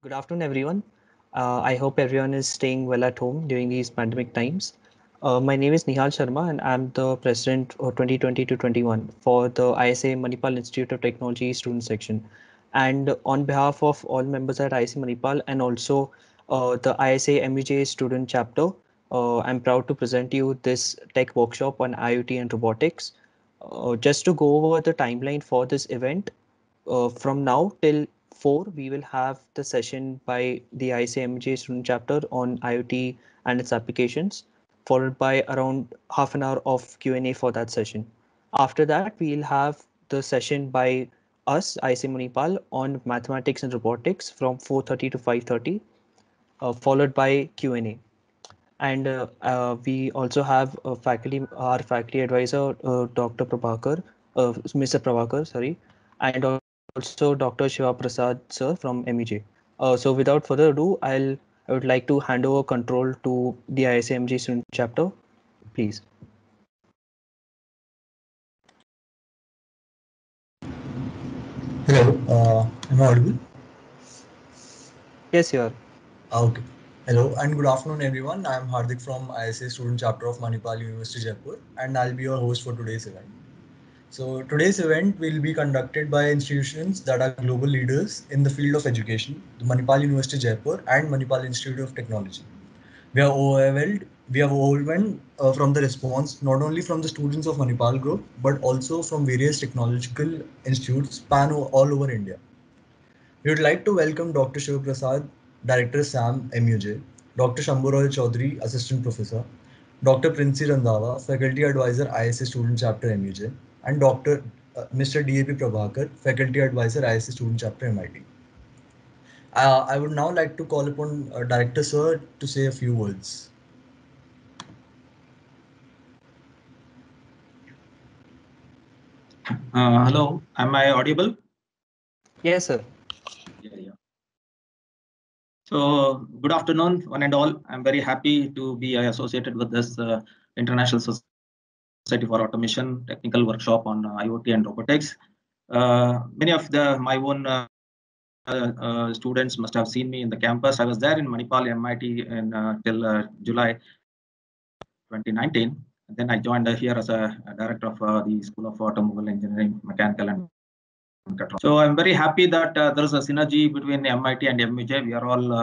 Good afternoon, everyone. I hope everyone is staying well at home during these pandemic times. My name is Nihal Sharma, and I'm the president of 2020 to 21 for the ISA Manipal Institute of Technology student section. And on behalf of all members at ISA Manipal and also the ISA MUJ student chapter, I'm proud to present you this tech workshop on IoT and robotics. Just to go over the timeline for this event, from now till 4, we will have the session by the ICMJ student chapter on IoT and its applications, followed by around half an hour of Q&A for that session. After that, we'll have the session by us, IC Manipal, on mathematics and robotics from 4:30 to 5:30, followed by Q&A. And we also have our faculty advisor, Dr. Prabhakar, Mr. Prabhakar, sorry, and also Dr. Shiva Prasad, sir, from MEJ. So without further ado, I would like to hand over control to the ISMG student chapter, please. Hello, am I audible? Yes, you are. Okay. Hello and good afternoon, everyone. I am Hardik from ISA Student Chapter of Manipal University, Jaipur, and I'll be your host for today's event. So, today's event will be conducted by institutions that are global leaders in the field of education, the Manipal University, Jaipur, and Manipal Institute of Technology. We are overwhelmed from the response not only from the students of Manipal Group but also from various technological institutes span all over India. We would like to welcome Dr. Shiv Prasad, Director SAM MUJ, Dr. Shambhu Roy Chaudhary, Assistant Professor, Dr. Princy Randhawa, Faculty Advisor ISA Student Chapter MUJ, and Dr. Mr. DAP Prabhakar, Faculty Advisor ISA Student Chapter MIT. I would now like to call upon Director Sir to say a few words. Hello, am I audible? Yes, sir. Yeah. So, good afternoon, one and all. I'm very happy to be associated with this International Society for Automation technical workshop on IoT and robotics. Many of my own students must have seen me in the campus. I was there in Manipal MIT till July 2019. And then I joined here as a director of the School of Automobile Engineering, Mechanical and Mechatronics. So I'm very happy that there is a synergy between MIT and MUJ. We are all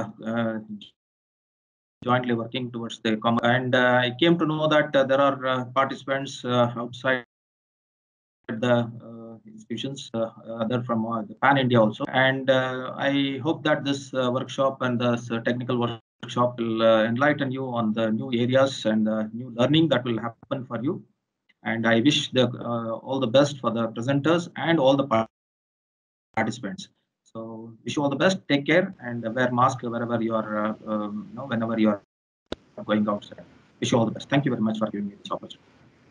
jointly working towards the common. And I came to know that there are participants outside the institutions, other from the Pan India also. And I hope that this workshop and this technical workshop will enlighten you on the new areas and new learning that will happen for you. And I wish all the best for the presenters and all the participants. So wish you all the best. Take care and wear mask wherever you are, whenever you are going outside. Wish you all the best. Thank you very much for giving me this opportunity.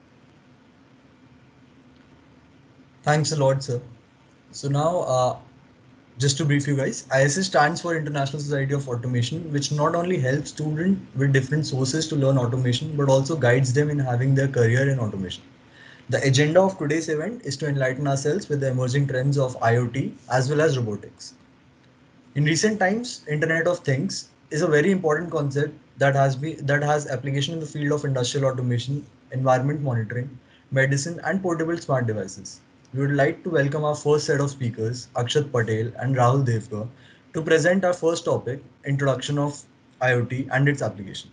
Thanks a lot, sir. So now, just to brief you guys, ISA stands for International Society of Automation, which not only helps students with different sources to learn automation, but also guides them in having their career in automation. The agenda of today's event is to enlighten ourselves with the emerging trends of IoT as well as robotics. In recent times, Internet of Things is a very important concept that has application in the field of industrial automation, environment monitoring, medicine, and portable smart devices. We would like to welcome our first set of speakers, Akshat Patel and Rahul Devgar, to present our first topic, Introduction of IoT and its application.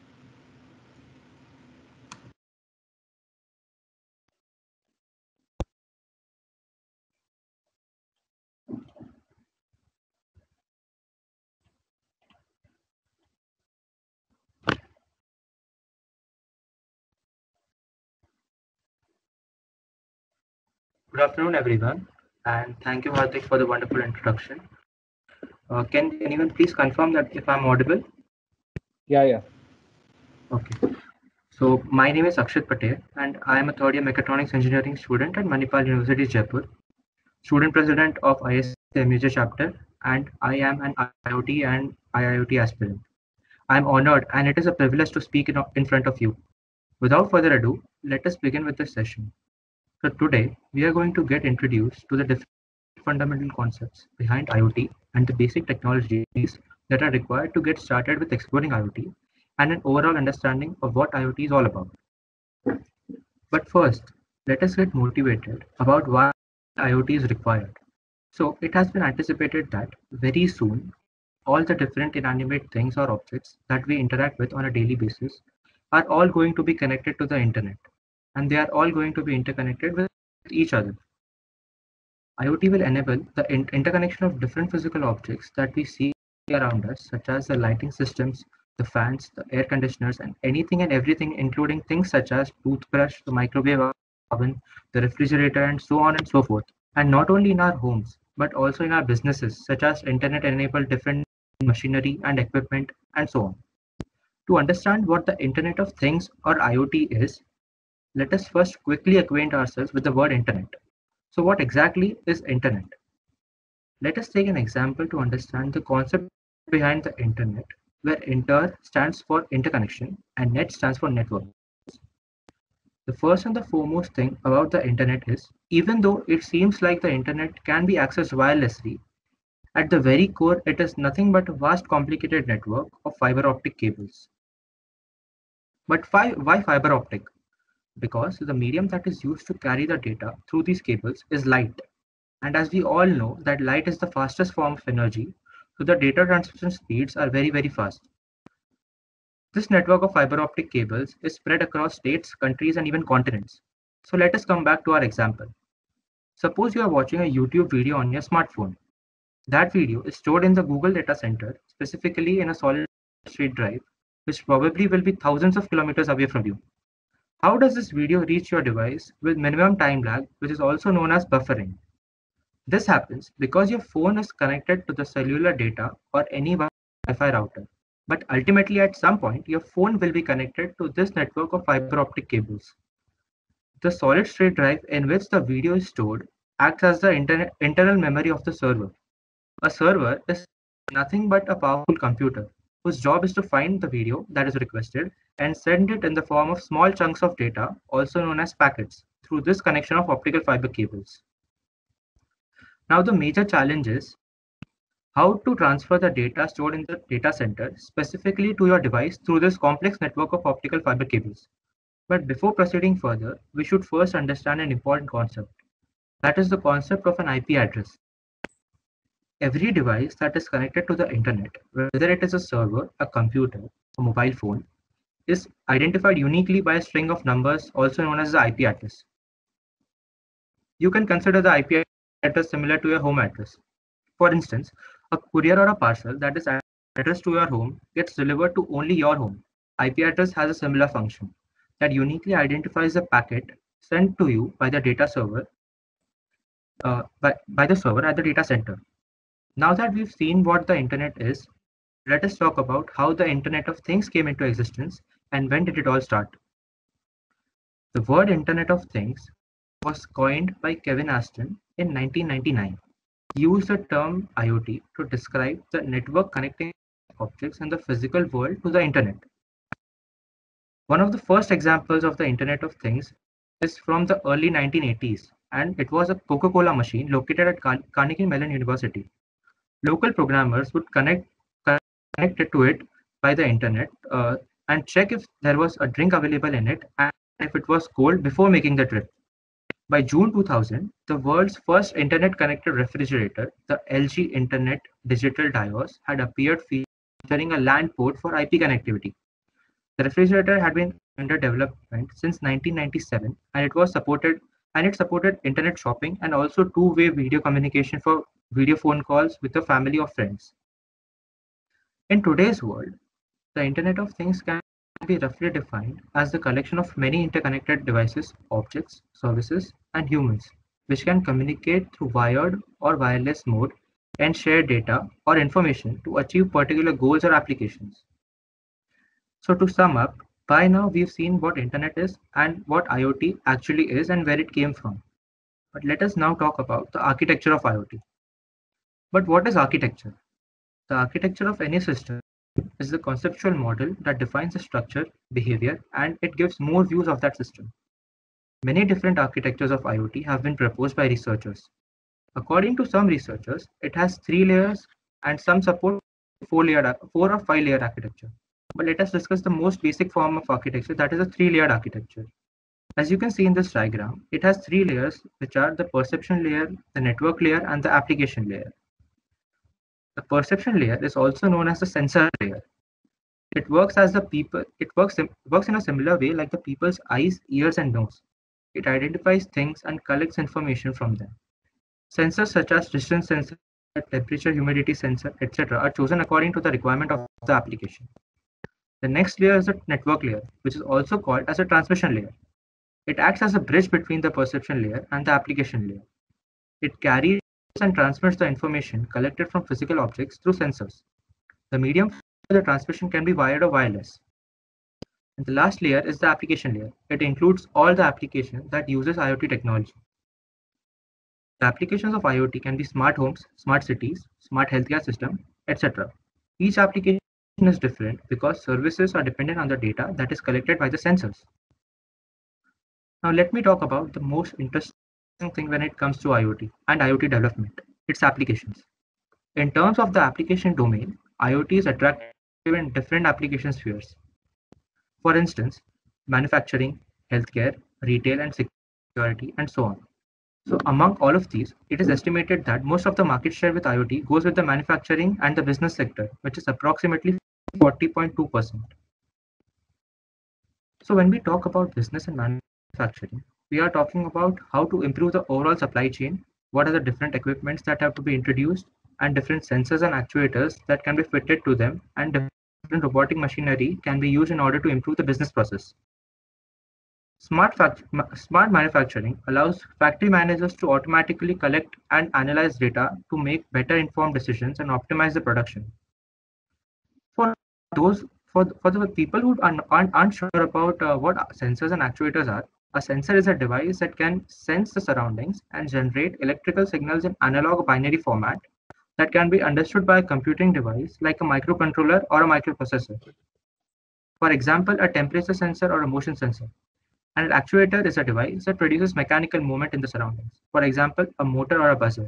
Good afternoon, everyone, and thank you, Hardik, for the wonderful introduction. Can anyone please confirm that if I'm audible? Yeah. Okay. So my name is Akshat Patel, and I am a third-year mechatronics engineering student at Manipal University, Jaipur, student president of ISMUJ chapter, and I am an IoT and IIoT aspirant. I am honored, and it is a privilege to speak in front of you. Without further ado, let us begin with this session. So today, we are going to get introduced to the different fundamental concepts behind IoT and the basic technologies that are required to get started with exploring IoT and an overall understanding of what IoT is all about. But first, let us get motivated about why IoT is required. So it has been anticipated that very soon, all the different inanimate things or objects that we interact with on a daily basis are all going to be connected to the internet, and they are all going to be interconnected with each other. IoT will enable the interconnection of different physical objects that we see around us, such as the lighting systems, the fans, the air conditioners, and anything and everything, including things such as toothbrush, the microwave oven, the refrigerator, and so on and so forth. And not only in our homes, but also in our businesses, such as internet-enabled different machinery and equipment, and so on. To understand what the Internet of Things or IoT is, let us first quickly acquaint ourselves with the word internet. So what exactly is internet? Let us take an example to understand the concept behind the internet, where inter stands for interconnection and net stands for network. The first and the foremost thing about the internet is, even though it seems like the internet can be accessed wirelessly, at the very core it is nothing but a vast complicated network of fiber optic cables. But why fiber optic? Because the medium that is used to carry the data through these cables is light. And as we all know that light is the fastest form of energy, so the data transmission speeds are very, very fast. This network of fiber optic cables is spread across states, countries, and even continents. So let us come back to our example. Suppose you are watching a YouTube video on your smartphone. That video is stored in the Google data center, specifically in a solid state drive, which probably will be thousands of kilometers away from you. How does this video reach your device with minimum time lag, which is also known as buffering? This happens because your phone is connected to the cellular data or any Wi-Fi router. But ultimately, at some point, your phone will be connected to this network of fiber optic cables. The solid state drive in which the video is stored acts as the internal memory of the server. A server is nothing but a powerful computer whose job is to find the video that is requested and send it in the form of small chunks of data, also known as packets, through this connection of optical fiber cables. Now the major challenge is how to transfer the data stored in the data center specifically to your device through this complex network of optical fiber cables. But before proceeding further, we should first understand an important concept. That is the concept of an IP address. Every device that is connected to the internet, whether it is a server, a computer, a mobile phone, is identified uniquely by a string of numbers, also known as the IP address. You can consider the IP address similar to your home address. For instance, a courier or a parcel that is addressed to your home gets delivered to only your home. IP address has a similar function that uniquely identifies the packet sent to you by the data server by the server at the data center. Now that we've seen what the internet is, let us talk about how the Internet of Things came into existence and when did it all start. The word Internet of Things was coined by Kevin Aston in 1999. He used the term IoT to describe the network connecting objects in the physical world to the internet. One of the first examples of the Internet of Things is from the early 1980s, and it was a Coca-Cola machine located at Carnegie Mellon University. Local programmers would connect it to it by the internet and check if there was a drink available in it and if it was cold before making the trip. By June 2000, the world's first internet-connected refrigerator, the LG Internet Digital Dios, had appeared featuring a LAN port for IP connectivity. The refrigerator had been under development since 1997, and it supported internet shopping and also two-way video communication for video phone calls with a family or friends. In today's world, the Internet of Things can be roughly defined as the collection of many interconnected devices, objects, services, and humans, which can communicate through wired or wireless mode and share data or information to achieve particular goals or applications. So to sum up, by now we've seen what Internet is and what IoT actually is and where it came from. But let us now talk about the architecture of IoT. But what is architecture? The architecture of any system is the conceptual model that defines the structure, behavior, and it gives more views of that system. Many different architectures of IoT have been proposed by researchers. According to some researchers, it has 3 layers and some support 4 or 5-layer architecture. But let us discuss the most basic form of architecture, that is a 3-layered architecture. As you can see in this diagram, it has 3 layers, which are the perception layer, the network layer, and the application layer. The perception layer is also known as the sensor layer. It works in a similar way like the people's eyes, ears, and nose. It identifies things and collects information from them. Sensors such as distance sensor, temperature, humidity sensor, etc. are chosen according to the requirement of the application. The next layer is the network layer, which is also called as a transmission layer. It acts as a bridge between the perception layer and the application layer. It carries and transmits the information collected from physical objects through sensors. The medium for the transmission can be wired or wireless. And the last layer is the application layer. It includes all the applications that uses IoT technology. The applications of IoT can be smart homes, smart cities, smart healthcare system, etc. Each application is different because services are dependent on the data that is collected by the sensors. Now let me talk about the most interesting thing when it comes to IoT and IoT development, its applications. In terms of the application domain, IoT is attractive in different application spheres. For instance, manufacturing, healthcare, retail and security, and so on. So among all of these, it is estimated that most of the market share with IoT goes with the manufacturing and the business sector, which is approximately 40.2%. So when we talk about business and manufacturing, we are talking about how to improve the overall supply chain, what are the different equipments that have to be introduced, and different sensors and actuators that can be fitted to them, and different robotic machinery can be used in order to improve the business process. Smart manufacturing allows factory managers to automatically collect and analyze data to make better informed decisions and optimize the production. For the people who aren't sure about what sensors and actuators are, a sensor is a device that can sense the surroundings and generate electrical signals in analog binary format that can be understood by a computing device like a microcontroller or a microprocessor. For example, a temperature sensor or a motion sensor. And an actuator is a device that produces mechanical movement in the surroundings. For example, a motor or a buzzer.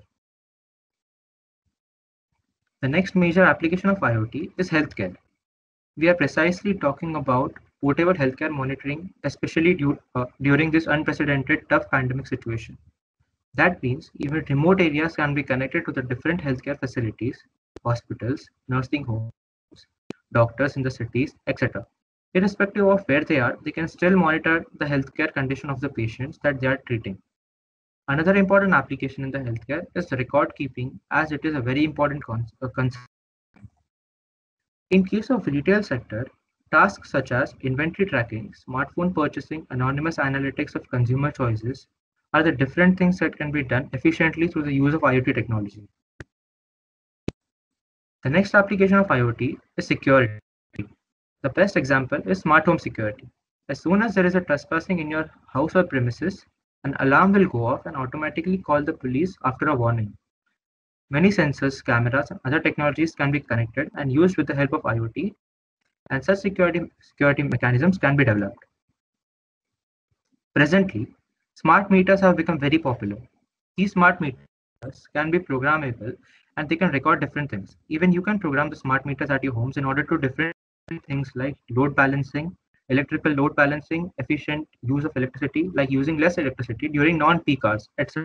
The next major application of IoT is healthcare. We are precisely talking about portable healthcare monitoring, especially during this unprecedented tough pandemic situation. That means even remote areas can be connected to the different healthcare facilities, hospitals, nursing homes, doctors in the cities, etc. Irrespective of where they are, they can still monitor the healthcare condition of the patients that they are treating. Another important application in the healthcare is record keeping, as it is a very important concern. In case of retail sector, tasks such as inventory tracking, smartphone purchasing, anonymous analytics of consumer choices are the different things that can be done efficiently through the use of IoT technology. The next application of IoT is security. The best example is smart home security. As soon as there is a trespassing in your house or premises, an alarm will go off and automatically call the police after a warning. Many sensors, cameras, and other technologies can be connected and used with the help of IoT, and such security mechanisms can be developed. Presently, smart meters have become very popular. These smart meters can be programmable and they can record different things. Even you can program the smart meters at your homes in order to different things like load balancing, electrical load balancing, efficient use of electricity, like using less electricity during non-peak hours, etc.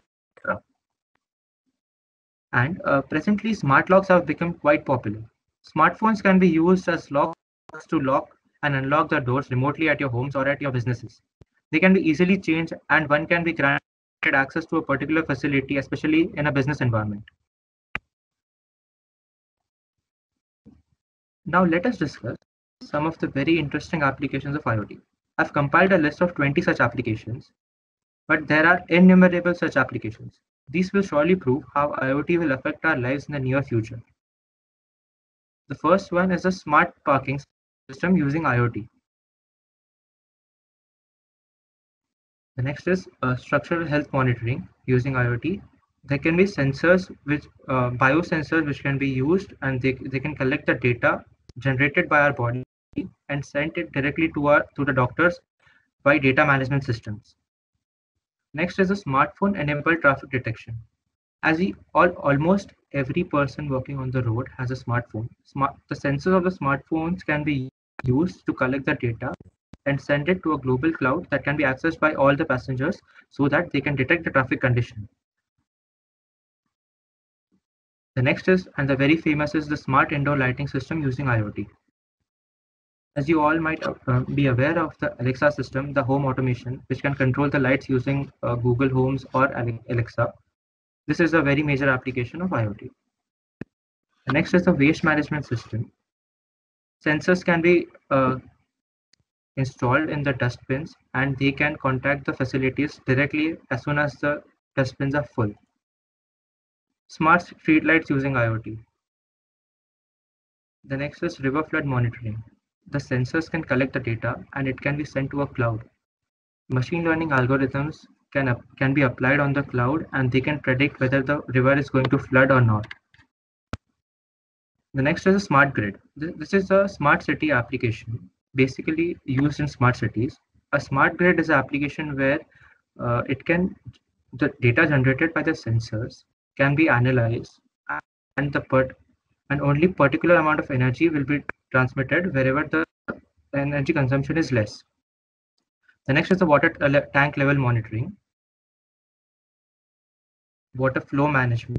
And presently, smart locks have become quite popular. Smartphones can be used as locks to lock and unlock the doors remotely at your homes or at your businesses. They can be easily changed and one can be granted access to a particular facility, especially in a business environment. Now let us discuss some of the very interesting applications of IoT. I've compiled a list of 20 such applications, but there are innumerable such applications. These will surely prove how IoT will affect our lives in the near future. The first one is a smart parking system using IoT. The next is structural health monitoring using IoT. There can be sensors, biosensors, which can be used, and they can collect the data generated by our body and send it directly to the doctors by data management systems. Next is a smartphone-enabled traffic detection. Almost every person walking on the road has a smartphone. The sensors of the smartphones can be used to collect the data and send it to a global cloud that can be accessed by all the passengers so that they can detect the traffic condition. The next is, and the very famous, is the smart indoor lighting system using IoT. As you all might be aware of the Alexa system, the home automation, which can control the lights using Google Homes or Alexa. This is a very major application of IoT. The next is the waste management system. Sensors can be installed in the dustbins and they can contact the facilities directly as soon as the dustbins are full. Smart streetlights using IoT. The next is river flood monitoring. The sensors can collect the data and it can be sent to a cloud. Machine learning algorithms can be applied on the cloud and they can predict whether the river is going to flood or not. The next is a smart grid. This is a smart city application basically used in smart cities. A smart grid is an application where the data generated by the sensors can be analyzed and only particular amount of energy will be transmitted wherever the energy consumption is less. The next is the water tank level monitoring, water flow management,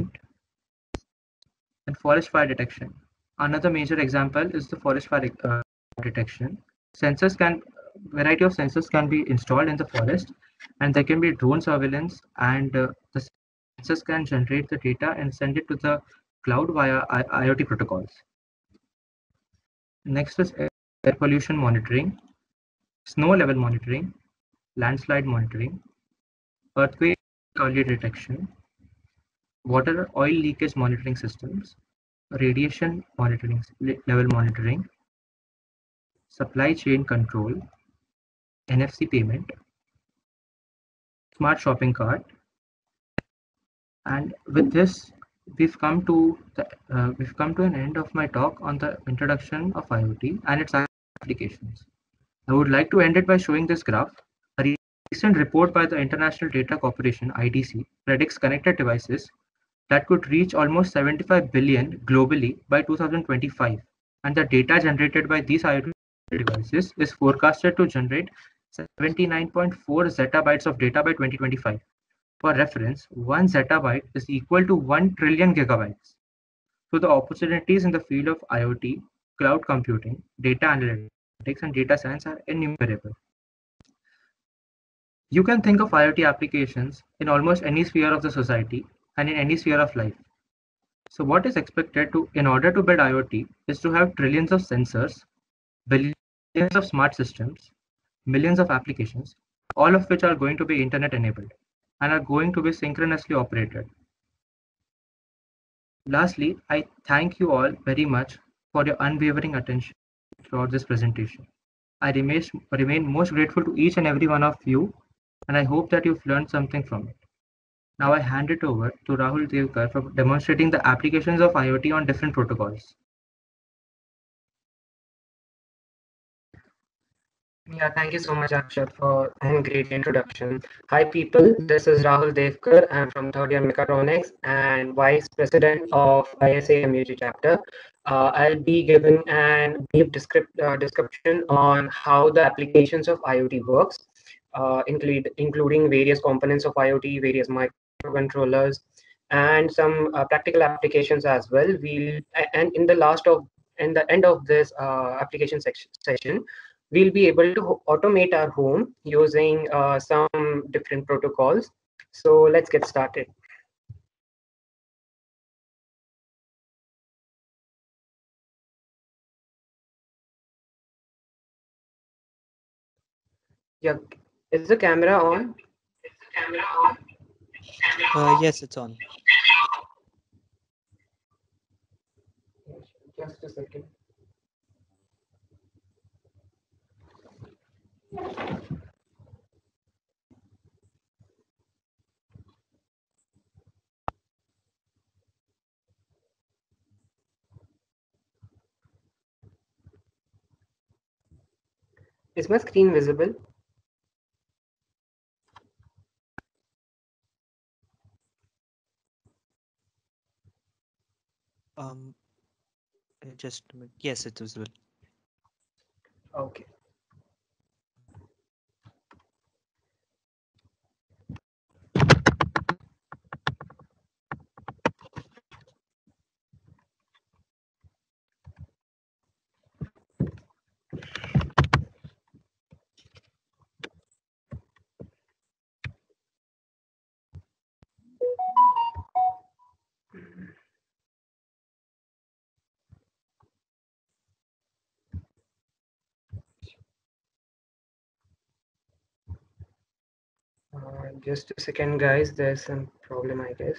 and forest fire detection. Another major example is the forest fire detection. Variety of sensors can be installed in the forest, and there can be drone surveillance, and the sensors can generate the data and send it to the cloud via IoT protocols. Next is air pollution monitoring, snow level monitoring, landslide monitoring, earthquake early detection, water oil leakage monitoring systems, radiation monitoring level monitoring, supply chain control, NFC payment, smart shopping cart, and with this we've come to an end of my talk on the introduction of IoT and its applications. I would like to end it by showing this graph. A recent report by the International Data Corporation (IDC) predicts connected devices that could reach almost 75 billion globally by 2025, and the data generated by these IoT devices is forecasted to generate 79.4 zettabytes of data by 2025. For reference, 1 zettabyte is equal to 1 trillion gigabytes. So the opportunities in the field of IoT, cloud computing, data analytics, and data science are innumerable. You can think of IoT applications in almost any sphere of the society and in any sphere of life. So what is expected in order to build IoT is to have trillions of sensors, billions of smart systems, millions of applications, all of which are going to be internet enabled and are going to be synchronously operated. Lastly, I thank you all very much for your unwavering attention throughout this presentation. I remain most grateful to each and every one of you, and I hope that you've learned something from it. Now I hand it over to Rahul Devkar for demonstrating the applications of IoT on different protocols. Yeah, thank you so much, Akshat, for a great introduction. Hi, people. This is Rahul Devkar. I'm from third year Mechatronics and Vice President of ISA MUG chapter. I'll be giving a brief description on how the applications of IoT works, including various components of IoT, various microcontrollers, and some practical applications as well. And in the end of this application session, we'll be able to automate our home using some different protocols. So let's get started. Yeah, is the camera on? Yes, it's on. Just a second. Is my screen visible? Um, just a minute. Yes, it's visible. Okay. Just a second, guys. There's some problem, I guess.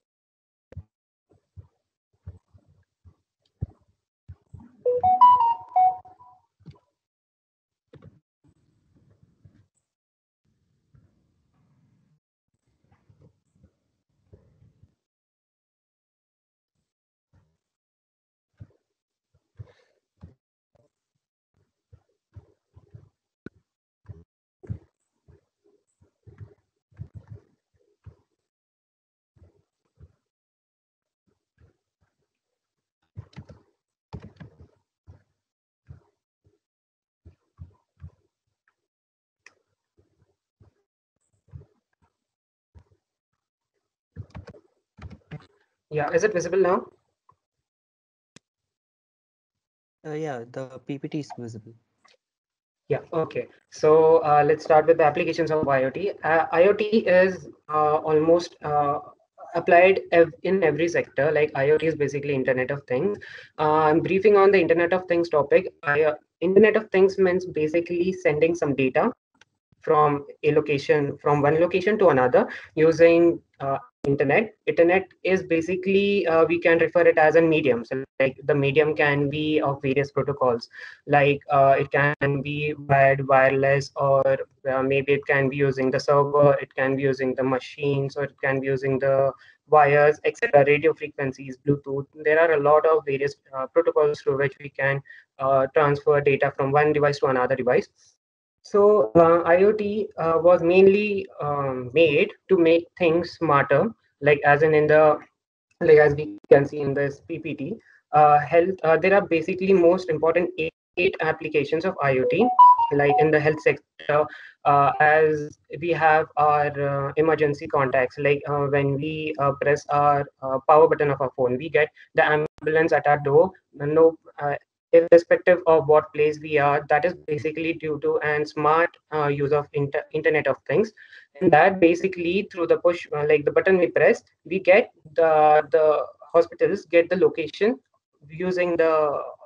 Yeah, is it visible now? Yeah, the PPT is visible. Yeah, okay. So let's start with the applications of IoT. IoT is almost applied in every sector. Like IoT is basically Internet of Things. I'm briefing on the Internet of Things topic. Internet of Things means basically sending some data from a location, from one location to another using internet is basically we can refer it as a medium. So like the medium can be of various protocols, like it can be wired, wireless, or maybe it can be using the server, it can be using the machines, or it can be using the wires, etc., radio frequencies, Bluetooth. There are a lot of various protocols through which we can transfer data from one device to another device. So IoT was mainly made to make things smarter, like as in the like as we can see in this PPT. Health. There are basically most important eight applications of IoT, like in the health sector. As we have our emergency contacts, like when we press our power button of our phone, we get the ambulance at our door. No, irrespective of what place we are, that is basically due to and smart use of Internet of Things. And that basically through the push, like the button we press, we get the hospitals get the location using the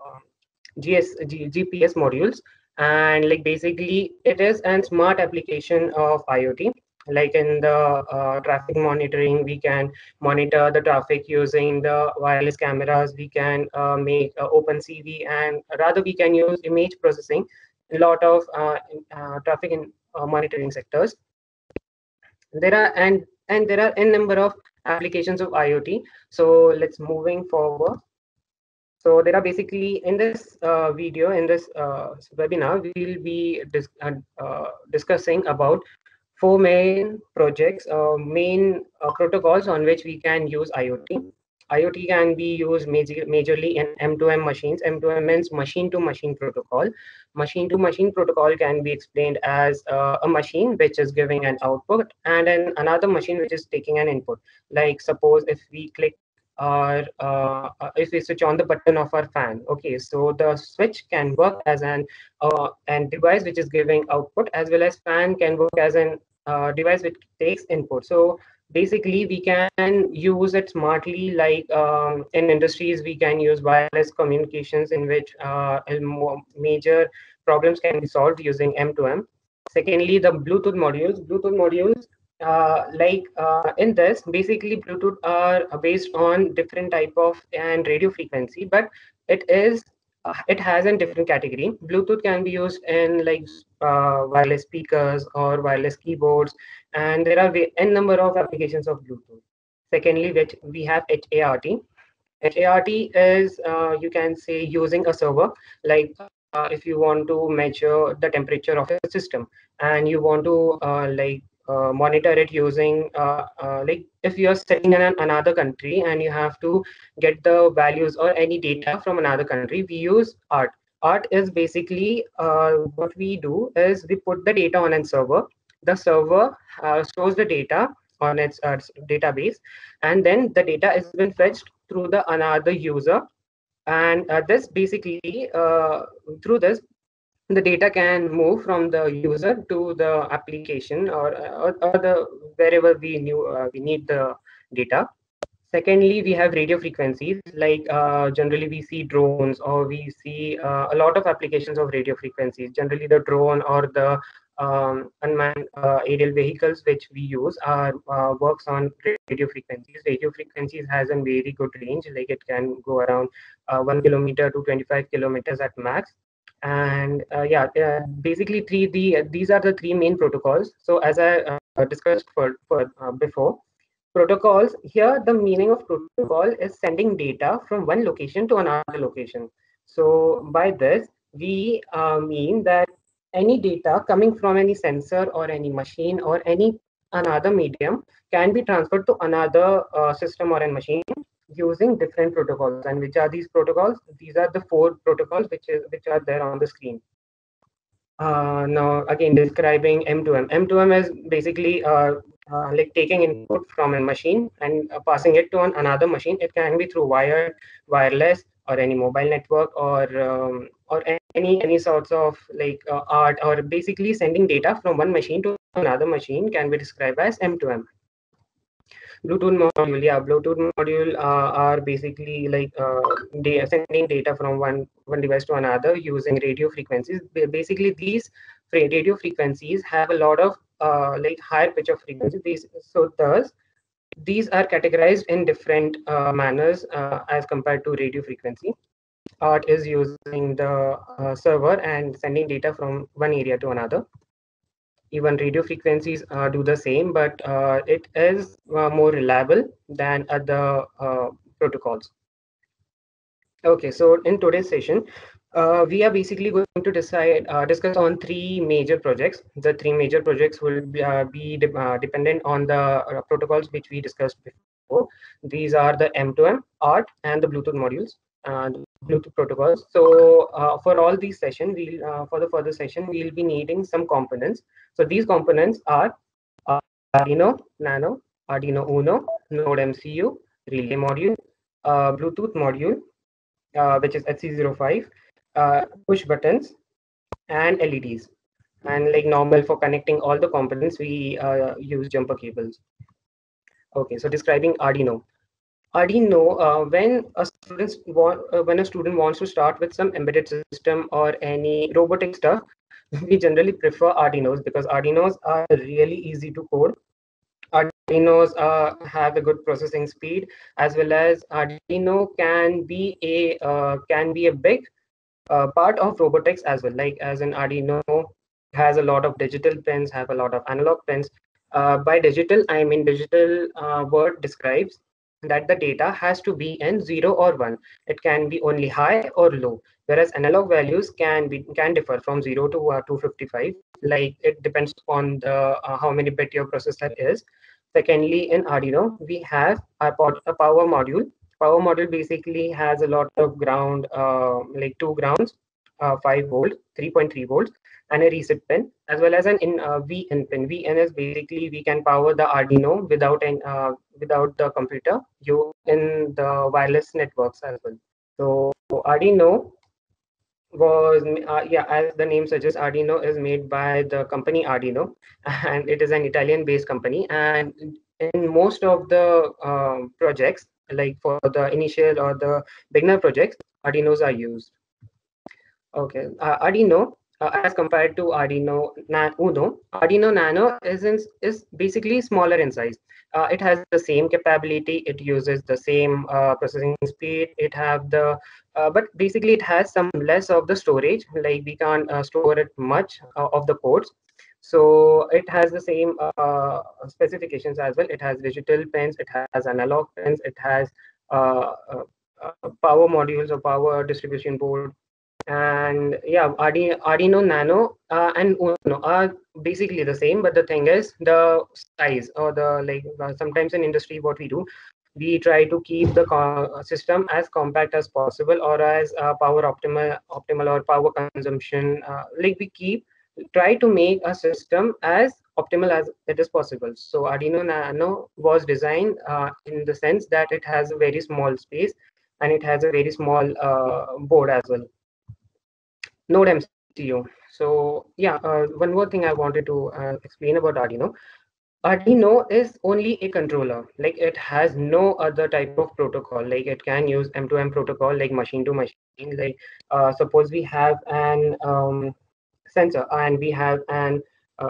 GPS modules. And like basically it is a smart application of IoT. Like in the traffic monitoring, we can monitor the traffic using the wireless cameras. We can make open CV, and rather we can use image processing a lot of traffic in monitoring sectors. There are and there are n number of applications of IoT. So let's moving forward. So there are basically in this video, in this webinar, we will be discussing about four main projects, main protocols on which we can use IoT. IoT can be used majorly in M2M machines. M2M means machine-to-machine protocol. Machine-to-machine protocol can be explained as a machine which is giving an output, and then another machine which is taking an input. Like suppose if we click or if we switch on the button of our fan, okay, so the switch can work as an device which is giving output, as well as fan can work as an device which takes input. So basically we can use it smartly, like in industries we can use wireless communications in which major problems can be solved using M2M. Secondly, the Bluetooth modules, in this, basically Bluetooth are based on different type of and radio frequency, but it has a different category. Bluetooth can be used in like wireless speakers or wireless keyboards, and there are n number of applications of Bluetooth. Secondly, which we have HART. HART is you can say using a server, like if you want to measure the temperature of a system and you want to monitor it using like if you're sitting in another country and you have to get the values or any data from another country, we use ART. ART is basically what we do is we put the data on a server. The server stores the data on its database, and then the data has been fetched through the another user, and this basically through this the data can move from the user to the application, or the wherever we need the data. Secondly, we have radio frequencies, like generally we see drones, or we see a lot of applications of radio frequencies. Generally, the drone or the unmanned aerial vehicles which we use are works on radio frequencies. Radio frequencies has a very good range, like it can go around 1 kilometer to 25 kilometers at max. And yeah, basically these are the three main protocols. So as I discussed for before, protocols, here the meaning of protocol is sending data from one location to another location. So by this, we mean that any data coming from any sensor or any machine or any another medium can be transferred to another system or a machine using different protocols. And which are these protocols? These are the four protocols which are there on the screen. Now, again, describing M2M. M2M is basically like taking input from a machine and passing it to another machine. It can be through wired, wireless, or any mobile network, or any sorts of like art, or basically sending data from one machine to another machine can be described as M2M. Bluetooth module, yeah, Bluetooth module are basically like sending data from one device to another using radio frequencies. Basically, these radio frequencies have a lot of like higher pitch of frequency. These are categorized in different manners as compared to radio frequency. Art is using the server and sending data from one area to another. Even radio frequencies do the same, but it is more reliable than other protocols. Okay, so in today's session, we are basically going to discuss on three major projects. The three major projects will be dependent on the protocols which we discussed before. These are the M2M, ART, and the Bluetooth modules, the Bluetooth protocols. So for all these sessions, for the further session, we'll be needing some components. So these components are Arduino Nano, Arduino Uno, Node MCU, relay module, Bluetooth module, which is HC05, push buttons, and LEDs. And like normal for connecting all the components, we use jumper cables. Okay, so describing Arduino. Arduino, when a student wants to start with some embedded system or any robotic stuff, we generally prefer Arduinos because Arduinos are really easy to code. Arduinos have a good processing speed, as well as Arduino can be a big part of robotics as well. Like as an Arduino has a lot of digital pins, have a lot of analog pins. By digital, I mean digital word describes that the data has to be in 0 or 1. It can be only high or low, whereas analog values can differ from 0 to 255. Like it depends on the how many bit your processor is. Secondly, in Arduino, we have a power module. Power module basically has a lot of ground, like two grounds, 5 volt, 3.3 volts, and a reset pin, as well as an VN pin. VN is basically we can power the Arduino without the computer, you in the wireless networks as well. So Arduino was yeah, as the name suggests, Arduino is made by the company Arduino, and it is an Italian-based company. And in most of the projects, like for the initial or the beginner projects, Arduinos are used. Okay, Arduino, as compared to Arduino Uno, Arduino Nano is basically smaller in size. It has the same capability. It uses the same processing speed. It have the but basically it has some less of the storage. Like we can't store it much of the codes. So it has the same specifications as well. It has digital pins. It has analog pins. It has power modules or power distribution board. And yeah, Arduino Nano and Uno are basically the same, but the thing is the size, or the like sometimes in industry what we do, we try to keep the system as compact as possible, or as power optimal or power consumption, like we keep try to make a system as optimal as it is possible. So Arduino Nano was designed in the sense that it has a very small space, and it has a very small board as well. Node MCU. So yeah, one more thing I wanted to explain about Arduino. Arduino is only a controller. Like, it has no other type of protocol. Like, it can use M2M protocol, like machine to machine. Like, suppose we have an sensor, and we have an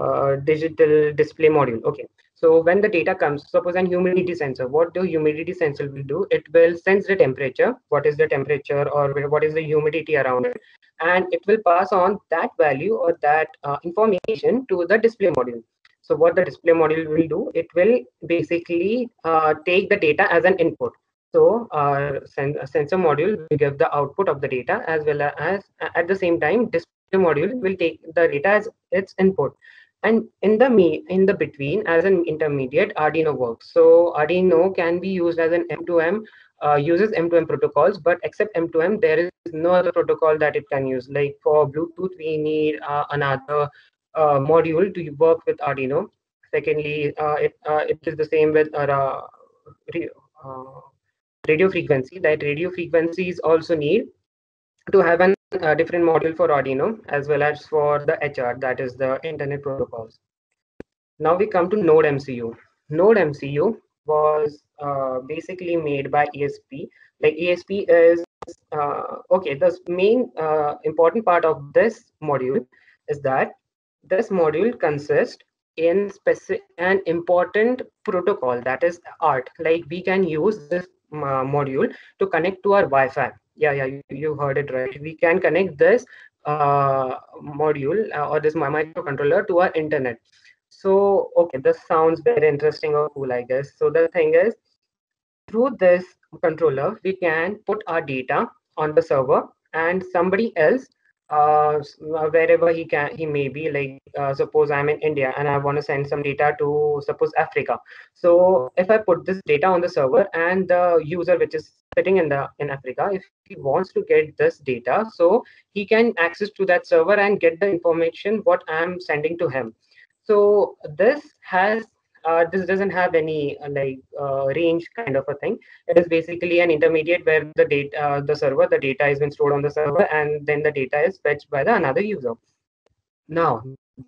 digital display module. Okay. So when the data comes, suppose an humidity sensor, what the humidity sensor will do? It will sense the temperature. What is the temperature, or what is the humidity around it? And it will pass on that value, or that information, to the display module. So what the display module will do, it will basically take the data as an input. So our sensor module will give the output of the data, as well as at the same time display module will take the data as its input. And in the between, as an intermediate, Arduino works. So Arduino can be used as an M2M, uses M2M protocols, but except M2M, there is no other protocol that it can use. Like for Bluetooth, we need another module to work with Arduino. Secondly, it is the same with re- uh, radio frequency. That radio frequencies also need to have a different module for Arduino, as well as for the HR, that is the Internet protocols. Now we come to Node MCU. Node MCU was basically made by ESP. Like, ESP is okay. The main important part of this module is that this module consists in an important protocol, that is ART. Like, we can use this module to connect to our Wi-Fi. Yeah, you heard it right. We can connect this module or this microcontroller to our internet. So, okay, this sounds very interesting or cool, I guess. So the thing is, through this controller, we can put our data on the server, and somebody else, wherever he may be, like suppose I'm in India and I want to send some data to, suppose, Africa. So if I put this data on the server, and the user which is sitting in Africa, if he wants to get this data, so he can access to that server and get the information what I'm sending to him. So this doesn't have any range kind of a thing. It is basically an intermediate where the data has been stored on the server, and then the data is fetched by the another user. Now,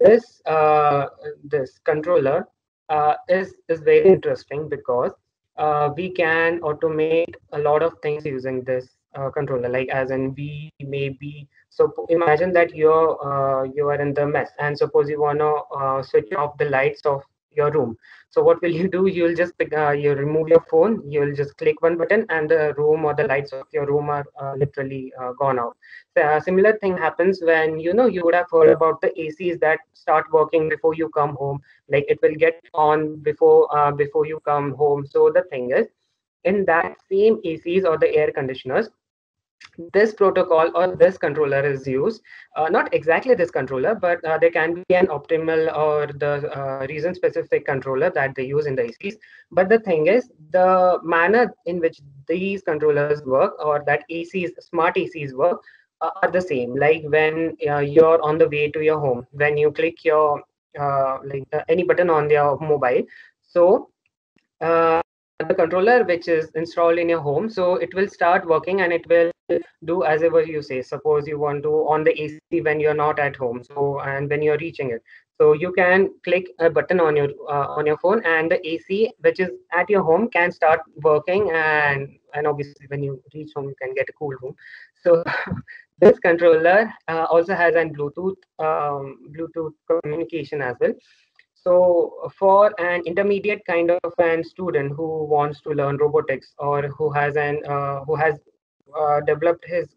this controller is very interesting, because we can automate a lot of things using this controller. Like, as in, we maybe, so imagine that you are in the mess, and suppose you want to switch off the lights of your room. So what will you do? You'll just you remove your phone, you'll just click one button, and the room or the lights of your room are literally gone out. Similar thing happens when, you would have heard about the ACs that start working before you come home. Like, it will get on before you come home. So the thing is, in that same ACs or the air conditioners, this protocol or this controller is used. Not exactly this controller, but there can be an optimal or the region specific controller that they use in the ACs. But the thing is, the manner in which these controllers work, or that smart ACs work, are the same. Like, when you're on the way to your home, when you click your any button on your mobile, so the controller which is installed in your home, so it will start working, and it will do as ever you say. Suppose you want to on the AC when you're not at home, so, and when you're reaching it, so you can click a button on your phone, and the AC which is at your home can start working, and obviously when you reach home, you can get a cool room. So this controller also has an Bluetooth communication as well. So for an intermediate kind of an student who wants to learn robotics, or who has developed his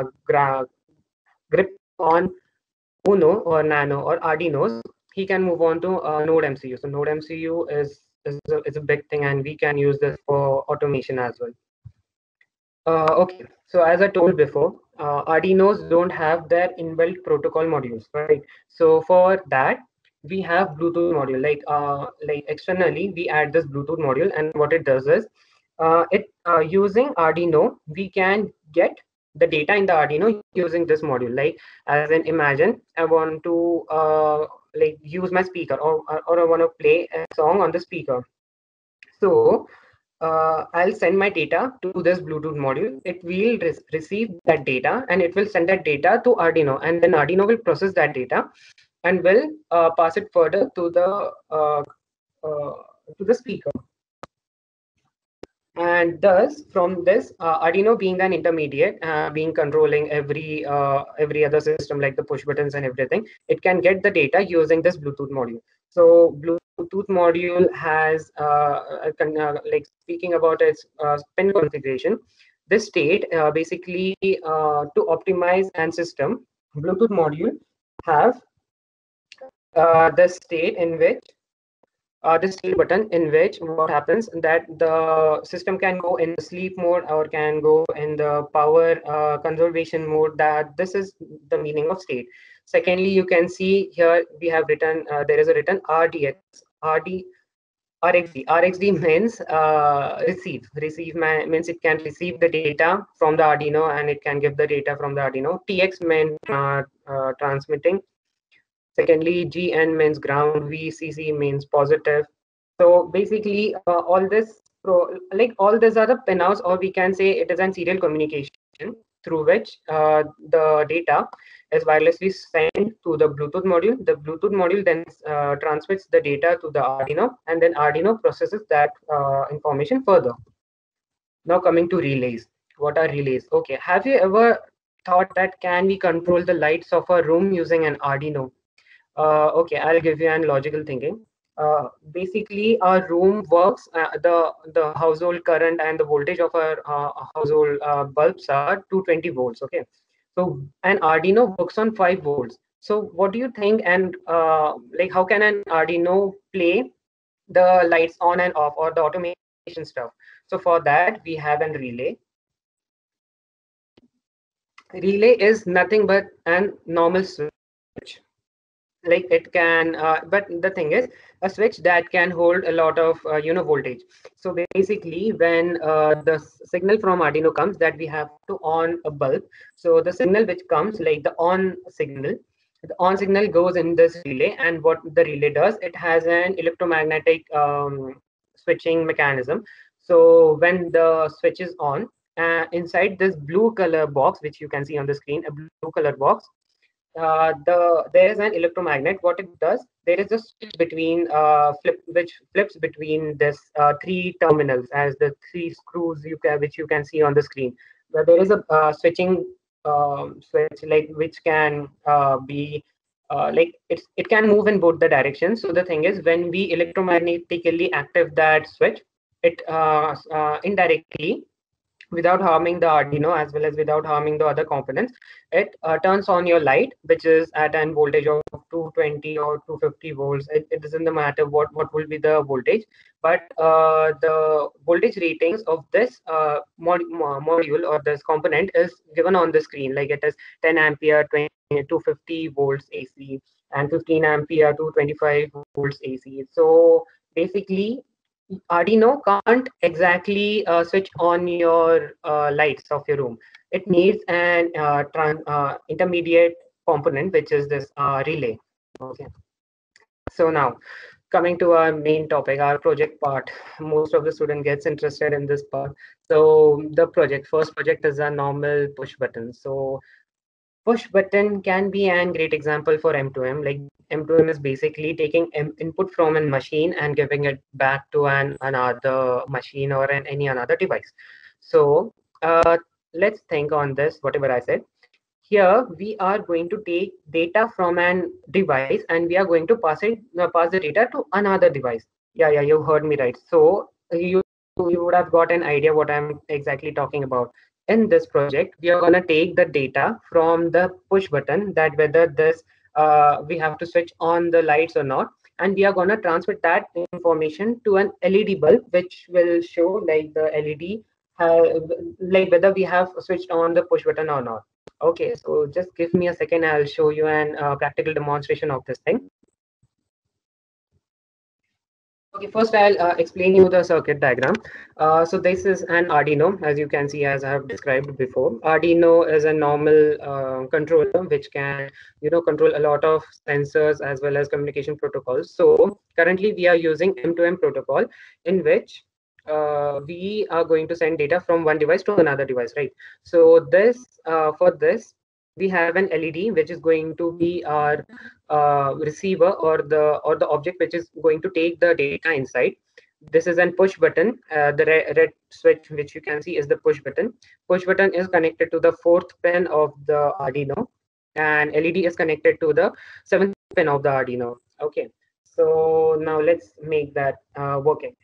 grip on Uno or Nano or Arduinos, he can move on to Node MCU. So Node MCU is a big thing, and we can use this for automation as well. Okay, so as I told before, Arduinos don't have their inbuilt protocol modules, right? So for that, we have Bluetooth module. Like externally, we add this Bluetooth module, and what it does is, it using Arduino, we can get the data in the Arduino using this module. Like, as in, imagine I want to like use my speaker, or I want to play a song on the speaker. So I'll send my data to this Bluetooth module. It will receive that data, and it will send that data to Arduino, and then Arduino will process that data and will pass it further to the speaker. And thus, from this, Arduino being an intermediate, being controlling every other system like the push buttons and everything, it can get the data using this Bluetooth module. So Bluetooth module has, like speaking about its pin configuration, this state basically to optimize an system, Bluetooth module have the state in which this sleep button, in which what happens that the system can go in the sleep mode or can go in the power conservation mode. That this is the meaning of state. Secondly, you can see here we have written, there is a written RDX, RxD means receive means it can receive the data from the Arduino and it can give the data from the Arduino. TX means transmitting. Secondly, GN means ground, VCC means positive. So basically, all this, like all these are the pinouts, or we can say it is a serial communication through which the data is wirelessly sent to the Bluetooth module. The Bluetooth module then transmits the data to the Arduino, and then Arduino processes that information further. Now coming to relays. What are relays? Okay, have you ever thought that can we control the lights of a room using an Arduino? Okay, I'll give you an logical thinking. Basically, our room works, the household current and the voltage of our household bulbs are 220 volts. Okay, so an Arduino works on 5 volts. So what do you think? And like, how can an Arduino play the lights on and off, or the automation stuff? So for that, we have a relay. Relay is nothing but an normal switch. Like it can, but the thing is, a switch that can hold a lot of voltage. So basically, when the signal from Arduino comes that we have to on a bulb, so the signal which comes, like the on signal goes in this relay, and what the relay does, it has an electromagnetic switching mechanism. So when the switch is on, inside this blue color box, which you can see on the screen, a blue color box, there is an electromagnet. What it does, there is a switch between which flips between this 3 terminals as the 3 screws which you can see on the screen. Where there is a switching switch, like which can be like it can move in both the directions. So the thing is, when we electromagnetically active that switch, it indirectly, without harming the Arduino as well as without harming the other components, it turns on your light, which is at an voltage of 220 or 250 volts. It doesn't matter what will be the voltage, but the voltage ratings of this module or this component is given on the screen. Like it is 10 ampere, 20 to 50 volts AC, and 15 ampere to 25 volts AC. So basically, Arduino can't exactly switch on your lights of your room. It needs an intermediate component, which is this relay. Okay. So now, coming to our main topic, our project part. Most of the student gets interested in this part. So the first project is a normal push button. So push button can be a great example for M2M. Like M2M is basically taking input from a machine and giving it back to another machine or any another device. So let's think on this, whatever I said. Here we are going to take data from an device and we are going to pass the data to another device. Yeah, you heard me right. So you would have got an idea what I'm exactly talking about. In this project, we are going to take the data from the push button, that whether this we have to switch on the lights or not, and we are going to transmit that information to an LED bulb, which will show like the LED like whether we have switched on the push button or not. Okay, so just give me a second. I'll show you an practical demonstration of this thing. Okay, first I'll explain you the circuit diagram. So this is an Arduino, as you can see, as I have described before. Arduino is a normal controller which can, control a lot of sensors as well as communication protocols. So currently we are using M2M protocol, in which we are going to send data from one device to another device, right? So for this, we have an LED which is going to be our receiver, or the object which is going to take the data inside. This is an push button. The red switch which you can see is the push button. Push button is connected to the fourth pin of the Arduino, and LED is connected to the seventh pin of the Arduino. Okay, so now let's make that working.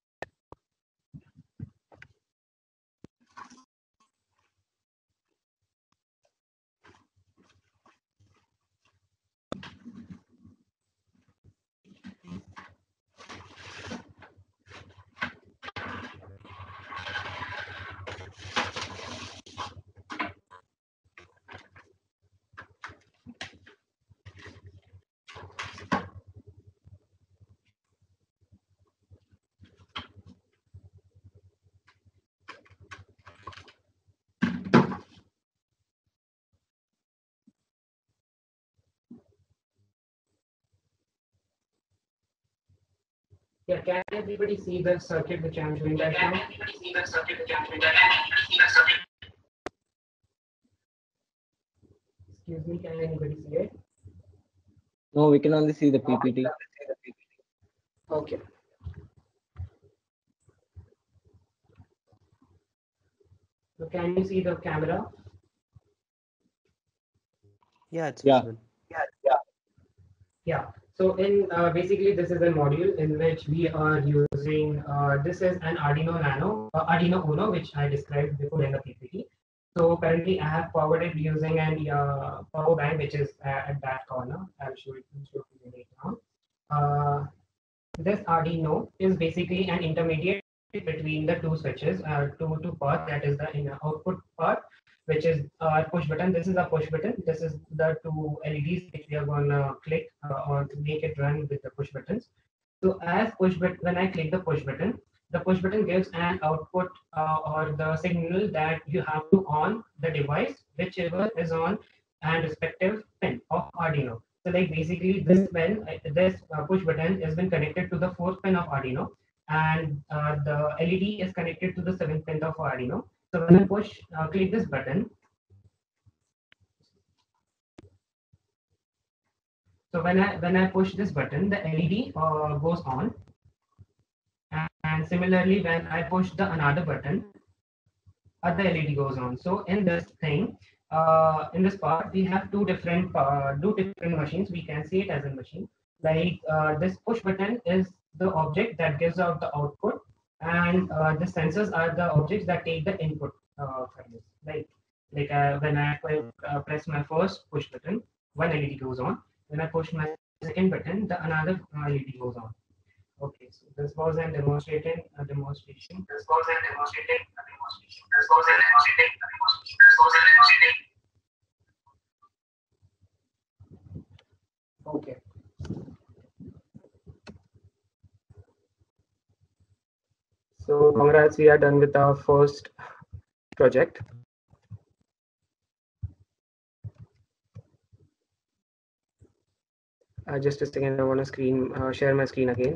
Yeah, can everybody see the circuit which I'm showing right now? Excuse me, can anybody see it? No, we can only see the PPT. Okay. So can you see the camera? Yeah, it's Yeah. visible. Yeah. So in basically this is a module in which we are using this is an Arduino Nano, Arduino Uno, which I described before in the PPT. So currently I have powered it using an power bank, which is at that corner. I'll show it to you later on. This Arduino is basically an intermediate between the two switches, two parts. That is the output part, which is our push button. This is a push button. This is the two LEDs which we are going to click on to make it run with the push buttons. So when I click the push button gives an output or the signal that you have to on the device, whichever is on and respective pin of Arduino. So like basically this push button has been connected to the fourth pin of Arduino, and the LED is connected to the seventh pin of Arduino. So when I click this button, so when I push this button, the LED goes on, and similarly when I push the another button, other LED goes on. So in this thing, in this part, we have two different machines. We can see it as a machine. Like this push button is the object that gives out the output, and the sensors are the objects that take the input from this. When I press my first push button, one LED goes on. When I push my second button, the another LED goes on. Okay, so this was a demonstration. This was a demonstration. This was a demonstration. This was a demonstration. Okay. So congrats, we are done with our first project. Just a second, I want to share my screen again.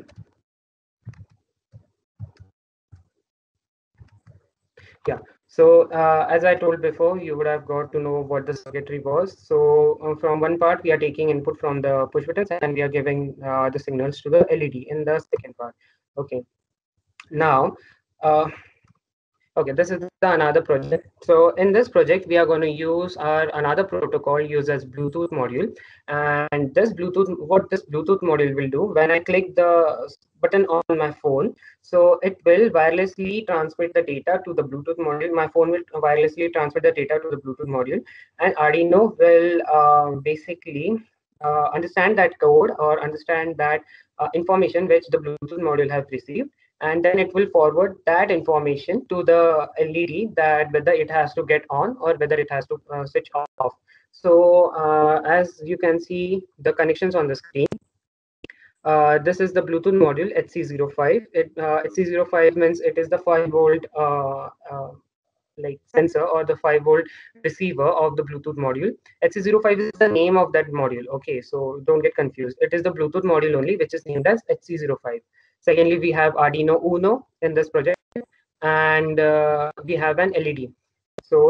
Yeah. So as I told before, you would have got to know what the circuitry was. So from one part, we are taking input from the push buttons and we are giving the signals to the LED in the second part. Okay. Now, okay, this is another project. So in this project, we are going to use our another protocol used as Bluetooth module. And what this Bluetooth module will do, when I click the button on my phone, so it will wirelessly transmit the data to the Bluetooth module. My phone will wirelessly transmit the data to the Bluetooth module, and Arduino will basically understand that code or understand that information which the Bluetooth module has received, and then it will forward that information to the LED that whether it has to get on or whether it has to switch off. So as you can see the connections on the screen, this is the Bluetooth module HC05. HC05 means it is the 5-volt like sensor or the 5-volt receiver of the Bluetooth module. HC05 is the name of that module. Okay, so don't get confused. It is the Bluetooth module only, which is named as HC05. Secondly, we have Arduino Uno in this project, and we have an LED. So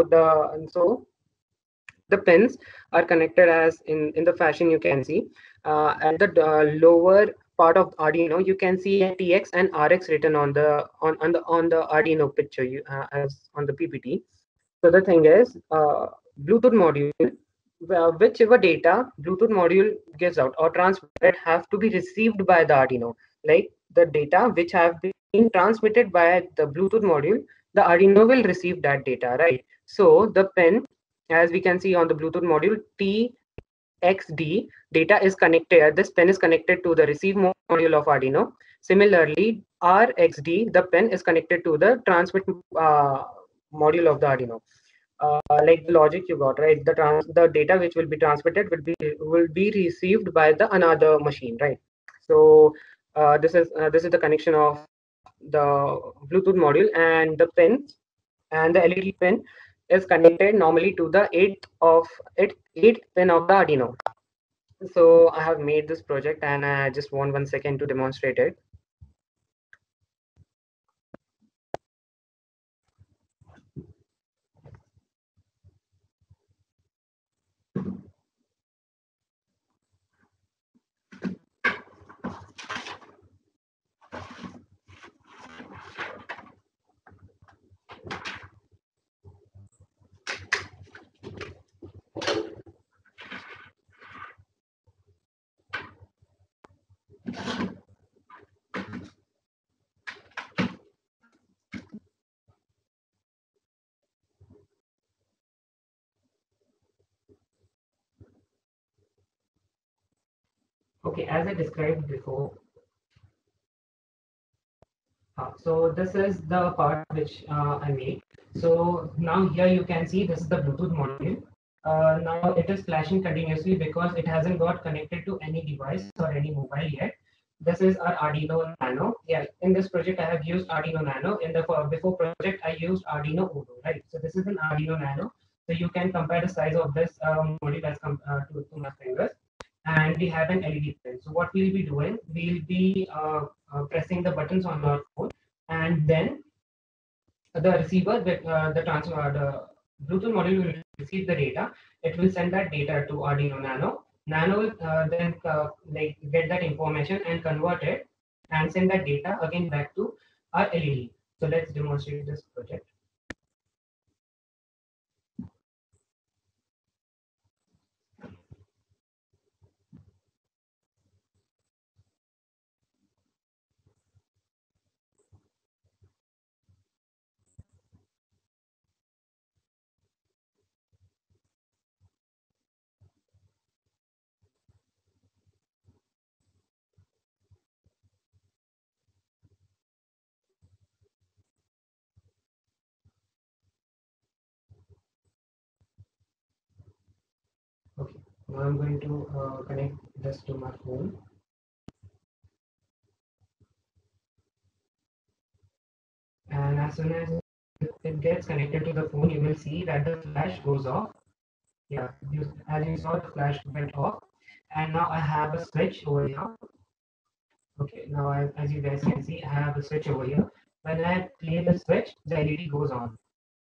the pins are connected as in the fashion you can see. At the lower part of Arduino, you can see a TX and RX written on the Arduino picture as on the PPT. So the thing is, Bluetooth module, whichever data Bluetooth module gives out or transmitted have to be received by the Arduino. Like the data which have been transmitted by the Bluetooth module, the Arduino will receive that data, right? So the pin, as we can see on the Bluetooth module, TXD data is connected. This pin is connected to the receive module of Arduino. Similarly, RXD, the pin is connected to the transmit module of the Arduino. Like the logic you got, right? The data which will be transmitted will be received by the another machine, right? So this is the connection of the Bluetooth module, and the pin and the LED pin is connected normally to the eighth pin of the Arduino. So I have made this project, and I just want 1 second to demonstrate it. Okay, as I described before, so this is the part which I made. So now here you can see this is the Bluetooth module. Now it is flashing continuously because it hasn't got connected to any device or any mobile yet. This is our Arduino Nano. Yeah, in this project I have used Arduino Nano. In the before project I used Arduino Uno, right? So this is an Arduino Nano. So you can compare the size of this module as to my fingers. And we have an LED pin. So what we'll be doing, we'll be pressing the buttons on our phone, and then the receiver, the Bluetooth module will receive the data. It will send that data to Arduino Nano. Nano will then like get that information and convert it and send that data again back to our LED. So let's demonstrate this project. Okay, now I'm going to connect this to my phone. And as soon as it gets connected to the phone, you will see that the flash goes off. Yeah, as you saw, the flash went off. And now I have a switch over here. Okay, now as you guys can see, I have a switch over here. When I play the switch, the LED goes on.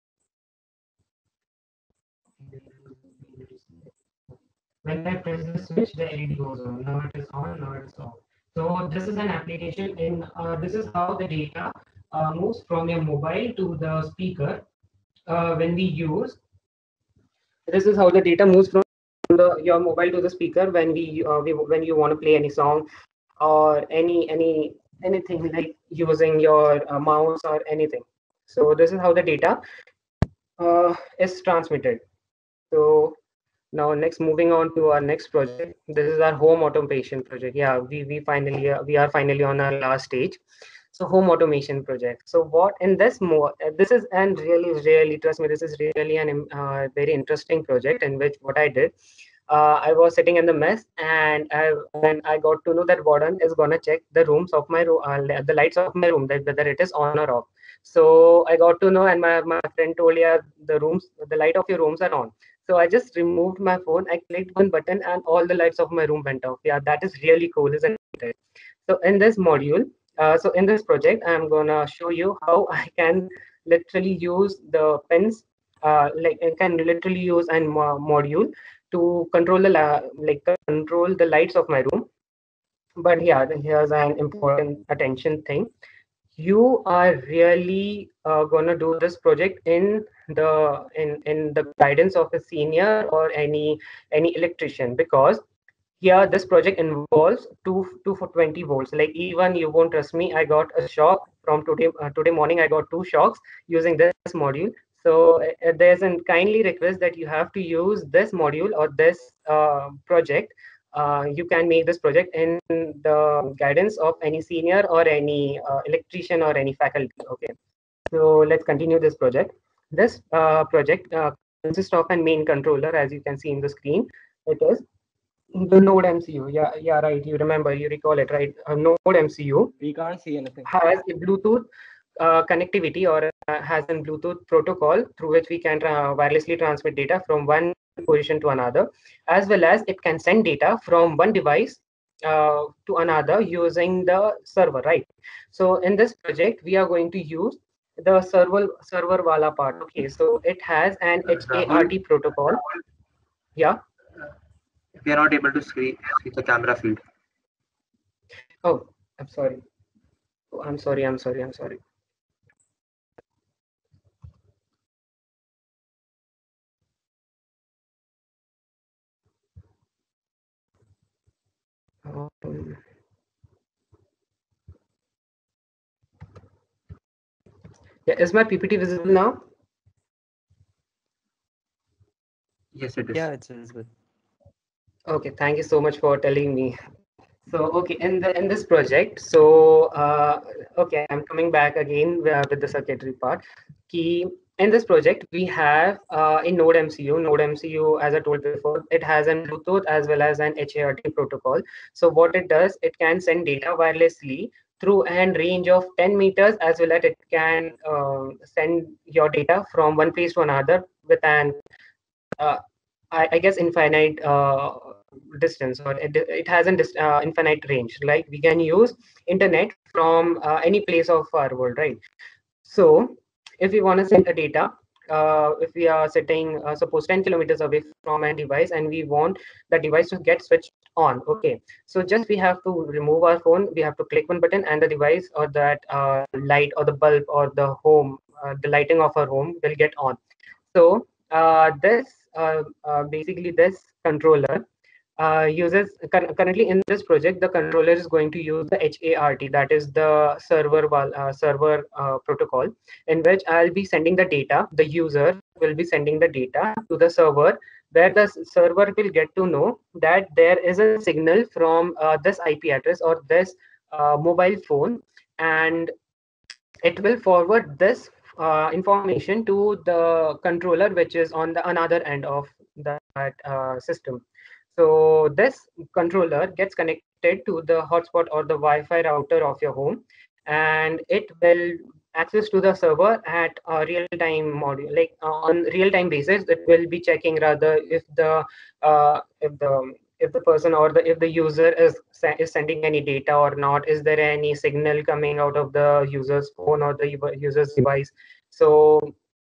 When I press the switch, the LED goes on. Now it is on, now it is off. So this is an application in, this is how the data moves from your mobile to the speaker when we use. This is how the data moves from your mobile to the speaker when when you want to play any song or anything like using your mouse or anything. So this is how the data is transmitted. So now next, moving on to our next project. This is our home automation project. Yeah, we are finally on our last stage. So home automation project. So what in this more, this is and really trust me, this is really an very interesting project in which what I did. I was sitting in the mess, and I got to know that warden is gonna check the rooms of my room, the lights of my room, that whether it is on or off. So I got to know, and my friend told, yeah, the light of your rooms are on. So I just removed my phone, I clicked one button, and all the lights of my room went off. Yeah, that is really cool, isn't it? So in this module, so in this project, I'm gonna show you how I can literally use the pins, like I can literally use a module to control control the lights of my room. But yeah, here's an important attention thing. You are really gonna do this project in the guidance of a senior or any electrician, because here this project involves 20 volts. Like, even you won't trust me, I got a shock from today morning. I got two shocks using this module. So there's a kindly request that you have to use this module or this project. You can make this project in the guidance of any senior or any electrician or any faculty. Okay, so let's continue this project. This project consists of a main controller, as you can see in the screen. It is the Node MCU. Yeah, right. You remember, you recall it, right? A Node MCU We can't see anything. has a Bluetooth connectivity, or has a Bluetooth protocol through which we can wirelessly transmit data from one position to another, as well as it can send data from one device to another using the server, right? So in this project, we are going to use the server wala part. Okay, so it has an Rahul, HART protocol. Yeah. we are not able to see the camera feed. Oh, I'm sorry. Oh, I'm sorry. Um, yeah, is my PPT visible now? Yes, it is. Yeah, it's visible. Okay, thank you so much for telling me. So okay, in this project, so okay, I'm coming back again with the circuitry part. Key in this project, we have a Node MCU. Node MCU, as I told before, it has an Bluetooth as well as an HART protocol. So what it does, it can send data wirelessly through a range of 10 meters, as well as it can send your data from one place to another with an uh, I guess infinite distance, or it has an infinite range. Like, we can use internet from any place of our world, right? So if we want to send a data, if we are sitting suppose 10 kilometers away from a device, and we want the device to get switched on, okay, so just we have to remove our phone, we have to click one button, and the device or that light or the bulb or the home, the lighting of our home will get on. So this basically this controller uses currently in this project, the controller is going to use the HART, that is the server protocol, in which I'll be sending the data. The user will be sending the data to the server, where the server will get to know that there is a signal from this IP address or this mobile phone, and it will forward this information to the controller, which is on the another end of that system. So this controller gets connected to the hotspot or the Wi-Fi router of your home, and it will access to the server at a real-time module, like on real-time basis. It will be checking rather uh, if the if the person or the if the user is sending any data or not. Is there any signal coming out of the user's phone or the user's device? So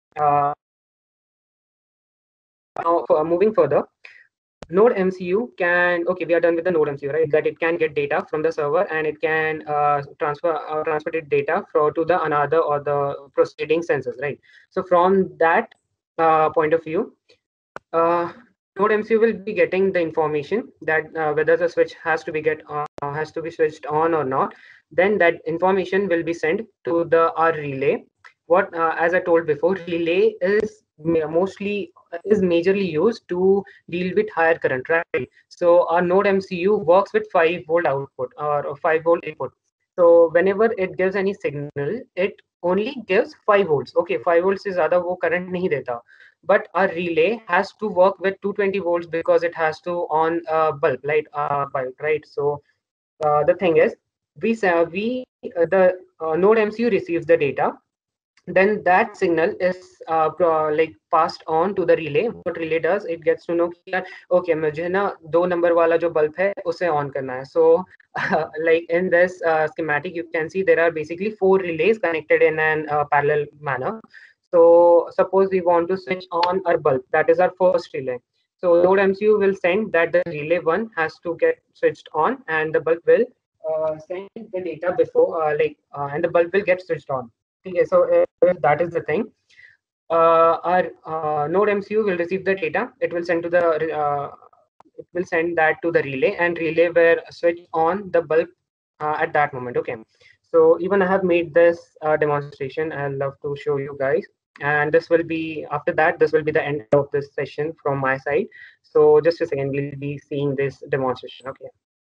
now moving further, Node MCU can, okay, we are done with the Node MCU, right? That it can get data from the server, and it can transfer it data to the another or the proceeding sensors, right? So from that point of view, uh, Node MCU will be getting the information that whether the switch has to be switched on or not. Then that information will be sent to the our relay. What as I told before, relay is mostly is majorly used to deal with higher current, right? So our Node MCU works with 5 volt output or 5 volt input. So whenever it gives any signal, it only gives 5 volts. Okay, 5 volts is ज़्यादा वो current नहीं देता. But our relay has to work with 220 volts because it has to on a bulb, light bulb, right? So the thing is, the node MCU receives the data, then that signal is like passed on to the relay. What relay does, it gets to know कि यार okay मुझे ना 2 number वाला जो bulb है उसे on करना है. So like in this schematic you can see there are basically 4 relays connected in an parallel manner. So suppose we want to switch on our bulb, that is our first relay. So node MCU will send that the relay 1 has to get switched on and the bulb will send the data before and the bulb will get switched on. Okay, so that is the thing. Our node MCU will receive the data. It will send to the it will send that to the relay, and relay will switch on the bulb at that moment. Okay. So even I have made this demonstration. I'd love to show you guys. And this will be after that. This will be the end of this session from my side. So just a second, we'll be seeing this demonstration. Okay.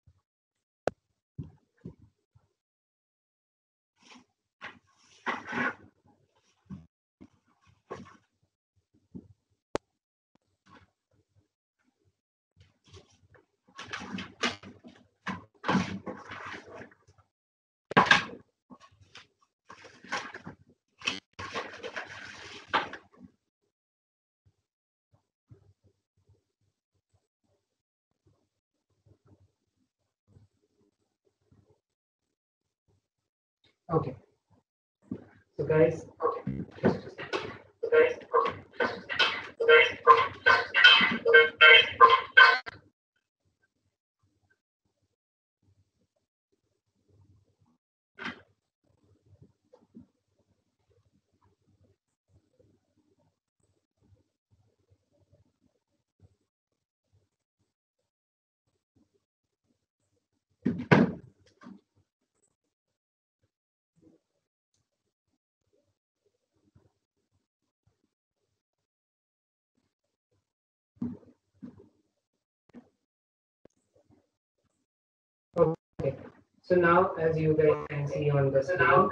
Okay. So guys, okay. So guys, okay. So guys, okay. So now, as you guys can see on the screen,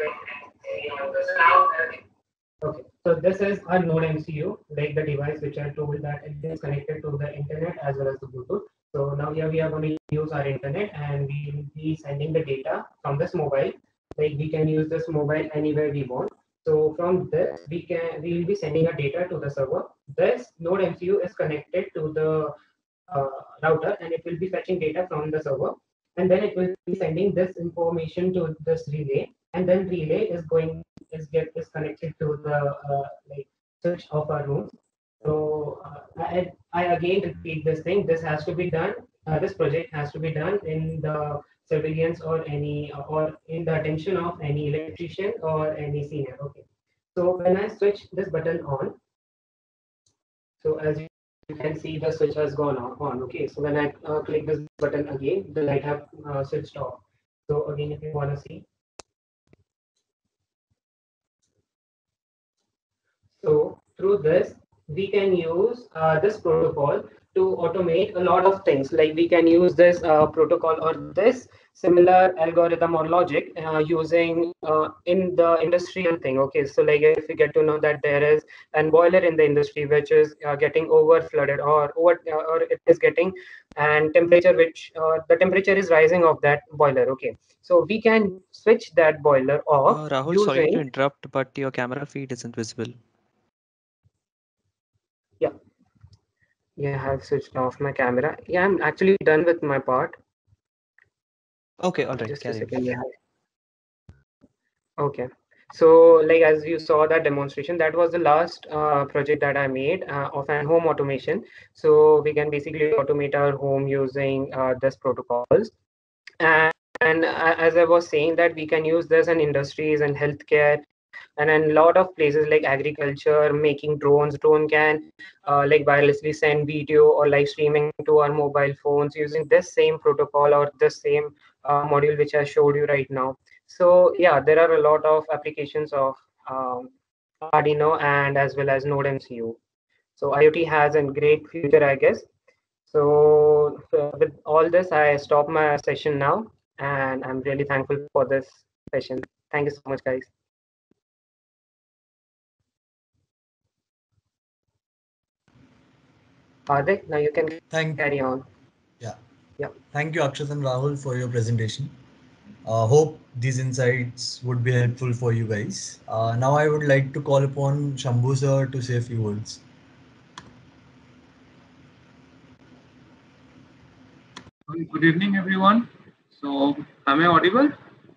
okay. So this is our node MCU, like the device which I told that it is connected to the internet as well as the Bluetooth. So now here we are going to use our internet, and we will be sending the data from this mobile. Like we can use this mobile anywhere we want. So from this, we will be sending a data to the server. This node MCU is connected to the router, and it will be fetching data from the server, and then it will be sending this information to this relay, and then relay is connected to the like switch of our rooms. So I again repeat this thing. This has to be done. This project has to be done in the surveillance or any or in the attention of any electrician or any senior. Okay. So when I switch this button on, so as you can see, the switch has gone on. Okay. So when I click this button again, the light have switched off. So again, if you want to see. So through this, we can use this protocol to automate a lot of things. Like we can use this protocol or this similar algorithm or logic using in the industrial thing. Okay, so like if we get to know that there is an boiler in the industry which is getting over flooded or it is getting and temperature which the temperature is rising of that boiler. Okay, so we can switch that boiler off Rahul, sorry to using interrupt, but your camera feed isn't visible. yeah. Yeah, I have switched off my camera. Yeah, I'm actually done with my part. Okay, all right, Just a carry on. second. Yeah. Okay. So, like as you saw that demonstration, that was the last project that I made of an home automation. So we can basically automate our home using this protocols. And as I was saying that we can use this in industries and healthcare and in a lot of places like agriculture, making drones. Drone can like wirelessly send video or live streaming to our mobile phones using this same protocol or the same module which I showed you right now. So yeah, there are a lot of applications of um, Arduino and as well as Node MCU. So IoT has a great future, I guess. So with all this, I stop my session now. and I'm really thankful for this session. Thank you so much, guys. Hardik, now you can Thank carry on. yeah. Yeah. Thank you, Akshat and Rahul, for your presentation. Hope these insights would be helpful for you guys. Now I would like to call upon Shambhu sir to say a few words. Good evening, everyone. So, am I audible?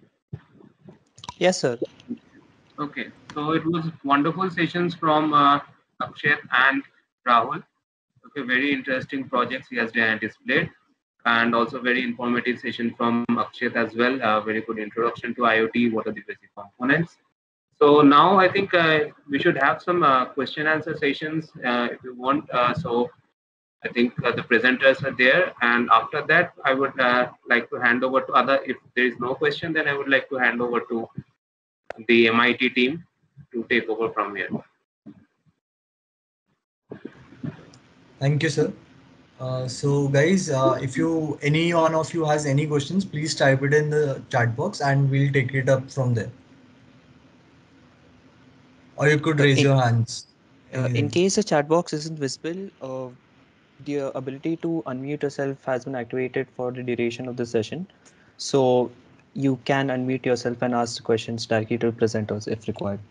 Yes, sir. Okay. So it was wonderful sessions from Akshat and Rahul. Okay, very interesting projects he has displayed, and also very informative session from Akshat as well. Very good introduction to IoT. What are the basic components? So now I think we should have some question answer sessions if you want. So I think the presenters are there, and after that, I would like to hand over to other. If there is no question, then I would like to hand over to the MIT team to take over from here. Thank you, sir. So guys, if you any one of you has any questions, please type it in the chat box and we'll take it up from there. Or you could Uh, raise in, your hands. in Anything. case the chat box isn't visible, the ability to unmute yourself has been activated for the duration of the session. So you can unmute yourself and ask questions directly to presenters if required.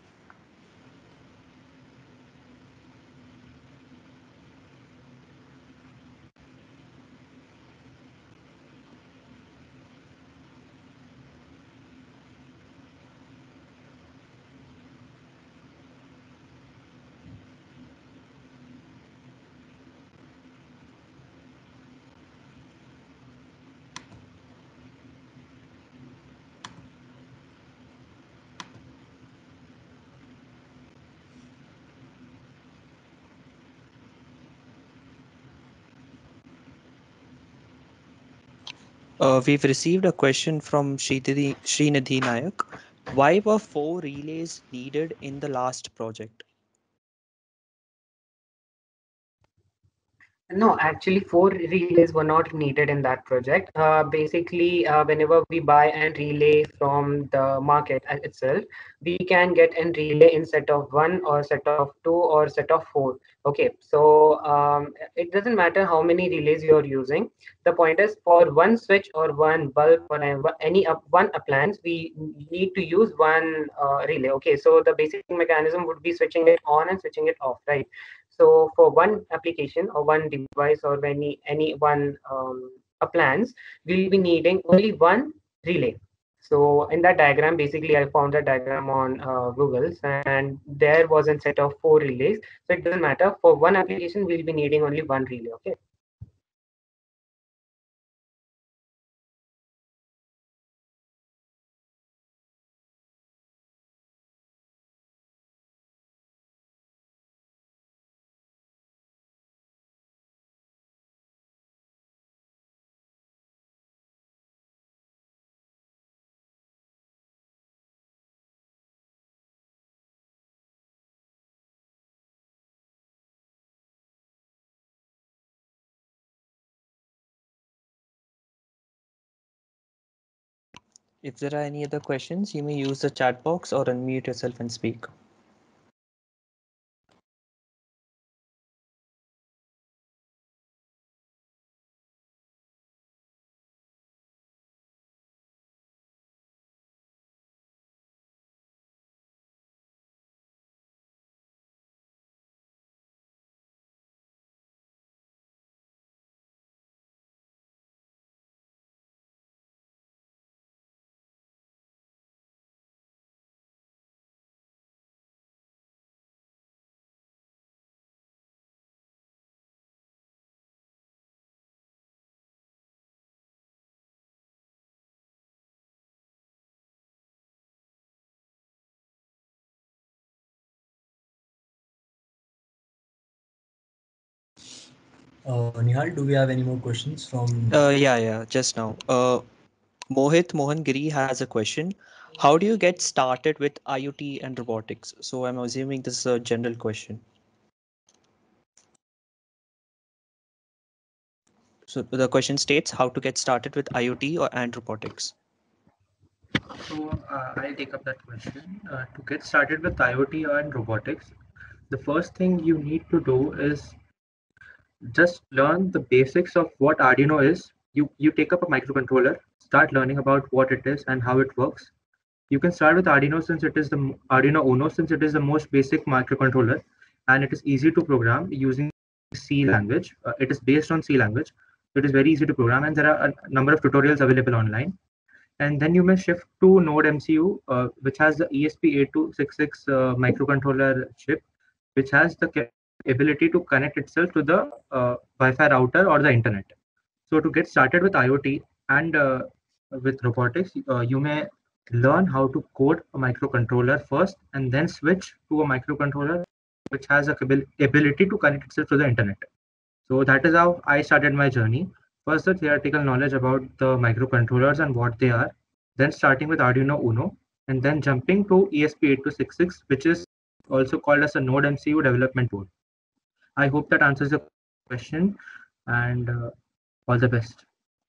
We've received a question from Srinidhi Nayak. Why were 4 relays needed in the last project? No, actually, 4 relays were not needed in that project. Basically, whenever we buy an relay from the market itself, we can get an relay in set of one or set of two or set of four. Okay, so it doesn't matter how many relays you're using. The point is for one switch or one bulb or any one appliance, we need to use one relay. Okay, so the basic mechanism would be switching it on and switching it off, right? So for one application or one device or any one appliance, we'll be needing only one relay. So in that diagram, basically, I found that diagram on Google, and there was a set of 4 relays. So it doesn't matter. For one application, we'll be needing only one relay. Okay. If there are any other questions, you may use the chat box or unmute yourself and speak. Nihal, do we have any more questions from? Yeah, just now. Mohit Mohan Giri has a question. How do you get started with IoT and robotics? So I'm assuming this is a general question. So the question states how to get started with IoT and robotics. So I'll take up that question. To get started with IoT and robotics, the first thing you need to do is just learn the basics of what Arduino is. You take up a microcontroller, start learning about what it is and how it works. You can start with Arduino since it is the Arduino Uno since it is the most basic microcontroller and it is easy to program using C language. It is based on C language. So it is very easy to program and there are a number of tutorials available online. And then you may shift to Node MCU, which has the ESP8266 microcontroller chip, which has the ability to connect itself to the Wi-Fi router or the internet. So to get started with IoT and with robotics, you may learn how to code a microcontroller first and then switch to a microcontroller which has a ability to connect itself to the internet. So that is how I started my journey. First, the theoretical knowledge about the microcontrollers and what they are, then starting with Arduino Uno, and then jumping to ESP8266, which is also called as a Node MCU development board. I hope that answers the question, and all the best.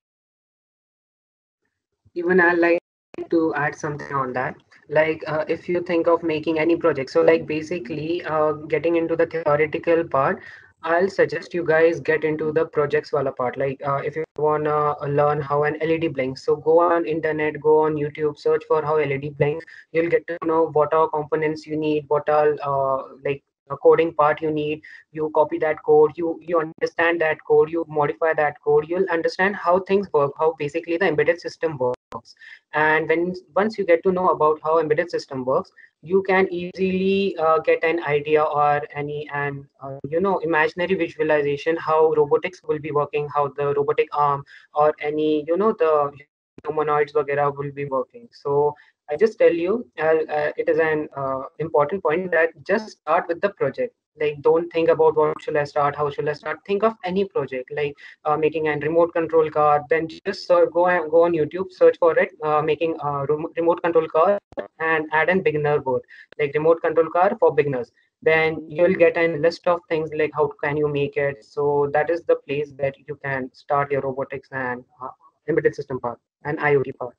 Even I like to add something on that. Like if you think of making any project, so like basically getting into the theoretical part, I'll suggest you guys get into the projects wala part. Like if you wanna learn how an LED blinks, so go on internet, go on YouTube, search for how LED blinks. You'll get to know what are components you need, what are like a coding part you need. You copy that code, you understand that code, you modify that code, you'll understand how things work, how basically the embedded system works. And when once you get to know about how embedded system works, you can easily get an idea or any and imaginary visualization how robotics will be working, how the robotic arm or any the humanoids vagera will be working. So I just tell you, it is an important point that just start with the project. Like, don't think about what should I start, how should I start. Think of any project, like making a remote control car. Then just go on YouTube, search for it, making a remote control car, and add an beginner board, like remote control car for beginners. Then you'll get a list of things like how can you make it. So that is the place that you can start your robotics and embedded system part and IoT part.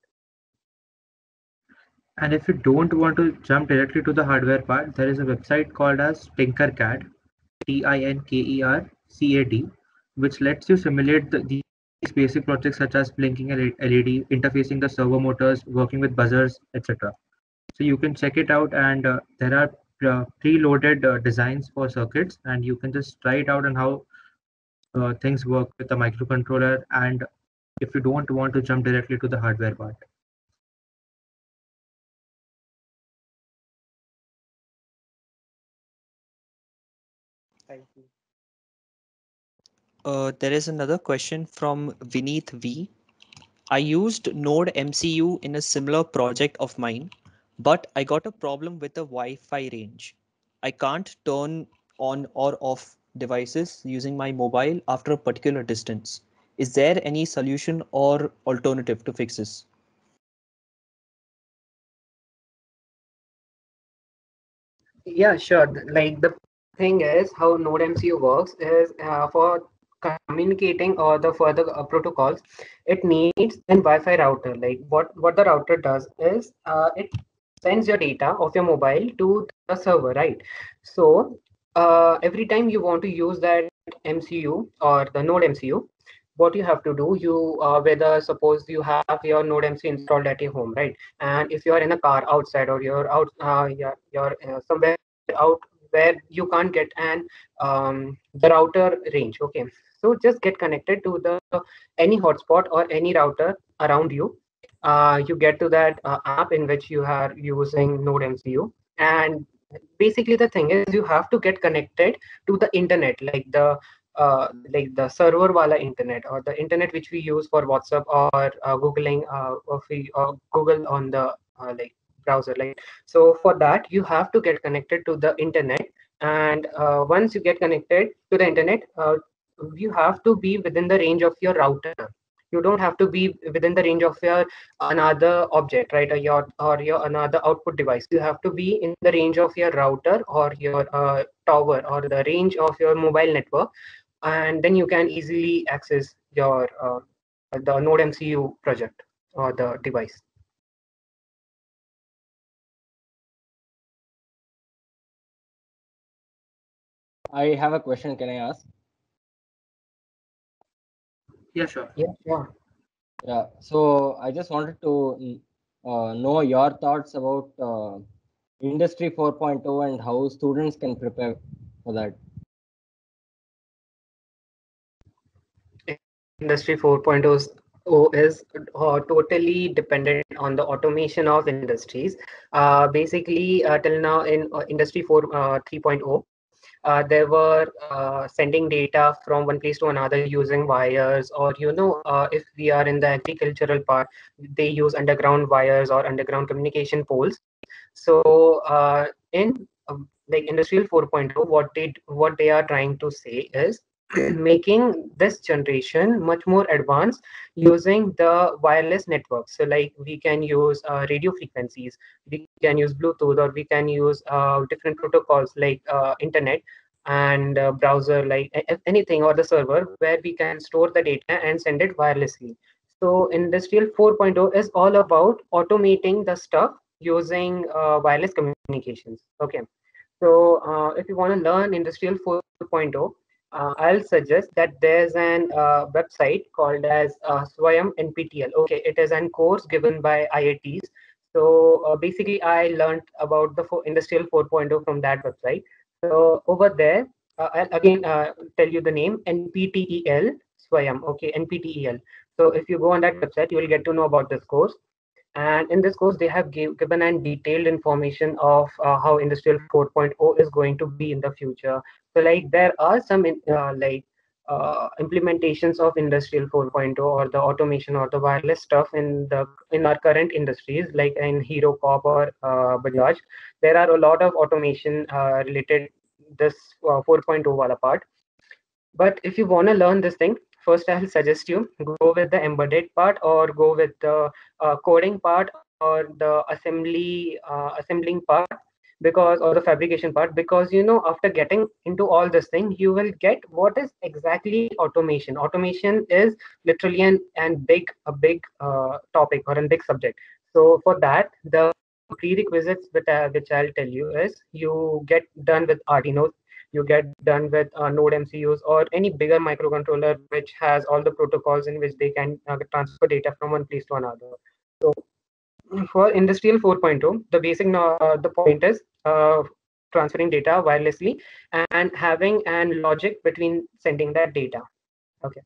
And if you don't want to jump directly to the hardware part, there is a website called as Tinkercad, Tinkercad, which lets you simulate these basic projects such as blinking LED, interfacing the servo motors, working with buzzers, etc. So you can check it out, and there are preloaded designs for circuits, and you can just try it out on how things work with the microcontroller. And if you don't want to jump directly to the hardware part. Thank you. There is another question from Vineet V. I used Node MCU in a similar project of mine, but I got a problem with the Wi-Fi range. I can't turn on or off devices using my mobile after a particular distance. Is there any solution or alternative to fix this? Yeah, sure. Like the thing is, how Node MCU works is for communicating or the further protocols, it needs an Wi-Fi router. Like what the router does is it sends your data of your mobile to the server, right? So every time you want to use that MCU or the Node MCU, what you have to do, you whether suppose you have your Node MCU installed at your home, right? And if you are in a car outside or you're out, you're somewhere out where you can't get an the router range. Okay, so just get connected to the any hotspot or any router around you. You get to that app in which you are using Node MCU, and basically the thing is you have to get connected to the internet, like the server wala internet or the internet which we use for WhatsApp or googling or Google on the like browser. Like, so for that you have to get connected to the internet, and once you get connected to the internet, you have to be within the range of your router. You don't have to be within the range of your another object, right, or your another output device. You have to be in the range of your router or your tower or the range of your mobile network, and then you can easily access your the Node MCU project or the device. I have a question. Can I ask? Yeah, sure. Yeah, sure. Yeah. So I just wanted to know your thoughts about Industry 4.0 and how students can prepare for that. Industry 4.0 is totally dependent on the automation of industries. Basically, till now in Industry 3.0, they were sending data from one place to another using wires, or if we are in the agricultural part, they use underground wires or underground communication poles. So in like Industrial 4.0, what they are trying to say is making this generation much more advanced using the wireless network. So like we can use radio frequencies, we can use Bluetooth, or we can use different protocols like internet and browser, like anything, or the server where we can store the data and send it wirelessly. So Industrial 4.0 is all about automating the stuff using wireless communications. Okay. So if you want to learn Industrial 4.0, I'll suggest that there's an website called as Swayam NPTL. Okay, it is an course given by IITs. So basically, I learned about the Industrial 4.0 from that website. So over there, I'll again tell you the name, NPTEL Swayam. Okay, NPTEL. So if you go on that website, you will get to know about this course. And in this course, they have given an detailed information of how Industrial 4.0 is going to be in the future. So like there are some implementations of Industrial 4.0 or the automation or the wireless stuff in our current industries, like in Hero Corp or Bajaj. There are a lot of automation related this 4.0 wala part. But if you want to learn this thing, first I'll suggest you go with the embedded part, or go with the coding part, or the assembling part, because or the fabrication part, because after getting into all this thing, you will get what is exactly automation. Automation is literally a big topic or a big subject. So for that, the prerequisites which I'll tell you is you get done with Arduino, you get done with Node MCUs or any bigger microcontroller which has all the protocols in which they can transfer data from one place to another. So for Industrial 4.0, the the point is transferring data wirelessly and having an logic between sending that data. Okay.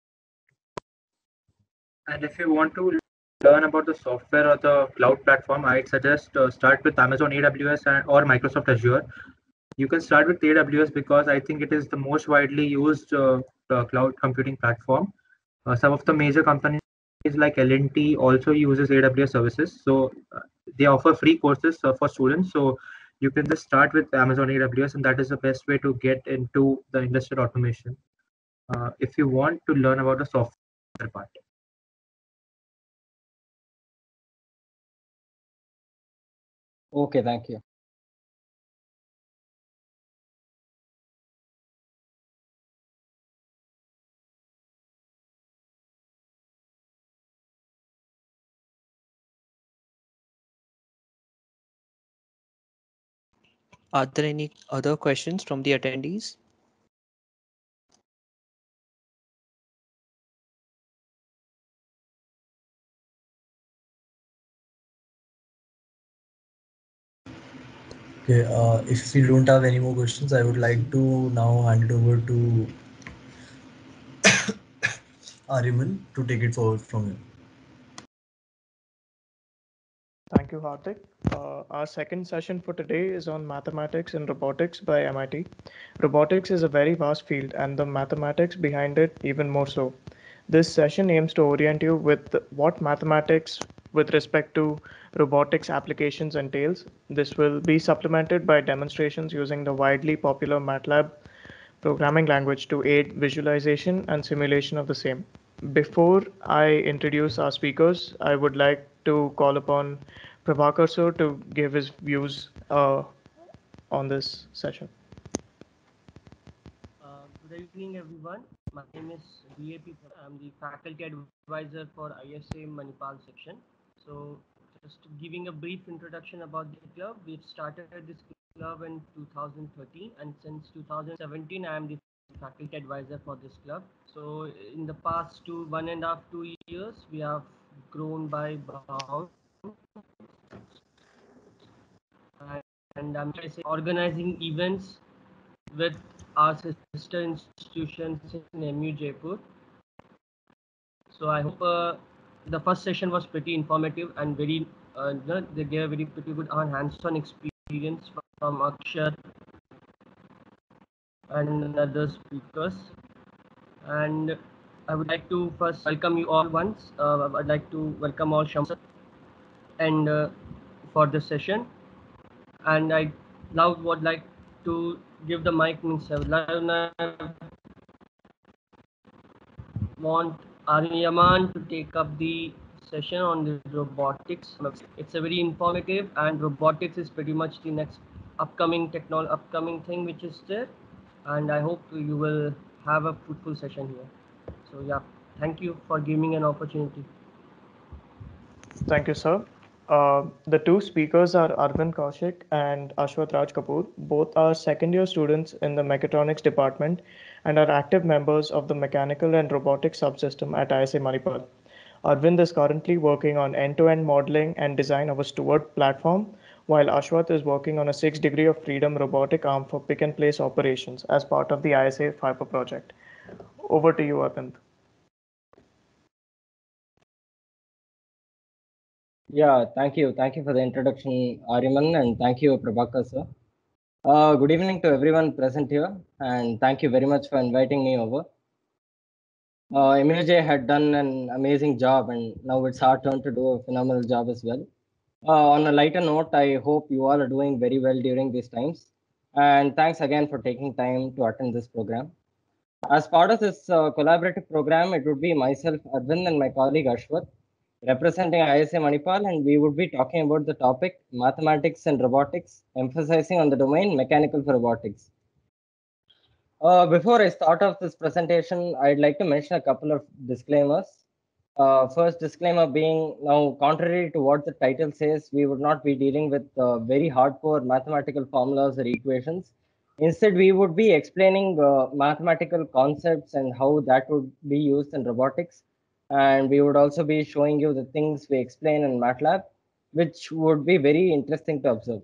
And if you want to learn about the software or the cloud platform, I'd suggest start with Amazon AWS or Microsoft Azure. You can start with AWS because I think it is the most widely used cloud computing platform. Some of the major companies like L&T also uses AWS services. So they offer free courses for students. So you can just start with Amazon AWS, and that is the best way to get into the industrial automation if you want to learn about the software part. Okay, thank you. Are there any other questions from the attendees? Okay, if we don't have any more questions, I would like to now hand it over to Ariman to take it forward from here. Thank you, Hardik. Our second session for today is on mathematics and robotics by MIT. Robotics is a very vast field, and the mathematics behind it even more so. This session aims to orient you with what mathematics with respect to robotics applications entails. This will be supplemented by demonstrations using the widely popular MATLAB programming language to aid visualization and simulation of the same. Before I introduce our speakers, I would like to call upon Prabhakar sir to give his views on this session. Good Good evening, everyone. My name is DAP. I'm the faculty advisor for ISA Manipal section. So, just giving a brief introduction about the club. We've started this club in 2013, and since 2017, I am the faculty advisor for this club. So, in the past 1.5 2 years, we have grown by bounds, and I'm organizing events with our sister institutions in MU Jaipur. So I hope the first session was pretty informative and very they gave a very pretty good hands-on experience from Akshat and other speakers. And I would like to first welcome you all once. I'd like to welcome all Shamsa and for this session. And I now would like to give the mic means want Aryaman to take up the session on the robotics. It's a very informative, and robotics is pretty much the next upcoming thing which is there, and I hope you will have a fruitful session here. So yeah, thank you for giving me an opportunity. Thank you, sir. The two speakers are Arvind Kaushik and Ashwath Raj Kapoor. Both are second-year students in the mechatronics department and are active members of the mechanical and robotics subsystem at ISA Manipal. Arvind is currently working on end-to-end modeling and design of a Stuart platform, while Ashwath is working on a 6 degree of freedom robotic arm for pick-and-place operations as part of the ISA Fiber project. Over to you, Arvind. Yeah, thank you. Thank you for the introduction, Ariman, and thank you, Prabhakar, sir. Good evening to everyone present here, and thank you very much for inviting me over. MUJ had done an amazing job, and now it's our turn to do a phenomenal job as well. On a lighter note, I hope you all are doing very well during these times, and thanks again for taking time to attend this program. As part of this collaborative program, it would be myself, Arvind, and my colleague Ashwath, representing ISA Manipal, and we would be talking about the topic mathematics and robotics, emphasizing on the domain mechanical for robotics. Before I start off this presentation, I'd like to mention a couple of disclaimers. First disclaimer being, now contrary to what the title says, we would not be dealing with very hardcore mathematical formulas or equations. Instead, we would be explaining mathematical concepts and how that would be used in robotics. And we would also be showing you the things we explain in MATLAB, which would be very interesting to observe.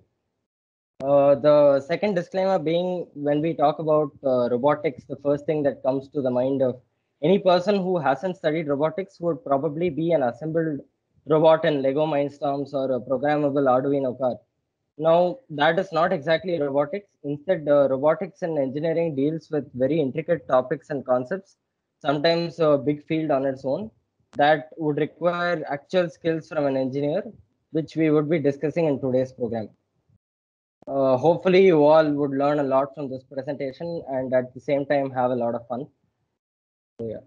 The second disclaimer being, when we talk about robotics, the first thing that comes to the mind of any person who hasn't studied robotics would probably be an assembled robot in Lego Mindstorms or a programmable Arduino car. Now, that is not exactly robotics. Instead, robotics and engineering deals with very intricate topics and concepts, sometimes a big field on its own, that would require actual skills from an engineer, which we would be discussing in today's program. Hopefully, you all would learn a lot from this presentation and at the same time have a lot of fun. So, yeah.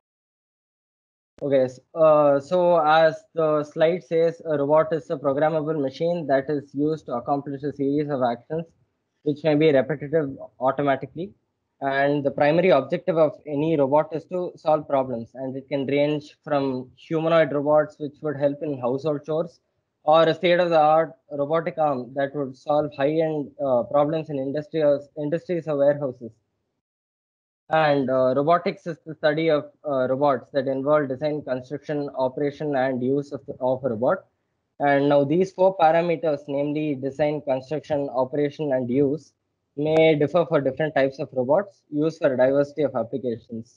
Okay, so as the slide says, a robot is a programmable machine that is used to accomplish a series of actions which may be repetitive automatically. And the primary objective of any robot is to solve problems, and it can range from humanoid robots which would help in household chores, or a state-of-the-art robotic arm that would solve high-end problems in industries or warehouses. And robotics is the study of robots that involve design, construction, operation, and use of a robot. And now these four parameters, namely design, construction, operation, and use, may differ for different types of robots used for a diversity of applications.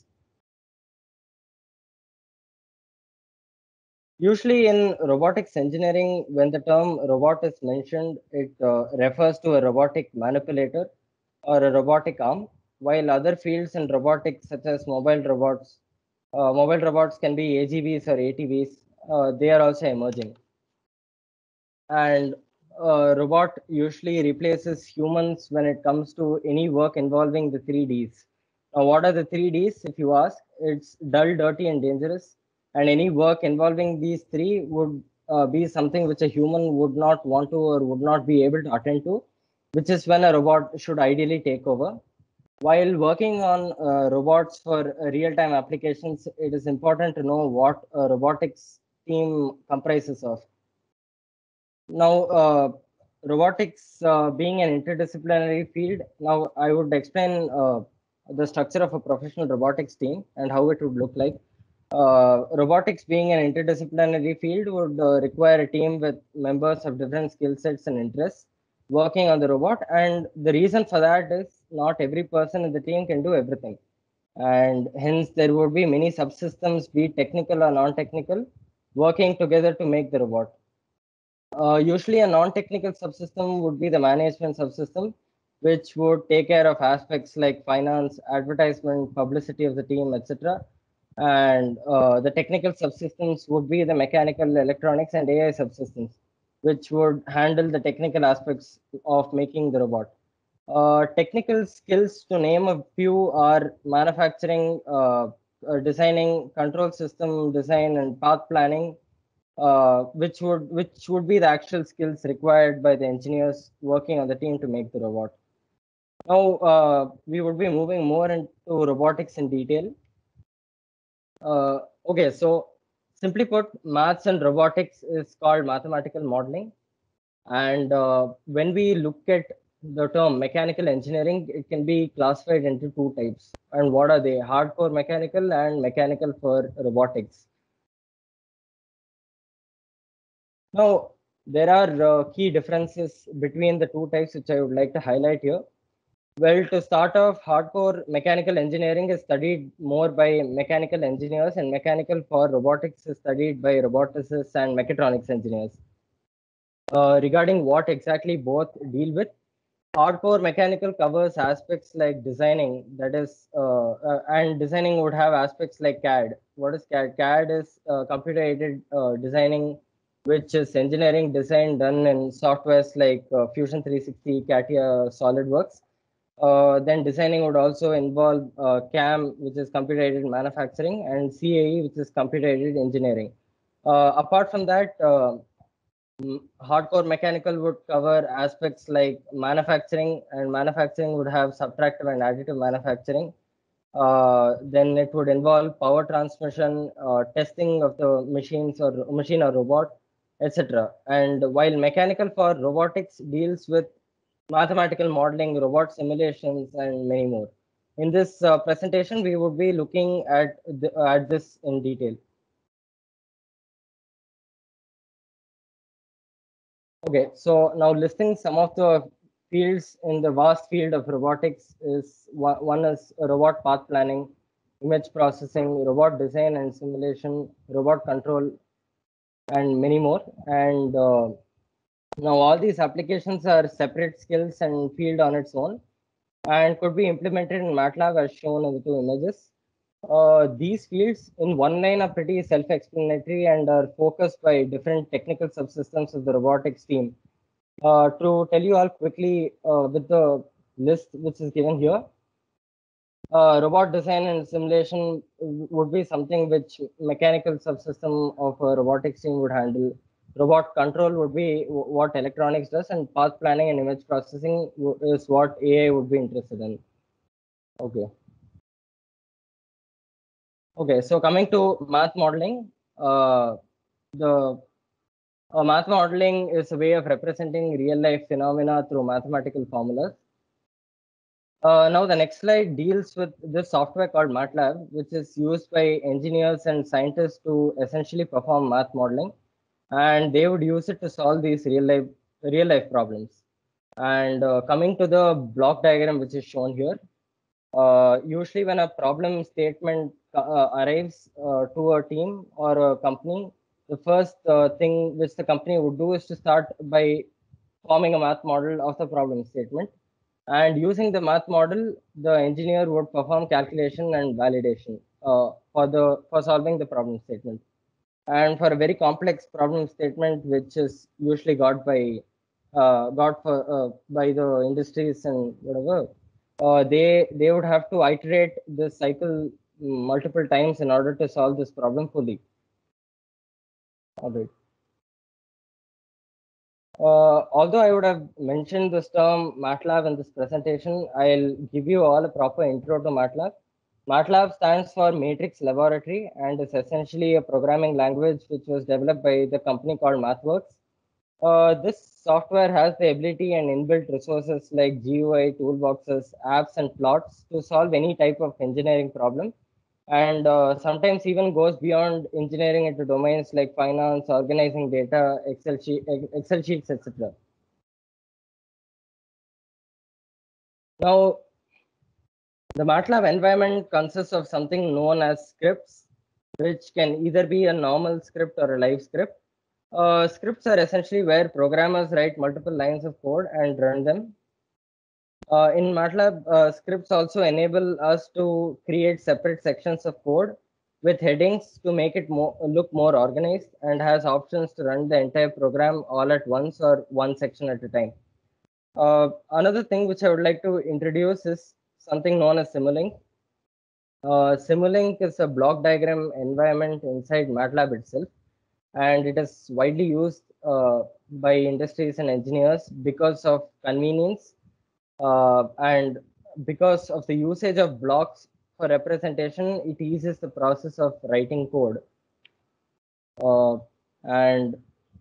Usually in robotics engineering, when the term robot is mentioned, it refers to a robotic manipulator or a robotic arm, while other fields in robotics, such as mobile robots can be AGVs or ATVs, they are also emerging. And robot usually replaces humans when it comes to any work involving the 3Ds. Now, what are the 3Ds? If you ask, it's dull, dirty, and dangerous. And any work involving these three would be something which a human would not want to or would not be able to attend to, which is when a robot should ideally take over. While working on robots for real-time applications, it is important to know what a robotics team comprises of. Now, robotics being an interdisciplinary field, now I would explain the structure of a professional robotics team and how it would look like. Robotics being an interdisciplinary field would require a team with members of different skill sets and interests working on the robot. And the reason for that is not every person in the team can do everything. And hence, there would be many subsystems, be it technical or non technical, working together to make the robot. Usually, a non-technical subsystem would be the management subsystem, which would take care of aspects like finance, advertisement, publicity of the team, etc. And the technical subsystems would be the mechanical, electronics, and AI subsystems, which would handle the technical aspects of making the robot. Technical skills, to name a few, are manufacturing, designing, control system design, and path planning, which would be the actual skills required by the engineers working on the team to make the robot. Now we would be moving more into robotics in detail. Okay, so simply put, maths and robotics is called mathematical modeling. And when we look at the term mechanical engineering, it can be classified into two types. And what are they? Hardcore mechanical and mechanical for robotics. Now, there are key differences between the two types, which I would like to highlight here. Well, to start off, hardcore mechanical engineering is studied more by mechanical engineers, and mechanical for robotics is studied by roboticists and mechatronics engineers. Regarding what exactly both deal with, hardcore mechanical covers aspects like designing, that is, and designing would have aspects like CAD. What is CAD? CAD is computer aided designing, which is engineering design done in softwares like Fusion 360, CATIA, SolidWorks. Then designing would also involve CAM, which is computer aided manufacturing, and CAE, which is computer aided engineering. Apart from that, hardcore mechanical would cover aspects like manufacturing, and manufacturing would have subtractive and additive manufacturing. Then it would involve power transmission, testing of the machines or machine or robot, etc. And while mechanical for robotics deals with mathematical modeling, robot simulations, and many more. In this presentation, we would be looking at this in detail. Okay, so now listing some of the fields in the vast field of robotics is one is robot path planning, image processing, robot design and simulation, robot control, and many more. And now all these applications are separate skills and field on its own, and could be implemented in MATLAB as shown in the two images. These fields in one line are pretty self-explanatory and are focused by different technical subsystems of the robotics team. To tell you all quickly with the list which is given here, robot design and simulation would be something which mechanical subsystem of a robotics team would handle. Robot control would be what electronics does, and path planning and image processing is what AI would be interested in. Okay. Okay, so coming to math modeling, the math modeling is a way of representing real life phenomena through mathematical formulas. Now the next slide deals with this software called MATLAB, which is used by engineers and scientists to essentially perform math modeling, and they would use it to solve these real life problems. And coming to the block diagram, which is shown here, usually when a problem statement arrives to a team or a company, the first thing which the company would do is to start by forming a math model of the problem statement. And using the math model, the engineer would perform calculation and validation for solving the problem statement. And for a very complex problem statement, which is usually by the industries and whatever, they would have to iterate this cycle multiple times in order to solve this problem fully. All right. Although I would have mentioned this term MATLAB in this presentation, I'll give you all a proper intro to MATLAB. MATLAB stands for Matrix Laboratory and is essentially a programming language which was developed by the company called MathWorks. This software has the ability and inbuilt resources like GUI, toolboxes, apps, and plots to solve any type of engineering problem, and sometimes even goes beyond engineering into domains like finance, organizing data, Excel sheets, etc. Now, the MATLAB environment consists of something known as scripts, which can either be a normal script or a live script. Scripts are essentially where programmers write multiple lines of code and run them. In MATLAB, scripts also enable us to create separate sections of code with headings to make it look more organized, and has options to run the entire program all at once or one section at a time. Another thing which I would like to introduce is something known as Simulink. Simulink is a block diagram environment inside MATLAB itself, and it is widely used by industries and engineers because of convenience and because of the usage of blocks for representation. It eases the process of writing code. And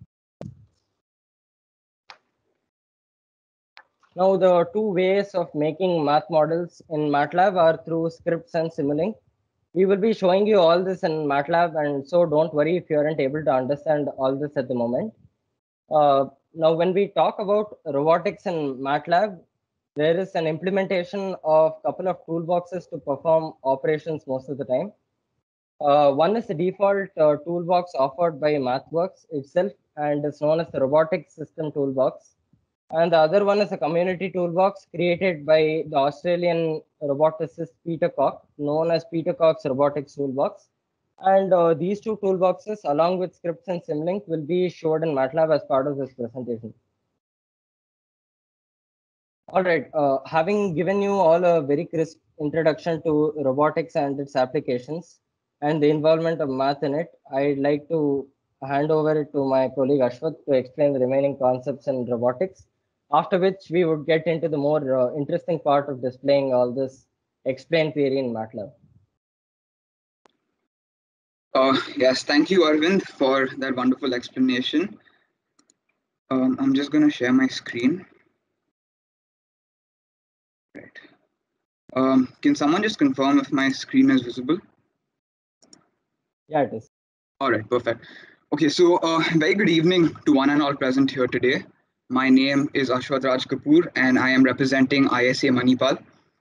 now the two ways of making math models in MATLAB are through scripts and Simulink. We will be showing you all this in MATLAB, and so don't worry if you aren't able to understand all this at the moment. Now, when we talk about robotics in MATLAB, there is an implementation of a couple of toolboxes to perform operations most of the time. One is the default toolbox offered by MathWorks itself and is known as the Robotics System Toolbox. And the other one is a community toolbox created by the Australian roboticist Peter Cock, known as Peter Cock's Robotics Toolbox. And these two toolboxes, along with scripts and Simulink, will be showed in MATLAB as part of this presentation. All right, having given you all a very crisp introduction to robotics and its applications and the involvement of math in it, I'd like to hand over it to my colleague Ashwath to explain the remaining concepts in robotics, after which we would get into the more interesting part of displaying all this explained theory in MATLAB. Yes, thank you, Arvind, for that wonderful explanation. I'm just going to share my screen. Right. Can someone just confirm if my screen is visible? Yeah, it is. All right, perfect. Okay, so very good evening to one and all present here today. My name is Ashwath Raj Kapoor, and I am representing ISA Manipal.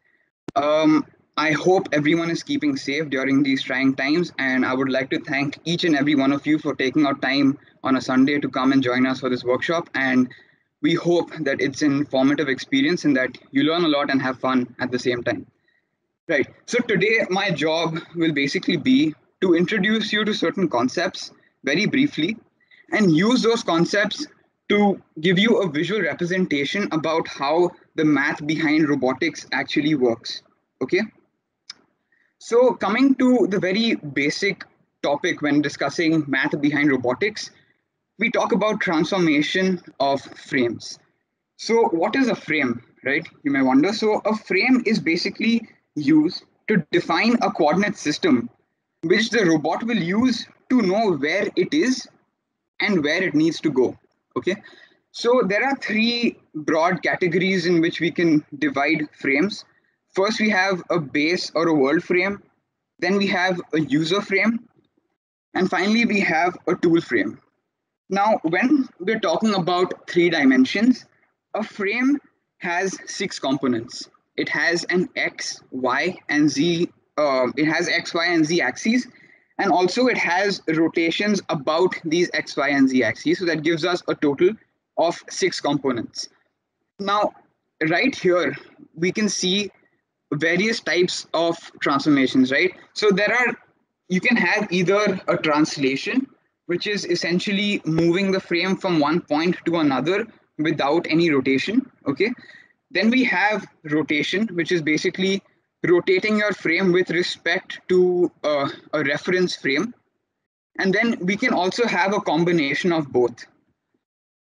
I hope everyone is keeping safe during these trying times, and I would like to thank each and every one of you for taking out time on a Sunday to come and join us for this workshop. And we hope that it's an informative experience and that you learn a lot and have fun at the same time. Right, so today my job will basically be to introduce you to certain concepts very briefly and use those concepts to give you a visual representation about how the math behind robotics actually works. Okay. So coming to the very basic topic when discussing math behind robotics, we talk about transformation of frames. So what is a frame, right? You may wonder. So a frame is basically used to define a coordinate system, which the robot will use to know where it is and where it needs to go. Okay. So there are three broad categories in which we can divide frames. First, we have a base or a world frame. Then we have a user frame. And finally, we have a tool frame. Now, when we're talking about 3 dimensions, a frame has 6 components. It has an X, Y, and Z. It has X, Y, and Z axes. And also it has rotations about these X, Y, and Z axes. So that gives us a total of 6 components. Now, right here, we can see various types of transformations, right? So you can have either a translation, which is essentially moving the frame from one point to another without any rotation, okay? Then we have rotation, which is basically rotating your frame with respect to a reference frame. And then we can also have a combination of both.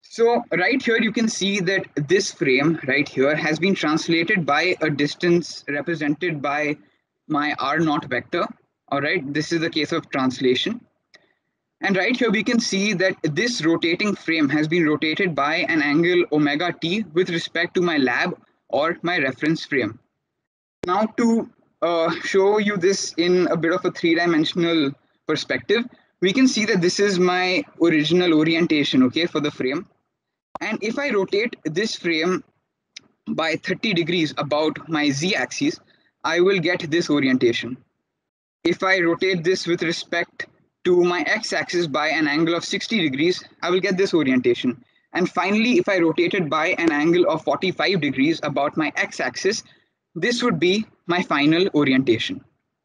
So right here, you can see that this frame right here has been translated by a distance represented by my R naught vector. All right, this is the case of translation. And right here, we can see that this rotating frame has been rotated by an angle omega t with respect to my lab or my reference frame. Now to show you this in a bit of a three-dimensional perspective, we can see that this is my original orientation, okay, for the frame. And if I rotate this frame by 30 degrees about my z-axis, I will get this orientation. If I rotate this with respect to my x-axis by an angle of 60 degrees, I will get this orientation. And finally, if I rotate it by an angle of 45 degrees about my x-axis, this would be my final orientation.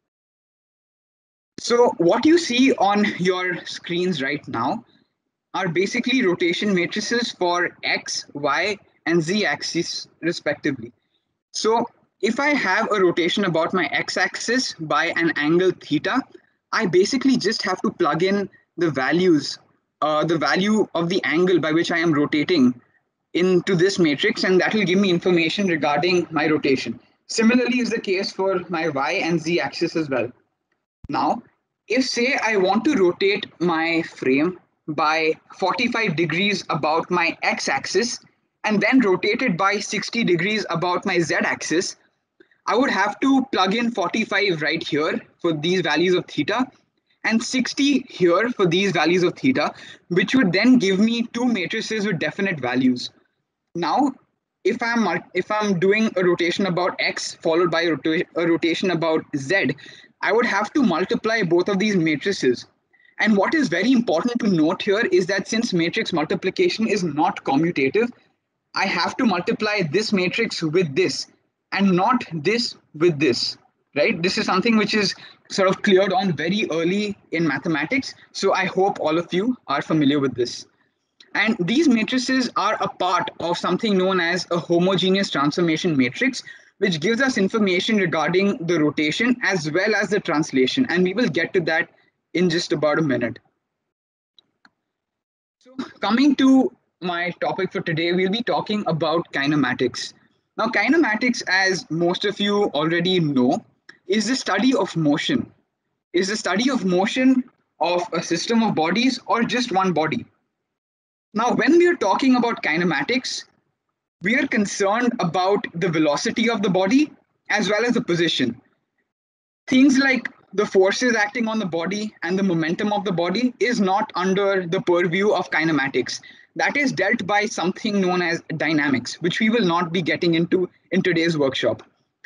So what you see on your screens right now are basically rotation matrices for x, y, and z axis respectively. So if I have a rotation about my x-axis by an angle theta, I basically just have to plug in the values, the value of the angle by which I am rotating into this matrix, and that will give me information regarding my rotation. Similarly is the case for my y and z axis as well. Now, if say I want to rotate my frame by 45 degrees about my x-axis and then rotate it by 60 degrees about my z-axis, I would have to plug in 45 right here for these values of theta and 60 here for these values of theta, which would then give me two matrices with definite values. Now, if I'm doing a rotation about x followed by a rotation about z, I would have to multiply both of these matrices. And what is very important to note here is that since matrix multiplication is not commutative, I have to multiply this matrix with this and not this with this, right? This is something which is sort of cleared on very early in mathematics. So I hope all of you are familiar with this. And these matrices are a part of something known as a homogeneous transformation matrix, which gives us information regarding the rotation as well as the translation. And we will get to that in just about a minute. So coming to my topic for today, we'll be talking about kinematics. Now, kinematics, as most of you already know, is the study of motion. Is the study of motion of a system of bodies or just one body. Now, when we are talking about kinematics, we are concerned about the velocity of the body as well as the position. Things like the forces acting on the body and the momentum of the body is not under the purview of kinematics. That is dealt by something known as dynamics, which we will not be getting into in today's workshop.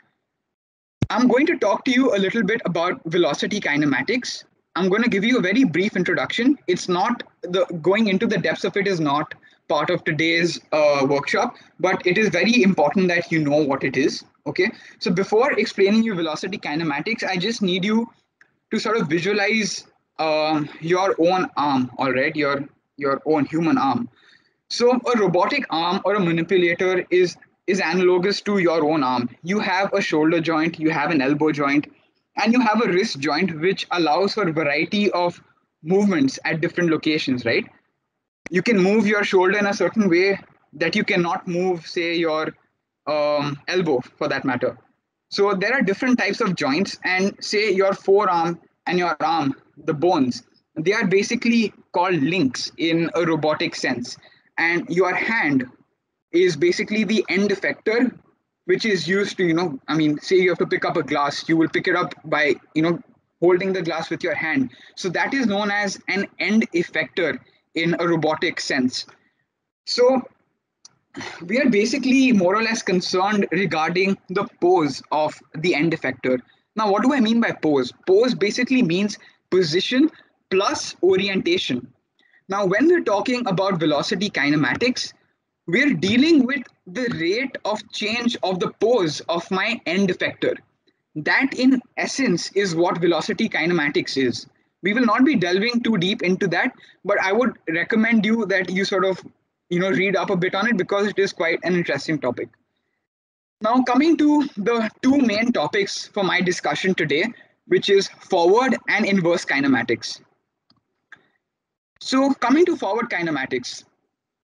I'm going to talk to you a little bit about velocity kinematics. I'm going to give you a very brief introduction. It's not going into the depths of it is not part of today's workshop, but it is very important that you know what it is. Okay, so before explaining you velocity kinematics, I just need you to sort of visualize your own arm, all right, your own human arm. So a robotic arm or a manipulator is analogous to your own arm. You have a shoulder joint, you have an elbow joint, and you have a wrist joint, which allows for a variety of movements at different locations, right? You can move your shoulder in a certain way that you cannot move, say, your elbow for that matter. So there are different types of joints, and say your forearm and your arm, the bones, they are basically called links in a robotic sense. And your hand is basically the end effector, which is used to, say you have to pick up a glass, you will pick it up by, holding the glass with your hand. So that is known as an end effector in a robotic sense. So we are basically more or less concerned regarding the pose of the end effector. Now, what do I mean by pose? Pose basically means position plus orientation. Now, when we're talking about velocity kinematics, we're dealing with the rate of change of the pose of my end effector. That in essence is what velocity kinematics is. We will not be delving too deep into that, but I would recommend you that you sort of, read up a bit on it because it is quite an interesting topic. Now, coming to the two main topics for my discussion today, which is forward and inverse kinematics. So coming to forward kinematics,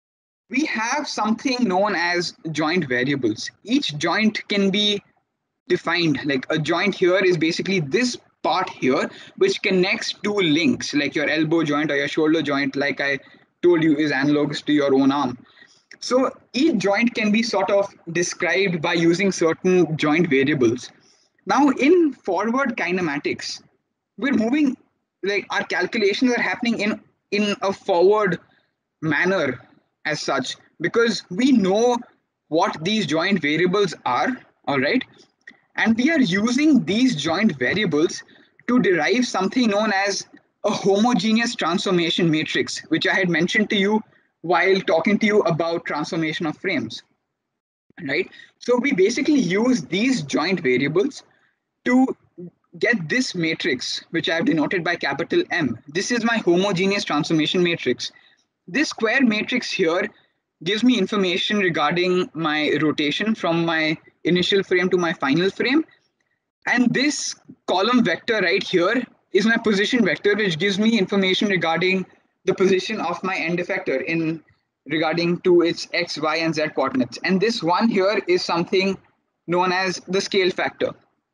we have something known as joint variables. Each joint can be defined, like a joint here is basically this part here, which connects two links, like your elbow joint or your shoulder joint, like I told you, is analogous to your own arm. So each joint can be sort of described by using certain joint variables. Now in forward kinematics, we're moving, like our calculations are happening in a forward manner as such, because we know what these joint variables are, all right? And we are using these joint variables to derive something known as a homogeneous transformation matrix, which I had mentioned to you while talking to you about transformation of frames, right? So we basically use these joint variables to get this matrix, which I have denoted by capital M. This is my homogeneous transformation matrix. This square matrix here gives me information regarding my rotation from my initial frame to my final frame. And this column vector right here is my position vector, which gives me information regarding the position of my end effector in regarding to its x, y, and z coordinates. And this one here is something known as the scale factor.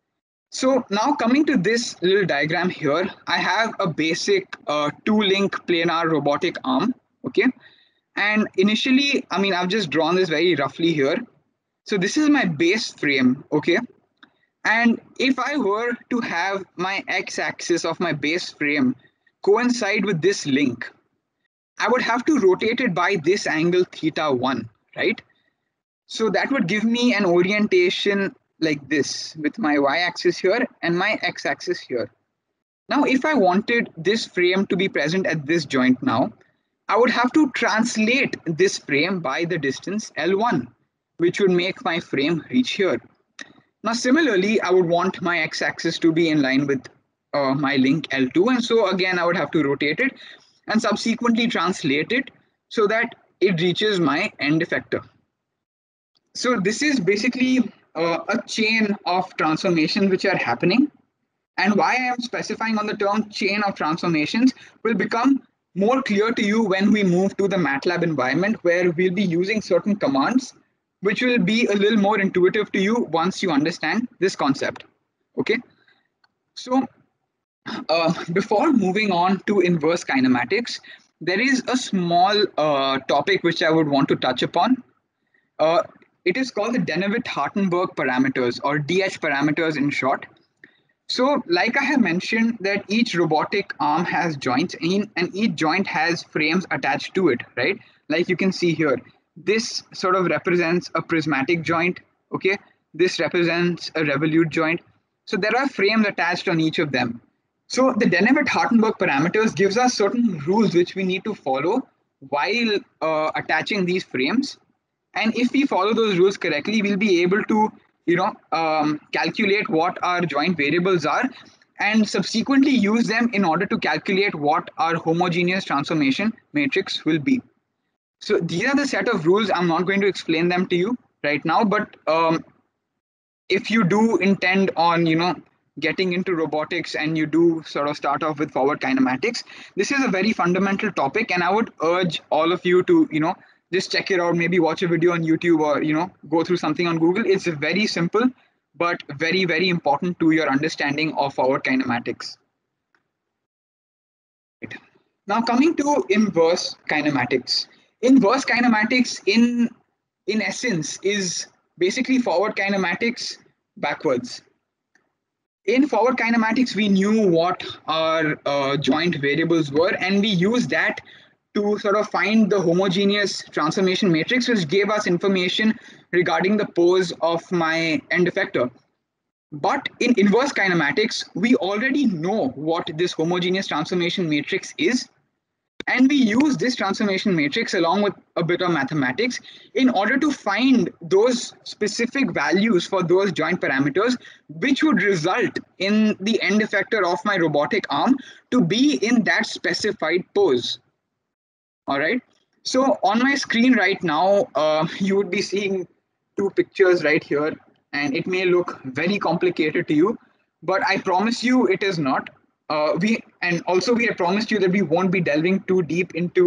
So now coming to this little diagram here, I have a basic two-link planar robotic arm, okay? And initially, I mean, I've just drawn this very roughly here. So this is my base frame, okay? And if I were to have my x-axis of my base frame coincide with this link, I would have to rotate it by this angle θ1, right? So that would give me an orientation like this with my y-axis here and my x-axis here. Now, if I wanted this frame to be present at this joint now, I would have to translate this frame by the distance L1, which would make my frame reach here. Now, similarly, I would want my x-axis to be in line with my link L2. And so again, I would have to rotate it and subsequently translate it so that it reaches my end effector. So this is basically a chain of transformations which are happening. And why I am specifying on the term chain of transformations will become more clear to you when we move to the MATLAB environment, where we'll be using certain commands which will be a little more intuitive to you once you understand this concept. Okay. So before moving on to inverse kinematics, there is a small topic which I would want to touch upon. It is called the Dennevit-Hartenberg parameters, or DH parameters in short. So like I have mentioned that each robotic arm has joints and each joint has frames attached to it, right? Like you can see here, this sort of represents a prismatic joint, okay? This represents a revolute joint. So there are frames attached on each of them. So the Dennevit-Hartenberg parameters gives us certain rules which we need to follow while attaching these frames. And if we follow those rules correctly, we'll be able to calculate what our joint variables are and subsequently use them in order to calculate what our homogeneous transformation matrix will be. So these are the set of rules. I'm not going to explain them to you right now, but if you do intend on, getting into robotics and you do sort of start off with forward kinematics, this is a very fundamental topic, and I would urge all of you to, just check it out, maybe watch a video on YouTube or, go through something on Google. It's very simple, but very, very important to your understanding of forward kinematics. Right. Now coming to inverse kinematics. Inverse kinematics in essence is basically forward kinematics backwards. In forward kinematics, we knew what our joint variables were, and we used that to sort of find the homogeneous transformation matrix, which gave us information regarding the pose of my end effector. But in inverse kinematics, we already know what this homogeneous transformation matrix is. And we use this transformation matrix along with a bit of mathematics in order to find those specific values for those joint parameters, which would result in the end effector of my robotic arm to be in that specified pose. All right. So on my screen right now, you would be seeing two pictures right here, and it may look very complicated to you, but I promise you it is not. We had promised you that we won't be delving too deep into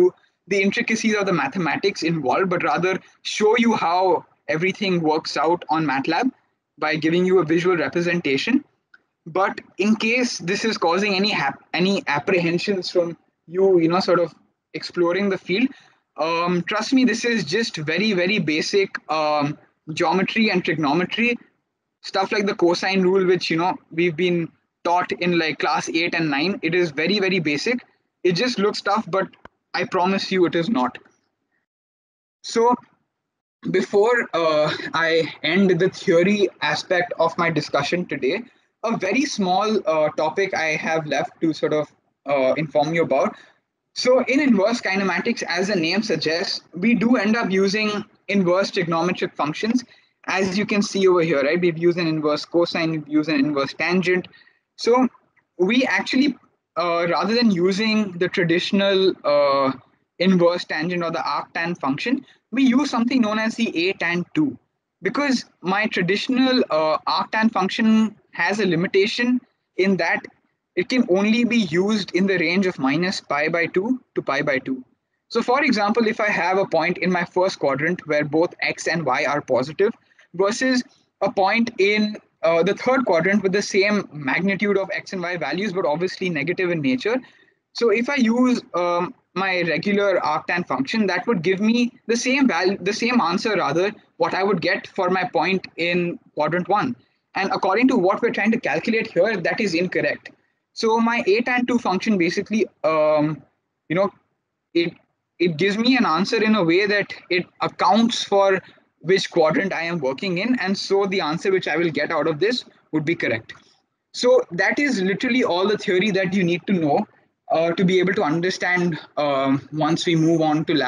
the intricacies of the mathematics involved, but rather show you how everything works out on MATLAB by giving you a visual representation. But in case this is causing any apprehensions from you, sort of exploring the field, trust me, this is just very basic geometry and trigonometry stuff, like the cosine rule, which we've been taught in like class 8 and 9. It is very basic. It just looks tough, but I promise you it is not. So before I end the theory aspect of my discussion today, a very small topic I have left to sort of inform you about. So in inverse kinematics, as the name suggests, we do end up using inverse trigonometric functions. As you can see over here, right? We've used an inverse cosine, we've used an inverse tangent. So we actually, rather than using the traditional inverse tangent or the arctan function, we use something known as the atan2. Because my traditional arctan function has a limitation in that it can only be used in the range of minus pi by 2 to pi by 2. So for example, if I have a point in my first quadrant where both x and y are positive versus a point in the third quadrant with the same magnitude of x and y values, but obviously negative in nature. So if I use my regular arctan function, that would give me the same value, the same answer rather, what I would get for my point in quadrant 1. And according to what we're trying to calculate here, that is incorrect. So my atan2 function basically, it gives me an answer in a way that it accounts for which quadrant I am working in, and so the answer which I will get out of this would be correct. So that is literally all the theory that you need to know to be able to understand once we move on to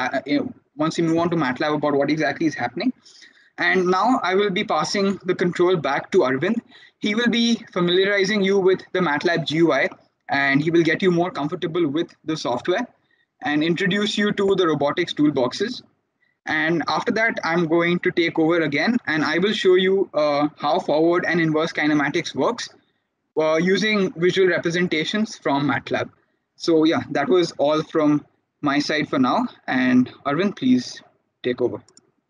MATLAB about what exactly is happening. And now I will be passing the control back to Arvind. He will be familiarizing you with the MATLAB GUI, and he will get you more comfortable with the software and introduce you to the robotics toolboxes. And after that, I'm going to take over again, and I will show you how forward and inverse kinematics works using visual representations from MATLAB. So yeah, that was all from my side for now. And Arvind, please take over.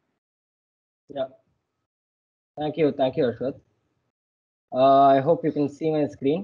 Yeah. Thank you, Ashwath. I hope you can see my screen.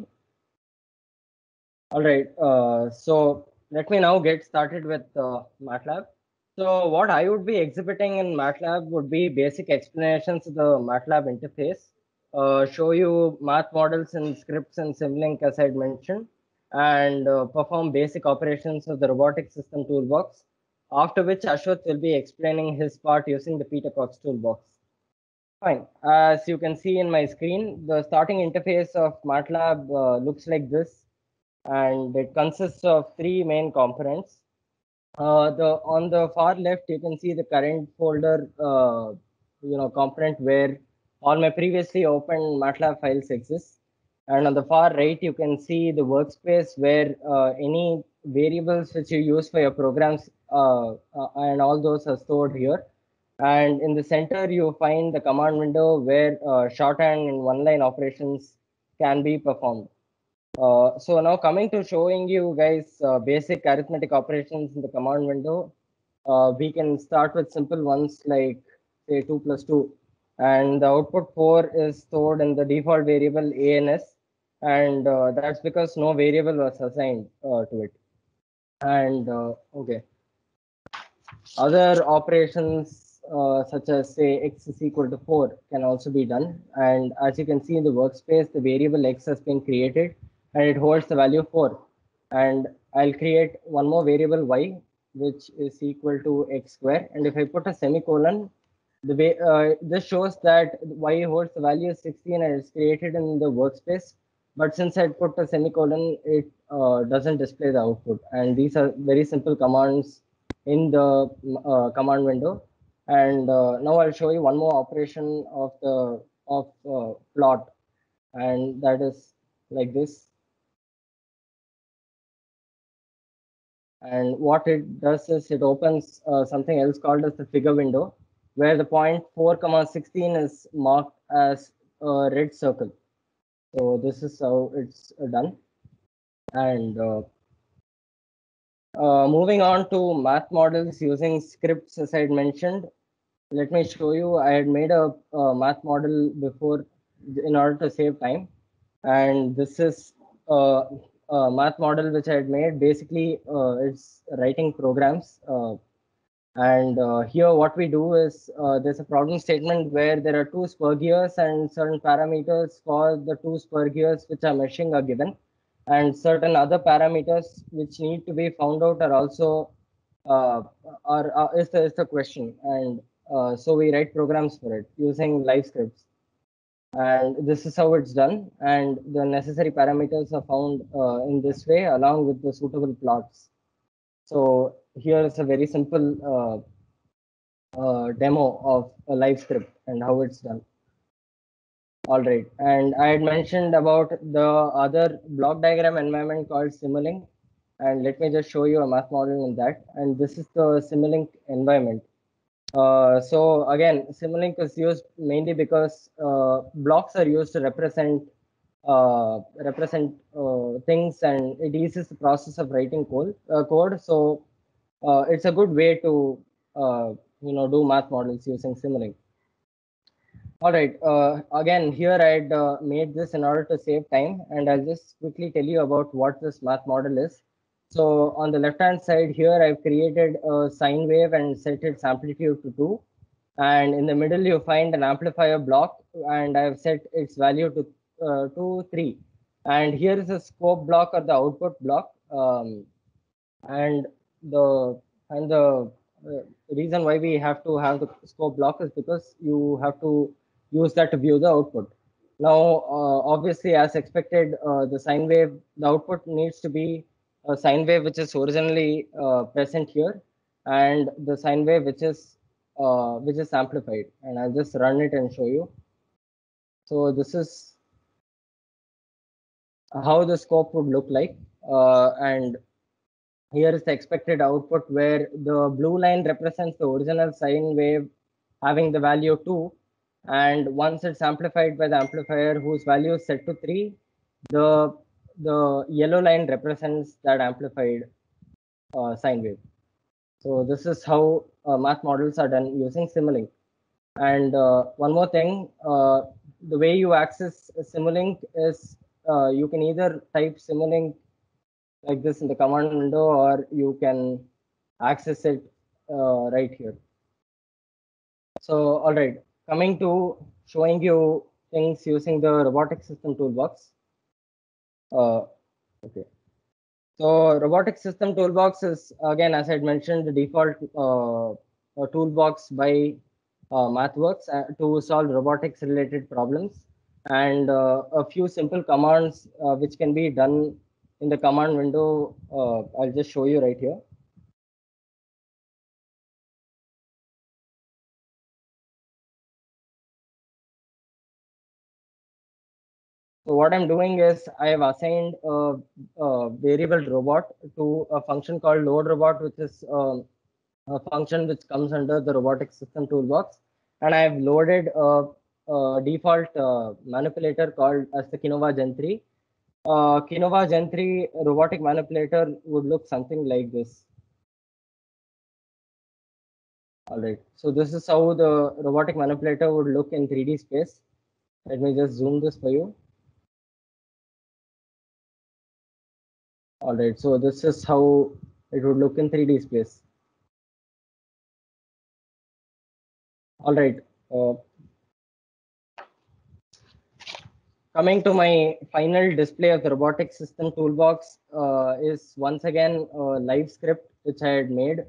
All right. So let me now get started with MATLAB. So what I would be exhibiting in MATLAB would be basic explanations of the MATLAB interface, show you math models and scripts and Simulink as I mentioned, and perform basic operations of the robotic system toolbox, after which Ashwath will be explaining his part using the Peter Cox toolbox. Fine. As you can see in my screen, the starting interface of MATLAB looks like this, and it consists of 3 main components. On the far left, you can see the current folder, component where all my previously opened MATLAB files exist. And on the far right, you can see the workspace where any variables which you use for your programs and all those are stored here. And in the center, you find the command window where shorthand and one-line operations can be performed. So now coming to showing you guys basic arithmetic operations in the command window, we can start with simple ones like say 2 plus 2. And the output 4 is stored in the default variable ANS. And that's because no variable was assigned to it. And okay. Other operations such as say x is equal to 4 can also be done. And as you can see in the workspace, the variable x has been created and it holds the value 4. And I'll create one more variable y, which is equal to x square. And if I put a semicolon, the way this shows that y holds the value 16 and it's created in the workspace. But since I put a semicolon, it doesn't display the output. And these are very simple commands in the command window. And now I'll show you one more operation of the plot, and that is like this. And what it does is it opens something else called as the figure window, where the point 4,16 is marked as a red circle. So this is how it's done. And Moving on to math models using scripts, as I had mentioned, let me show you. I had made a math model before in order to save time. And this is a math model which I had made. Basically, it's writing programs. And here what we do is there's a problem statement where there are two spur gears and certain parameters for the two spur gears which are meshing are given. And certain other parameters which need to be found out are also is the question. And so we write programs for it using live scripts. And this is how it's done. And the necessary parameters are found in this way along with the suitable plots. So here is a very simple demo of a live script and how it's done. All right, and I had mentioned about the other block diagram environment called Simulink, and let me just show you a math model in that. And this is the Simulink environment. So again, Simulink is used mainly because blocks are used to represent things, and it eases the process of writing code. So it's a good way to do math models using Simulink. All right. Again, here I'd made this in order to save time, and I'll just quickly tell you about what this math model is. So on the left-hand side here, I've created a sine wave and set its amplitude to 2. And in the middle, you find an amplifier block, and I've set its value to 3. And here is a scope block or the output block. And the reason why we have to have the scope block is because you have to use that to view the output. Now, obviously, as expected, the sine wave, the output needs to be a sine wave which is originally present here, and the sine wave which is amplified. And I'll just run it and show you. So this is how the scope would look like, and here is the expected output where the blue line represents the original sine wave having the value 2. And once it's amplified by the amplifier whose value is set to 3, the yellow line represents that amplified sine wave. So this is how math models are done using Simulink. And one more thing, the way you access Simulink is you can either type Simulink like this in the command window, or you can access it right here. So, all right, coming to showing you things using the robotic system toolbox. Okay. So, robotic system toolbox is, again, as I had mentioned, the default toolbox by MathWorks to solve robotics related problems, and a few simple commands which can be done in the command window. I'll just show you right here. So what I'm doing is I have assigned a variable robot to a function called load robot, which is a function which comes under the robotic system toolbox. And I have loaded a default manipulator called as the Kinova Gen 3. Kinova Gen 3 robotic manipulator would look something like this. All right, so this is how the robotic manipulator would look in 3D space. Let me just zoom this for you. All right, so this is how it would look in 3D space. All right. Coming to my final display of the robotic system toolbox is once again a live script which I had made.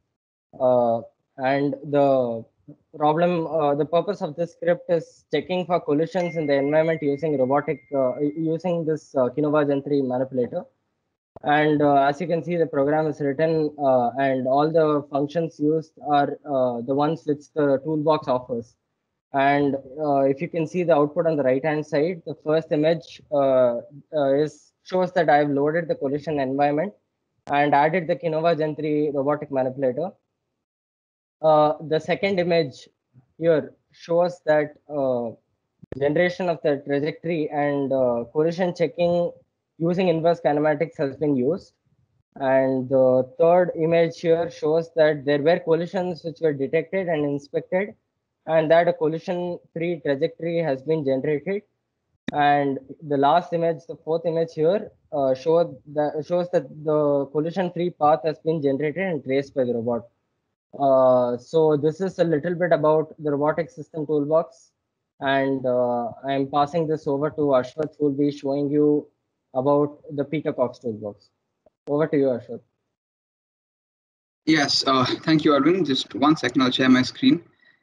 And the purpose of this script is checking for collisions in the environment using using this Kinova Gen 3 manipulator. And as you can see, the program is written and all the functions used are the ones which the toolbox offers. And if you can see the output on the right hand side, the first image shows that I've loaded the collision environment and added the Kinova Gen 3 robotic manipulator. The second image here shows that generation of the trajectory and collision checking using inverse kinematics has been used. And the third image here shows that there were collisions which were detected and inspected, and that a collision-free trajectory has been generated. And the last image, the fourth image here, shows that the collision-free path has been generated and traced by the robot. So this is a little bit about the robotic system toolbox, and I'm passing this over to Ashwath, who will be showing you about the Peter Cox toolbox. Over to you, Ashwath. Yes, thank you, Arvind. Just 1 second, I'll share my screen.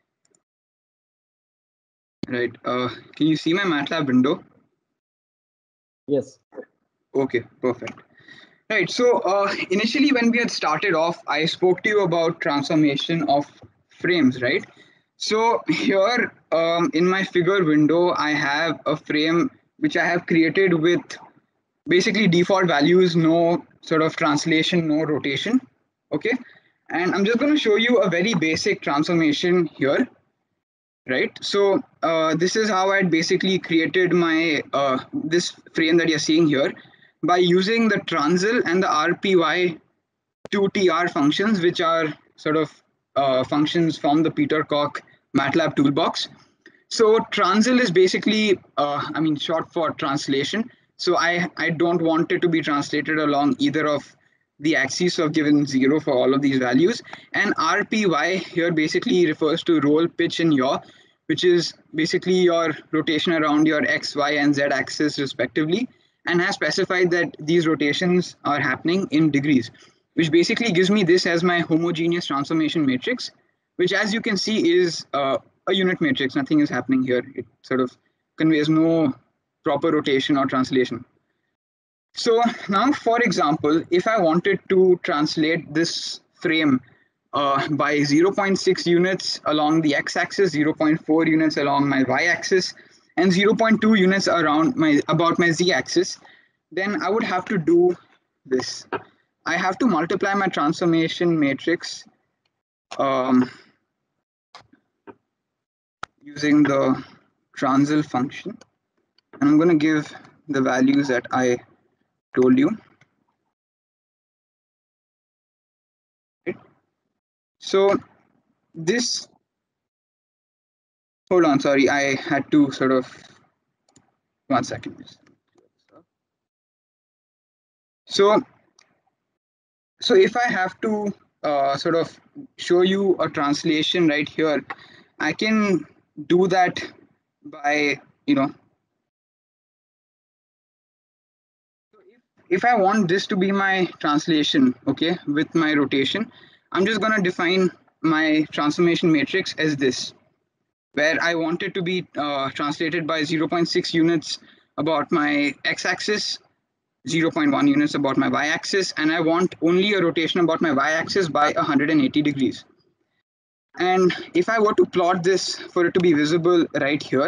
Right, can you see my MATLAB window? Yes. Okay, perfect. Right, so initially when we had started off, I spoke to you about transformation of frames, right? So here in my figure window, I have a frame which I have created with basically default values, no sort of translation, no rotation, okay? And I'm just going to show you a very basic transformation here, right? So this is how I basically created my this frame that you're seeing here by using the transil and the RPY2TR functions, which are sort of functions from the Peter Cox MATLAB toolbox. So transil is basically, short for translation. So I don't want it to be translated along either of the axes, so I've given 0 for all of these values. And RPY here basically refers to roll, pitch, and yaw, which is basically your rotation around your X, Y, and Z axis respectively, and has specified that these rotations are happening in degrees, which basically gives me this as my homogeneous transformation matrix, which as you can see is a unit matrix. Nothing is happening here. It sort of conveys no proper rotation or translation. So now, for example, if I wanted to translate this frame by 0.6 units along the x-axis, 0.4 units along my y-axis, and 0.2 units around about my z-axis, then I would have to do this. I have to multiply my transformation matrix using the transil function, and I'm going to give the values that I told you. Right. So this, hold on, sorry, I had to sort of, 1 second. So if I have to sort of show you a translation right here, I can do that by, if I want this to be my translation, okay, with my rotation, I'm just going to define my transformation matrix as this, where I want it to be translated by 0.6 units about my x-axis, 0.1 units about my y-axis, and I want only a rotation about my y-axis by 180 degrees. And if I were to plot this for it to be visible right here,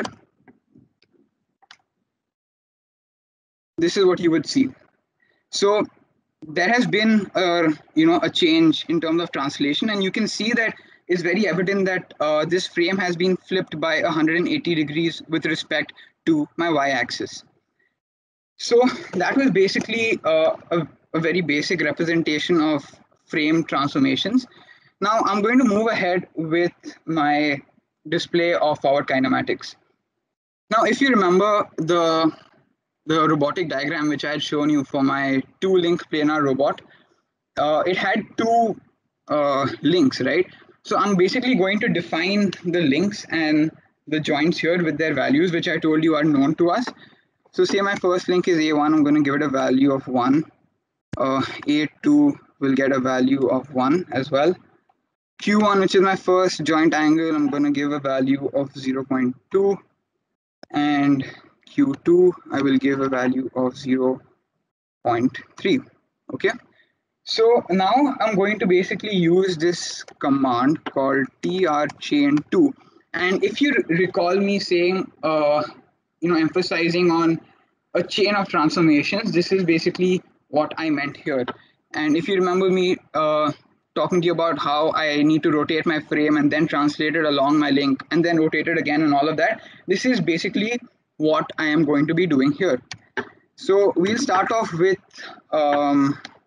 this is what you would see. So there has been a change in terms of translation, and you can see that it's very evident that this frame has been flipped by 180 degrees with respect to my y-axis. So that was basically a very basic representation of frame transformations. Now I'm going to move ahead with my display of forward kinematics. Now, if you remember the robotic diagram which I had shown you for my 2-link planar robot, it had 2 links, right? So I'm basically going to define the links and the joints here with their values, which I told you are known to us. So say my first link is A1, I'm going to give it a value of 1. A2 will get a value of 1 as well. Q1, which is my first joint angle, I'm going to give a value of 0.2. And Q2, I will give a value of 0.3. Okay. So now I'm going to basically use this command called trchain2. And if you recall me saying, emphasizing on a chain of transformations, this is basically what I meant here. And if you remember me talking to you about how I need to rotate my frame and then translate it along my link and then rotate it again and all of that, this is basically what I am going to be doing here. So we'll start off with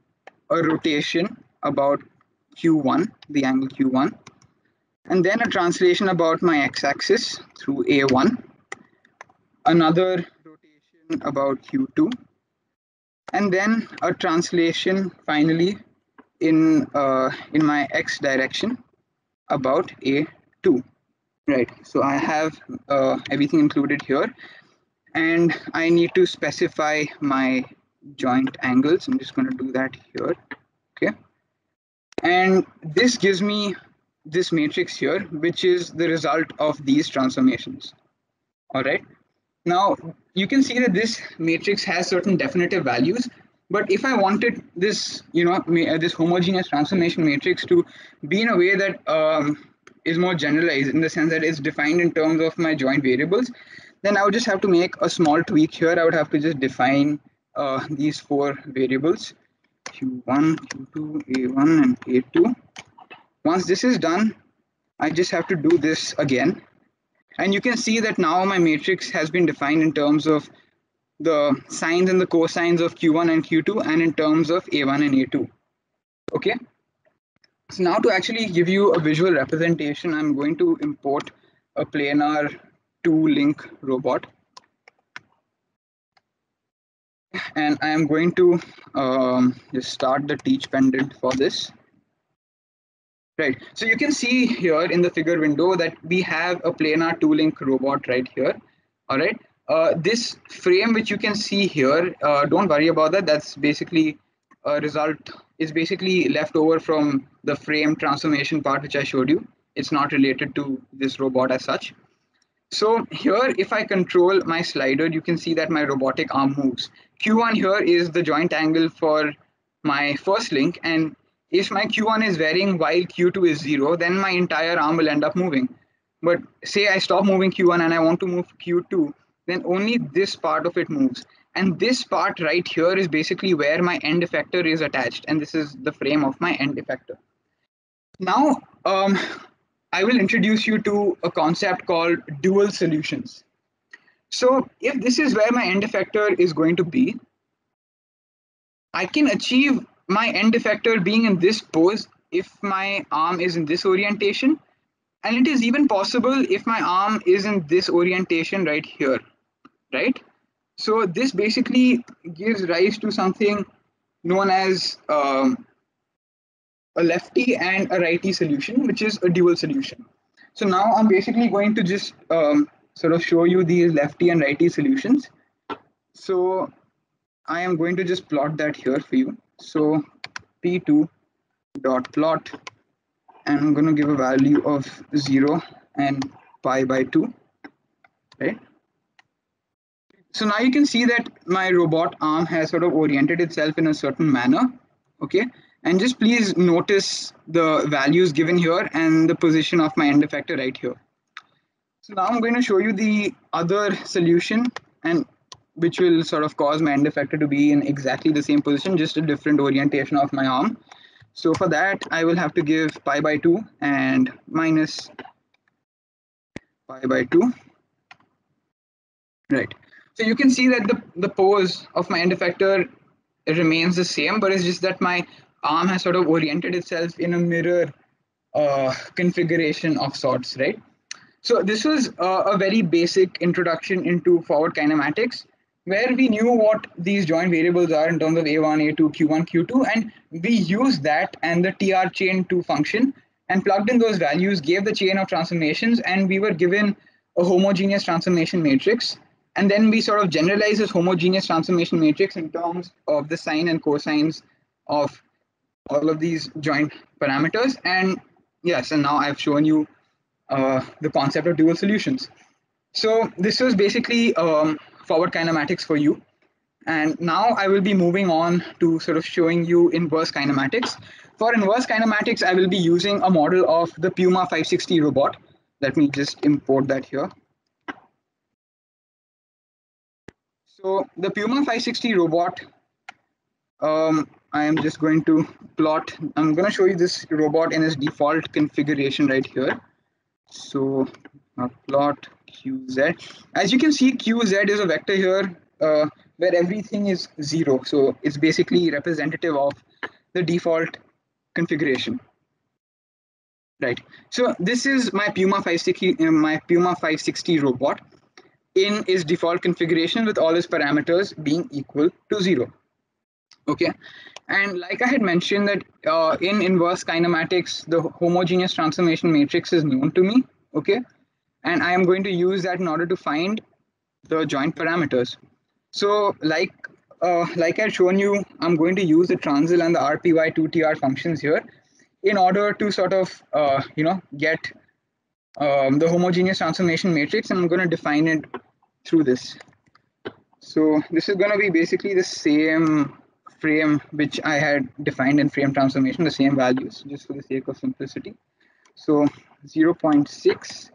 a rotation about Q1, the angle Q1, and then a translation about my x-axis through A1, another rotation about Q2, and then a translation finally in my x direction about A2. Right, so I have everything included here, and I need to specify my joint angles. I'm just going to do that here. Okay, and this gives me this matrix here, which is the result of these transformations. All right, now you can see that this matrix has certain definitive values, but if I wanted this, this homogeneous transformation matrix to be in a way that is more generalized, in the sense that it's defined in terms of my joint variables, then I would just have to make a small tweak here. I would have to just define these four variables, Q1, Q2, A1, and A2. Once this is done, I just have to do this again. And you can see that now my matrix has been defined in terms of the sines and the cosines of Q1 and Q2, and in terms of A1 and A2. Okay. So now to actually give you a visual representation, I'm going to import a planar 2-link robot. And I am going to just start the teach pendant for this. Right, so you can see here in the figure window that we have a planar 2-link robot right here. All right, this frame which you can see here, don't worry about that. That's basically a result, is basically left over from the frame transformation part which I showed you. It's not related to this robot as such. So here, if I control my slider, you can see that my robotic arm moves. Q1 here is the joint angle for my first link, and if my Q1 is varying while Q2 is 0, then my entire arm will end up moving. But say I stop moving Q1 and I want to move Q2, then only this part of it moves. And this part right here is basically where my end effector is attached, and this is the frame of my end effector. Now, I will introduce you to a concept called dual solutions. So if this is where my end effector is going to be, I can achieve my end effector being in this pose if my arm is in this orientation, and it is even possible if my arm is in this orientation right here, right? So this basically gives rise to something known as a lefty and a righty solution, which is a dual solution. So now I'm basically going to just sort of show you these lefty and righty solutions. So I am going to just plot that here for you. So P2 dot plot, and I'm going to give a value of 0 and pi by 2, right? So now you can see that my robot arm has sort of oriented itself in a certain manner, okay? And just please notice the values given here and the position of my end effector right here. So now I'm going to show you the other solution, and which will sort of cause my end effector to be in exactly the same position, just a different orientation of my arm. So for that, I will have to give pi by 2 and minus pi by 2. Right. So you can see that the pose of my end effector remains the same, but it's just that my arm has sort of oriented itself in a mirror configuration of sorts, right? So this was a very basic introduction into forward kinematics, where we knew what these joint variables are in terms of A1, A2, Q1, Q2, and we used that and the TR chain 2 function and plugged in those values, gave the chain of transformations, and we were given a homogeneous transformation matrix. And then we sort of generalize this homogeneous transformation matrix in terms of the sine and cosines of all of these joint parameters. And yes, and now I've shown you the concept of dual solutions. So this was basically forward kinematics for you. And now I will be moving on to sort of showing you inverse kinematics. For inverse kinematics, I will be using a model of the Puma 560 robot. Let me just import that here. So the Puma 560 robot, I am just going to plot. I'm going to show you this robot in its default configuration right here. So plot QZ. As you can see, QZ is a vector here where everything is 0. So it's basically representative of the default configuration. Right. So this is my Puma 560 robot in its default configuration with all its parameters being equal to 0. Okay. And like I had mentioned that in inverse kinematics, the homogeneous transformation matrix is known to me. Okay. And I am going to use that in order to find the joint parameters. So like I've shown you, I'm going to use the Transil and the RPY2TR functions here in order to sort of, get the homogeneous transformation matrix, and I'm going to define it through this. So this is going to be basically the same frame which I had defined in frame transformation, the same values, just for the sake of simplicity. So 0.6,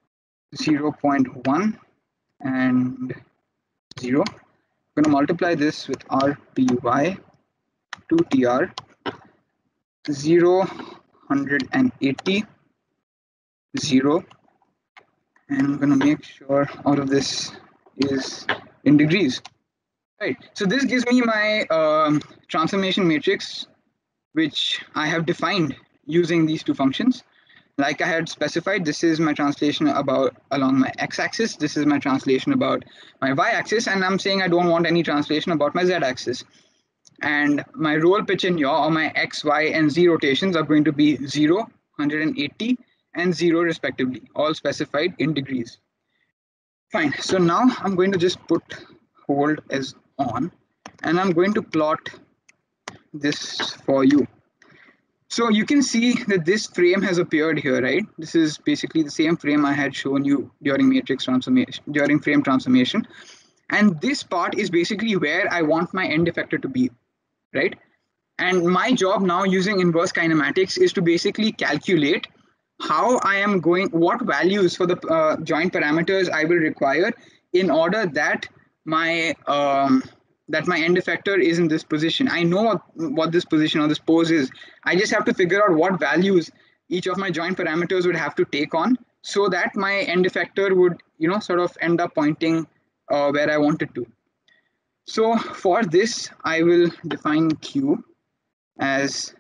0.1, and 0. I'm going to multiply this with RPY 2TR 0, 180, 0, and I'm going to make sure all of this is in degrees. Right. So this gives me my transformation matrix, which I have defined using these two functions. Like I had specified, this is my translation about along my x-axis. This is my translation about my y-axis, and I'm saying I don't want any translation about my z-axis. And my roll, pitch, and yaw, or my x, y, and z rotations are going to be 0, 180, and 0 respectively, all specified in degrees. Fine. So now I'm going to just put hold as on, and I'm going to plot this for you. So you can see that this frame has appeared here, right? This is basically the same frame I had shown you during matrix transformation, during frame transformation. And this part is basically where I want my end effector to be, right? And my job now using inverse kinematics is to basically calculate how I am going, what values for the joint parameters I will require in order that my end effector is in this position. I know what this position or this pose is. I just have to figure out what values each of my joint parameters would have to take on so that my end effector would, sort of end up pointing where I want it to. So for this, I will define Q as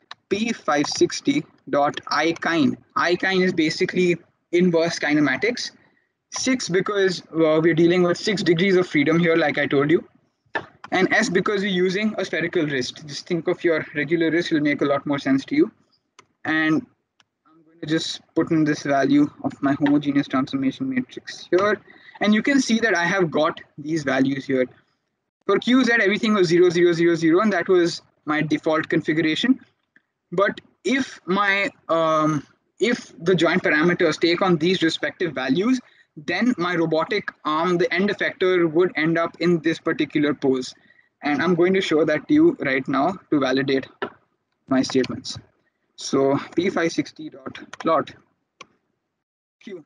P560.iKine. iKine is basically inverse kinematics. 6 because we're dealing with 6 degrees of freedom here, like I told you. And S because we're using a spherical wrist. Just think of your regular wrist, will make a lot more sense to you. And I'm going to just put in this value of my homogeneous transformation matrix here. And you can see that I have got these values here. For QZ, everything was 0, 0, 0, 0, and that was my default configuration. But if my if the joint parameters take on these respective values, then my robotic arm, the end effector, would end up in this particular pose. And I'm going to show that to you right now to validate my statements. So P560.plot Q.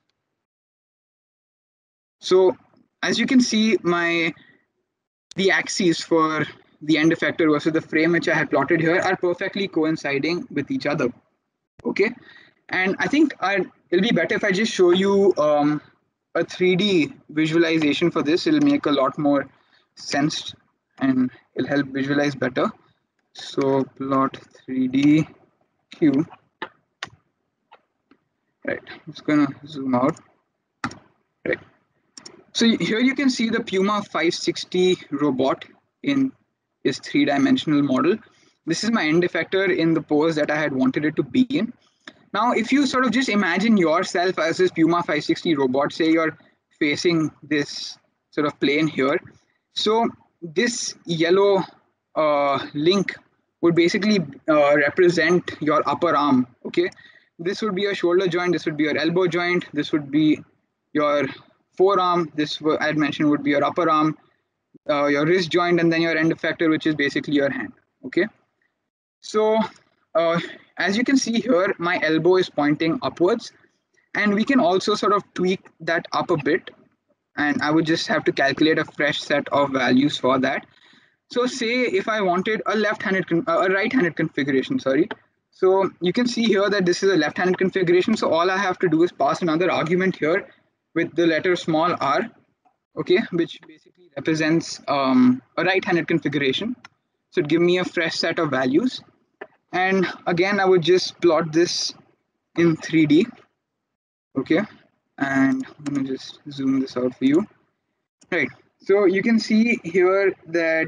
So as you can see, the axes for the end effector versus the frame which I had plotted here are perfectly coinciding with each other. Okay, and I think it'll be better if I just show you a 3D visualization for this. It'll make a lot more sense and it'll help visualize better. So plot 3D Q. Right, I'm just gonna zoom out. Right. So here you can see the Puma 560 robot in its 3-dimensional model. This is my end effector in the pose that I had wanted it to be in. Now, if you sort of just imagine yourself as this Puma 560 robot, say you're facing this sort of plane here. So this yellow link would basically represent your upper arm, okay? This would be your shoulder joint, this would be your elbow joint, this would be your forearm, this I had mentioned would be your upper arm, your wrist joint, and then your end effector, which is basically your hand, okay? So as you can see here, my elbow is pointing upwards, and we can also sort of tweak that up a bit, and I would just have to calculate a fresh set of values for that. So say if I wanted a right-handed configuration, sorry. So you can see here that this is a left-handed configuration. So all I have to do is pass another argument here with the letter small r, okay, which basically represents a right-handed configuration. So it give me a fresh set of values. And again, I would just plot this in 3D. Okay, and I'm gonna just zoom this out for you. Right, so you can see here that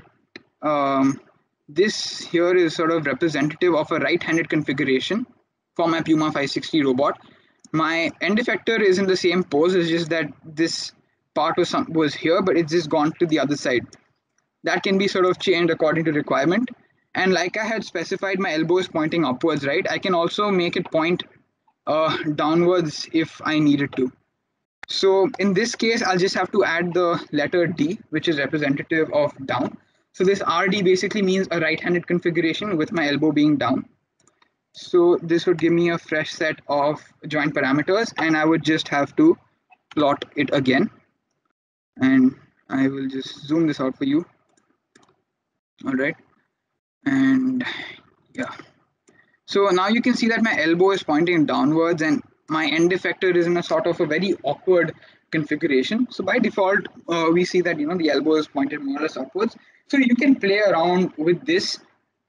this here is sort of representative of a right-handed configuration for my Puma 560 robot. My end effector is in the same pose, it's just that this part was here, but it's just gone to the other side. That can be sort of changed according to requirement. And like I had specified, my elbow is pointing upwards, right? I can also make it point downwards if I needed to. So in this case, I'll just have to add the letter D, which is representative of down. So this RD basically means a right-handed configuration with my elbow being down. So this would give me a fresh set of joint parameters, and I would just have to plot it again. And I will just zoom this out for you. All right. And yeah. So now you can see that my elbow is pointing downwards and my end effector is in a sort of a very awkward configuration. So by default, we see that, the elbow is pointed more or less upwards. So you can play around with this,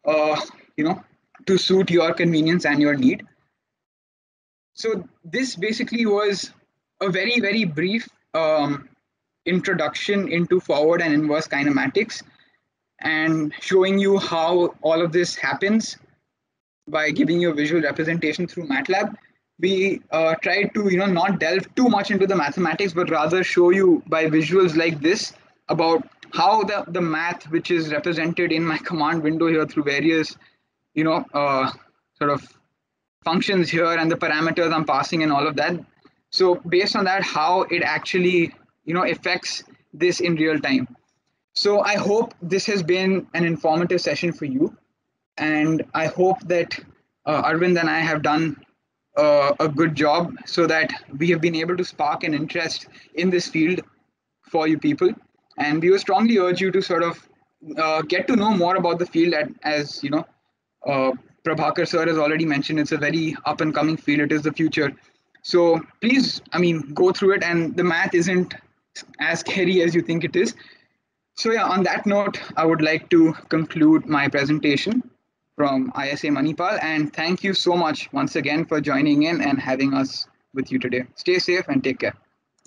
to suit your convenience and your need. So this basically was a very, very brief introduction into forward and inverse kinematics and showing you how all of this happens by giving you a visual representation through MATLAB. We tried to not delve too much into the mathematics, but rather show you by visuals like this about how the math, which is represented in my command window here through various sort of functions here and the parameters I'm passing and all of that. So based on that, how it actually affects this in real time. So I hope this has been an informative session for you. And I hope that Arvind and I have done a good job so that we have been able to spark an interest in this field for you people. And we would strongly urge you to sort of get to know more about the field as Prabhakar sir has already mentioned, it's a very up and coming field. It is the future. So please, go through it, and the math isn't as scary as you think it is. So yeah, on that note, I would like to conclude my presentation from ISA Manipal, and thank you so much once again for joining in and having us with you today. Stay safe and take care.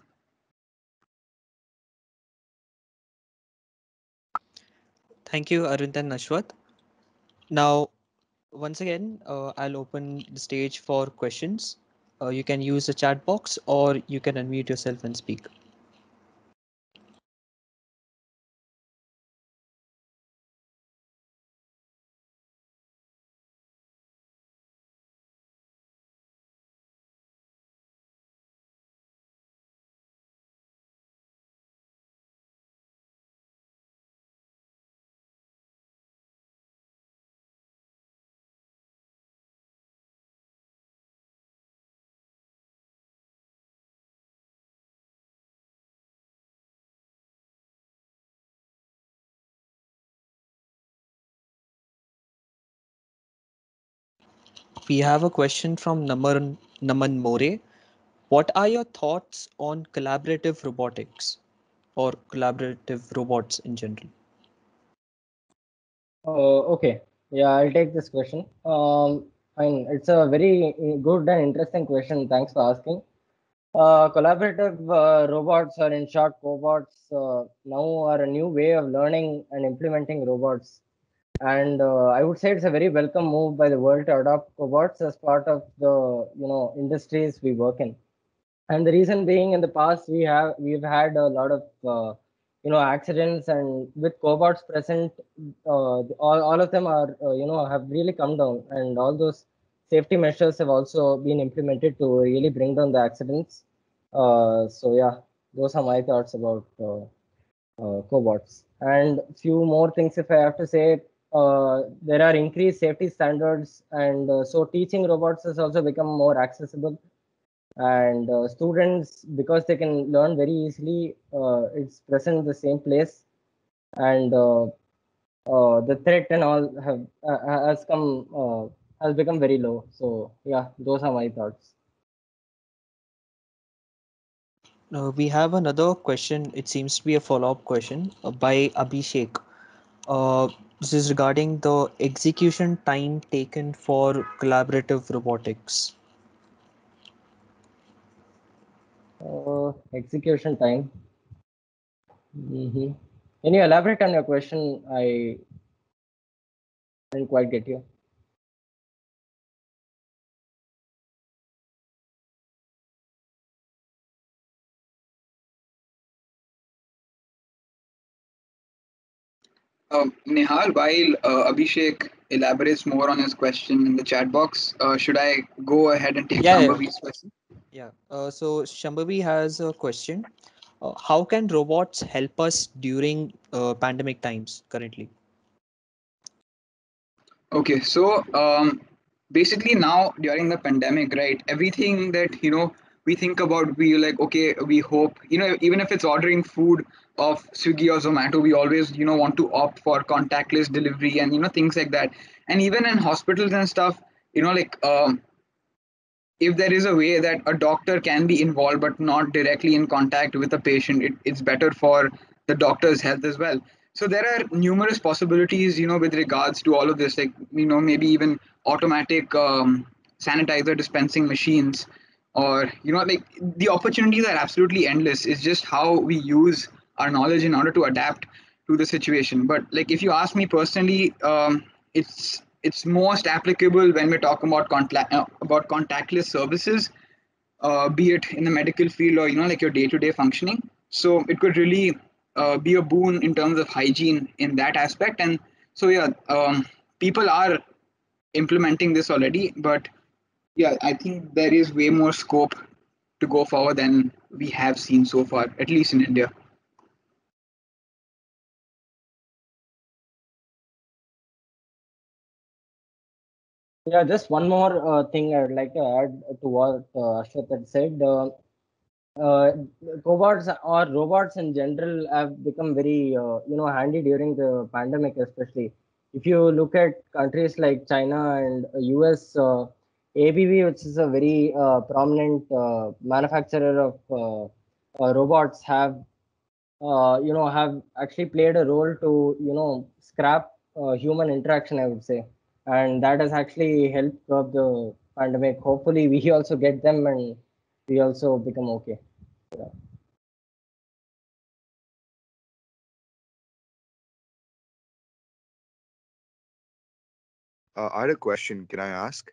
Thank you, Arvind and Nashwat. Now, once again, I'll open the stage for questions. You can use the chat box or you can unmute yourself and speak. We have a question from Naman More. What are your thoughts on collaborative robotics or collaborative robots in general? Okay, yeah, I'll take this question. It's a very good and interesting question. Thanks for asking. Collaborative robots, or in short, cobots, now are a new way of learning and implementing robots. And I would say it's a very welcome move by the world to adopt cobots as part of the industries we work in. And the reason being, in the past we've had a lot of accidents, and with cobots present, all of them are have really come down, and all those safety measures have also been implemented to really bring down the accidents. So yeah, those are my thoughts about cobots. And few more things, if I have to say, there are increased safety standards, and so teaching robots has also become more accessible. And students, because they can learn very easily, it's present in the same place, and the threat and all has become very low. So yeah, those are my thoughts. We have another question. It seems to be a follow-up question by Abhishek. This is regarding the execution time taken for collaborative robotics. Execution time. Can you elaborate on your question? I didn't quite get you. Nihal, while Abhishek elaborates more on his question in the chat box, should I go ahead and take Yeah, yeah. Shambhavi's question? Yeah. So Shambhavi has a question. How can robots help us during pandemic times currently? Okay, so basically now during the pandemic, right? Everything that we think about, we like okay, we hope even if it's ordering food of Swiggy or Zomato, we always want to opt for contactless delivery and things like that. And even in hospitals and stuff, like if there is a way that a doctor can be involved but not directly in contact with a patient, it's better for the doctor's health as well. So there are numerous possibilities with regards to all of this, like maybe even automatic sanitizer dispensing machines, or like the opportunities are absolutely endless. It's just how we use our knowledge in order to adapt to the situation. But like if you ask me personally, it's most applicable when we're talking about contactless services, be it in the medical field or like your day-to-day functioning. So it could really be a boon in terms of hygiene in that aspect. And so yeah, people are implementing this already, but yeah, I think there is way more scope to go forward than we have seen so far, at least in India. Yeah, just one more thing I'd like to add to what Ashwath had said. Uh, Robots or robots in general have become very handy during the pandemic, especially if you look at countries like China and US. ABB, which is a very prominent manufacturer of robots, have actually played a role to scrap human interaction, I would say, and that has actually helped curb the pandemic. Hopefully we also get them and we also become okay. Yeah. I had a question. Can I ask?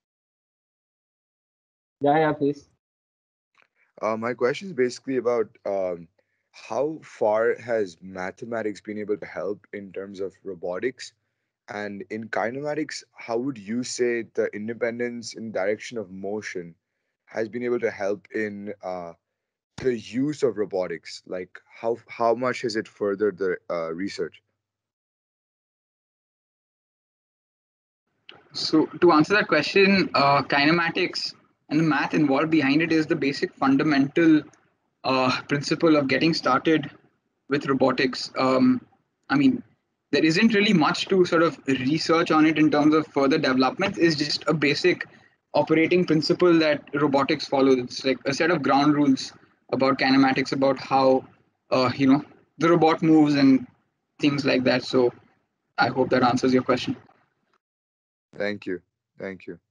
Yeah, please. My question is basically about how far has mathematics been able to help in terms of robotics? And in kinematics, how would you say the independence in direction of motion has been able to help in the use of robotics? Like how much has it furthered the research? So to answer that question, kinematics and the math involved behind it is the basic fundamental principle of getting started with robotics. I mean, there isn't really much to sort of research on it in terms of further development. It's just a basic operating principle that robotics follows. It's like a set of ground rules about kinematics, about how the robot moves and things like that. So I hope that answers your question. Thank you. Thank you.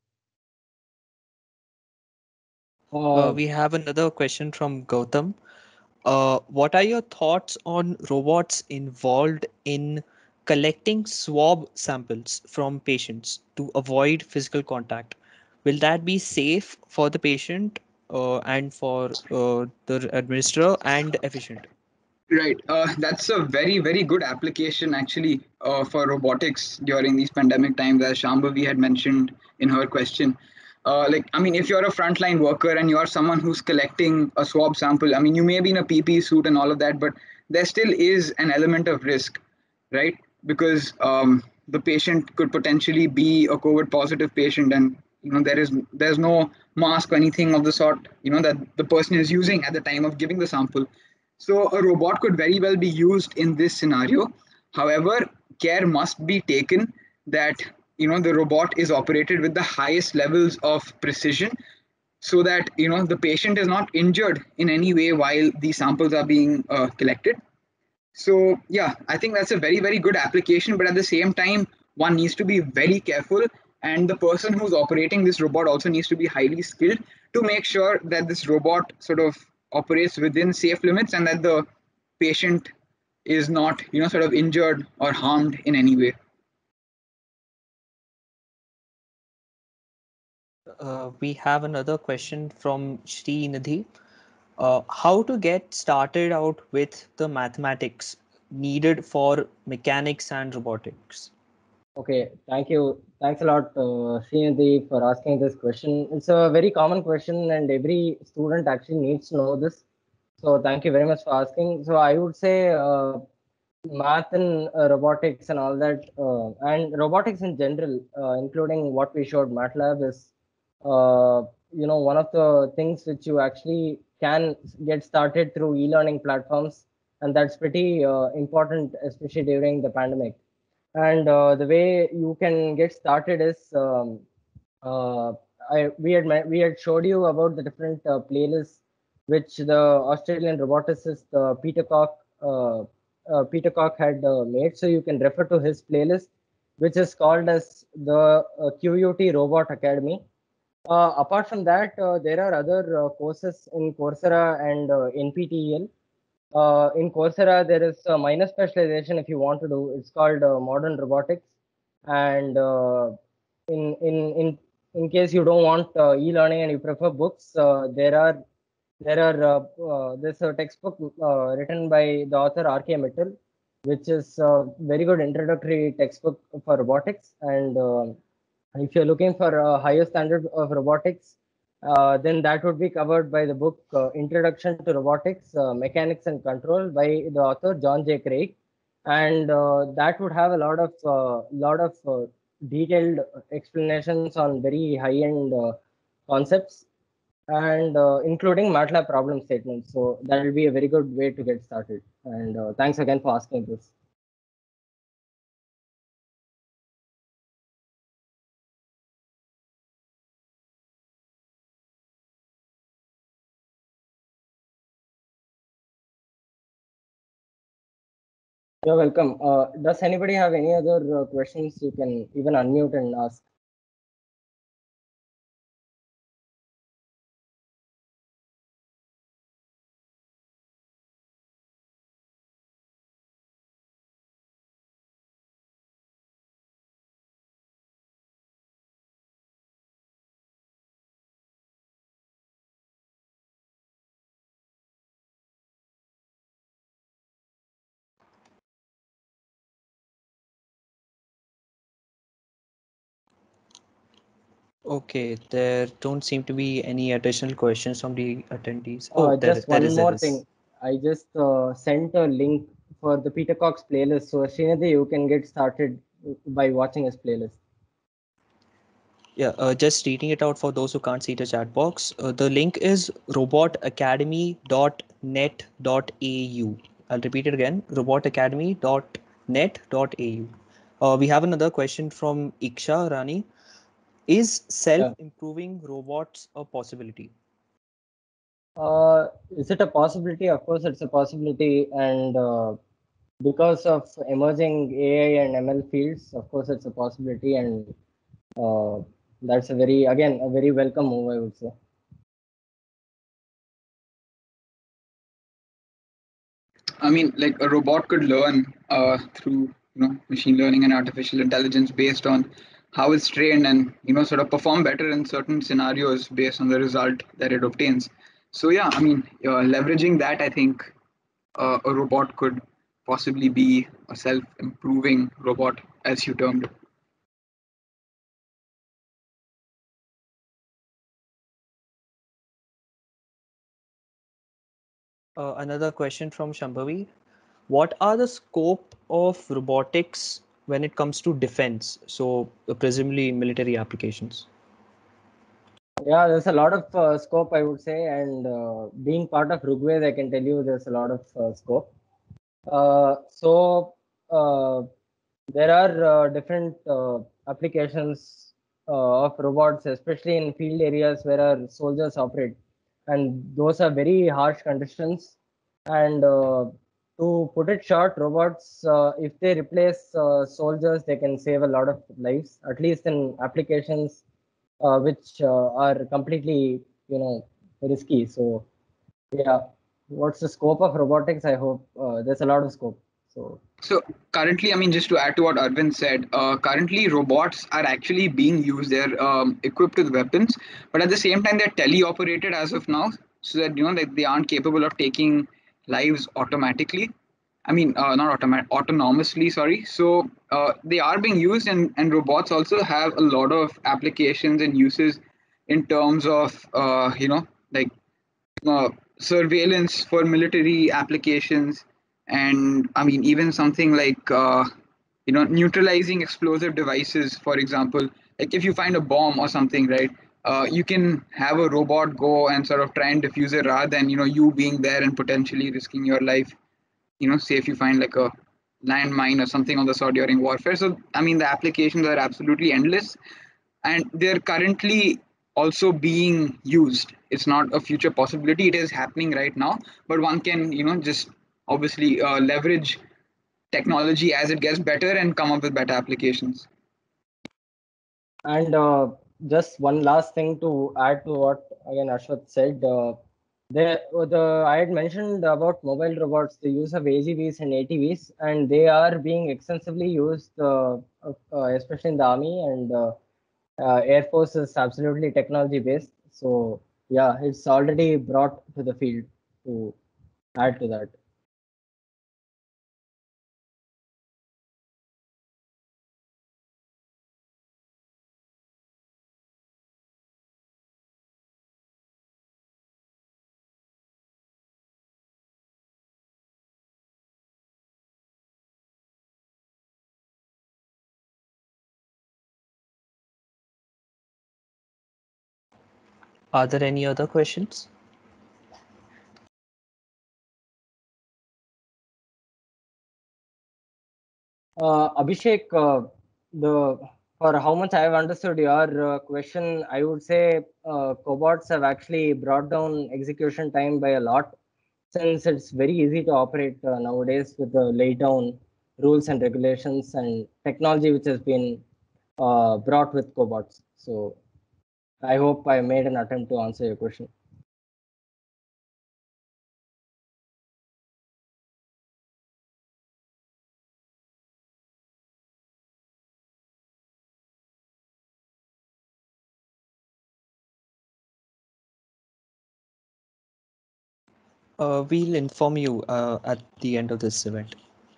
We have another question from Gautam. What are your thoughts on robots involved in collecting swab samples from patients to avoid physical contact? Will that be safe for the patient and for the administrator and efficient? Right. That's a very, very good application actually for robotics during these pandemic times, as Shambhavi had mentioned in her question. Like, I mean, if you're a frontline worker and you're someone who's collecting a swab sample, I mean, you may be in a PPE suit and all of that, but there still is an element of risk, right? Because the patient could potentially be a COVID positive patient, and there's no mask or anything of the sort, that the person is using at the time of giving the sample. So a robot could very well be used in this scenario. However, care must be taken that the robot is operated with the highest levels of precision, so that the patient is not injured in any way while these samples are being collected. So yeah, I think that's a very, very good application. But at the same time, one needs to be very careful, and the person who's operating this robot also needs to be highly skilled to make sure that this robot sort of operates within safe limits and that the patient is not, sort of injured or harmed in any way. We have another question from Shri Nidhi. How to get started out with the mathematics needed for mechanics and robotics? Okay, thank you. Thanks a lot, Srinidhi, for asking this question. It's a very common question, and every student actually needs to know this. So, thank you very much for asking. So, I would say math and robotics and all that, and robotics in general, including what we showed, MATLAB, is one of the things which you actually can get started through e-learning platforms, and that's pretty important, especially during the pandemic. And the way you can get started is uh, we had showed you about the different playlists which the Australian roboticist Peter Cock had made. So you can refer to his playlist, which is called as the QUT Robot Academy. Apart from that, there are other courses in Coursera and NPTEL. In Coursera, there is a minor specialization if you want to do. It's called modern robotics, and in in in in case you don't want e-learning and you prefer books, there's a textbook written by the author R.K. Mittal, which is a very good introductory textbook for robotics. And if you're looking for a higher standard of robotics, then that would be covered by the book Introduction to Robotics, Mechanics and Control by the author John J. Craig, and that would have a lot of detailed explanations on very high-end concepts, and including MATLAB problem statements. So that will be a very good way to get started. And thanks again for asking this. You're welcome. Does anybody have any other questions? You can even unmute and ask. Okay, there don't seem to be any additional questions from the attendees. Oh, Just there one is, there more is. thing. I just sent a link for the Peter Cox playlist. So Srinidhi, you can get started by watching his playlist. Yeah, just reading it out for those who can't see the chat box. The link is robotacademy.net.au. I'll repeat it again, robotacademy.net.au. We have another question from Iksha Rani. Is self-improving robots a possibility? Is it a possibility? Of course, it's a possibility. And because of emerging AI and ML fields, of course, it's a possibility. And that's a very welcome move, I would say. I mean, like a robot could learn through machine learning and artificial intelligence based on how it's trained, and sort of perform better in certain scenarios based on the result that it obtains. So yeah, I mean, leveraging that, I think a robot could possibly be a self-improving robot, as you termed it. Another question from Shambhavi. What are the scope of robotics when it comes to defense? So presumably military applications. Yeah, there's a lot of scope, I would say. And being part of Rugved, I can tell you there's a lot of scope. So there are different applications of robots, especially in field areas where our soldiers operate, and those are very harsh conditions. And To put it short, robots, if they replace soldiers, they can save a lot of lives, at least in applications which are completely, risky. So, yeah, what's the scope of robotics? I hope there's a lot of scope. So currently, I mean, just to add to what Arvind said, currently robots are actually being used. They're equipped with weapons, but at the same time, they're teleoperated as of now, so that that they aren't capable of taking lives automatically. I mean, not autonomously. Sorry. So they are being used, and robots also have a lot of applications and uses in terms of like surveillance for military applications, and I mean even something like neutralizing explosive devices. For example, like if you find a bomb or something, right? You can have a robot go and sort of try and defuse it rather than you being there and potentially risking your life. Say if you find like a landmine or something of the sort during warfare. So I mean the applications are absolutely endless, and they're currently also being used. It's not a future possibility, it is happening right now, but one can just obviously leverage technology as it gets better and come up with better applications. And just one last thing to add to what again Ashwath said. I had mentioned about mobile robots, the use of AGVs and ATVs, and they are being extensively used, especially in the army, and Air Force is absolutely technology based. So yeah, it's already brought to the field to add to that. Are there any other questions? Abhishek, for how much I have understood your question, I would say cobots have actually brought down execution time by a lot, since it's very easy to operate nowadays with the laid down rules and regulations and technology which has been brought with cobots. So I hope I made an attempt to answer your question. We'll inform you at the end of this event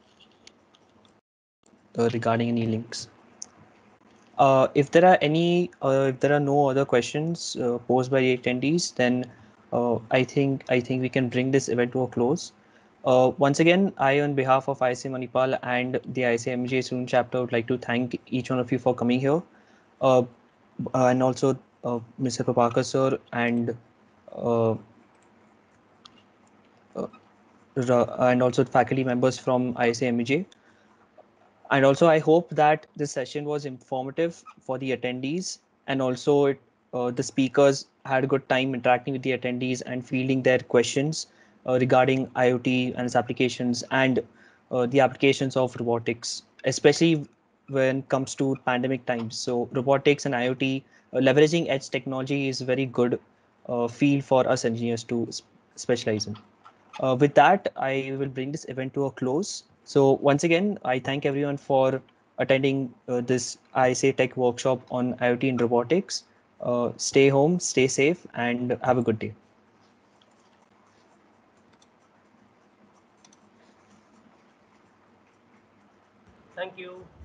regarding any links. If there are no other questions posed by the attendees, then I think we can bring this event to a close. Once again, I, on behalf of ISA Manipal and the ISA MJ student chapter, would like to thank each one of you for coming here, and also Mr. Prabhakar sir and also faculty members from ISA MJ. And also, I hope that this session was informative for the attendees, and also the speakers had a good time interacting with the attendees and fielding their questions regarding IoT and its applications, and the applications of robotics, especially when it comes to pandemic times. So robotics and IoT, leveraging edge technology, is a very good field for us engineers to specialize in. With that, I will bring this event to a close. So once again, I thank everyone for attending this ISA Tech workshop on IoT and robotics. Stay home, stay safe, and have a good day. Thank you.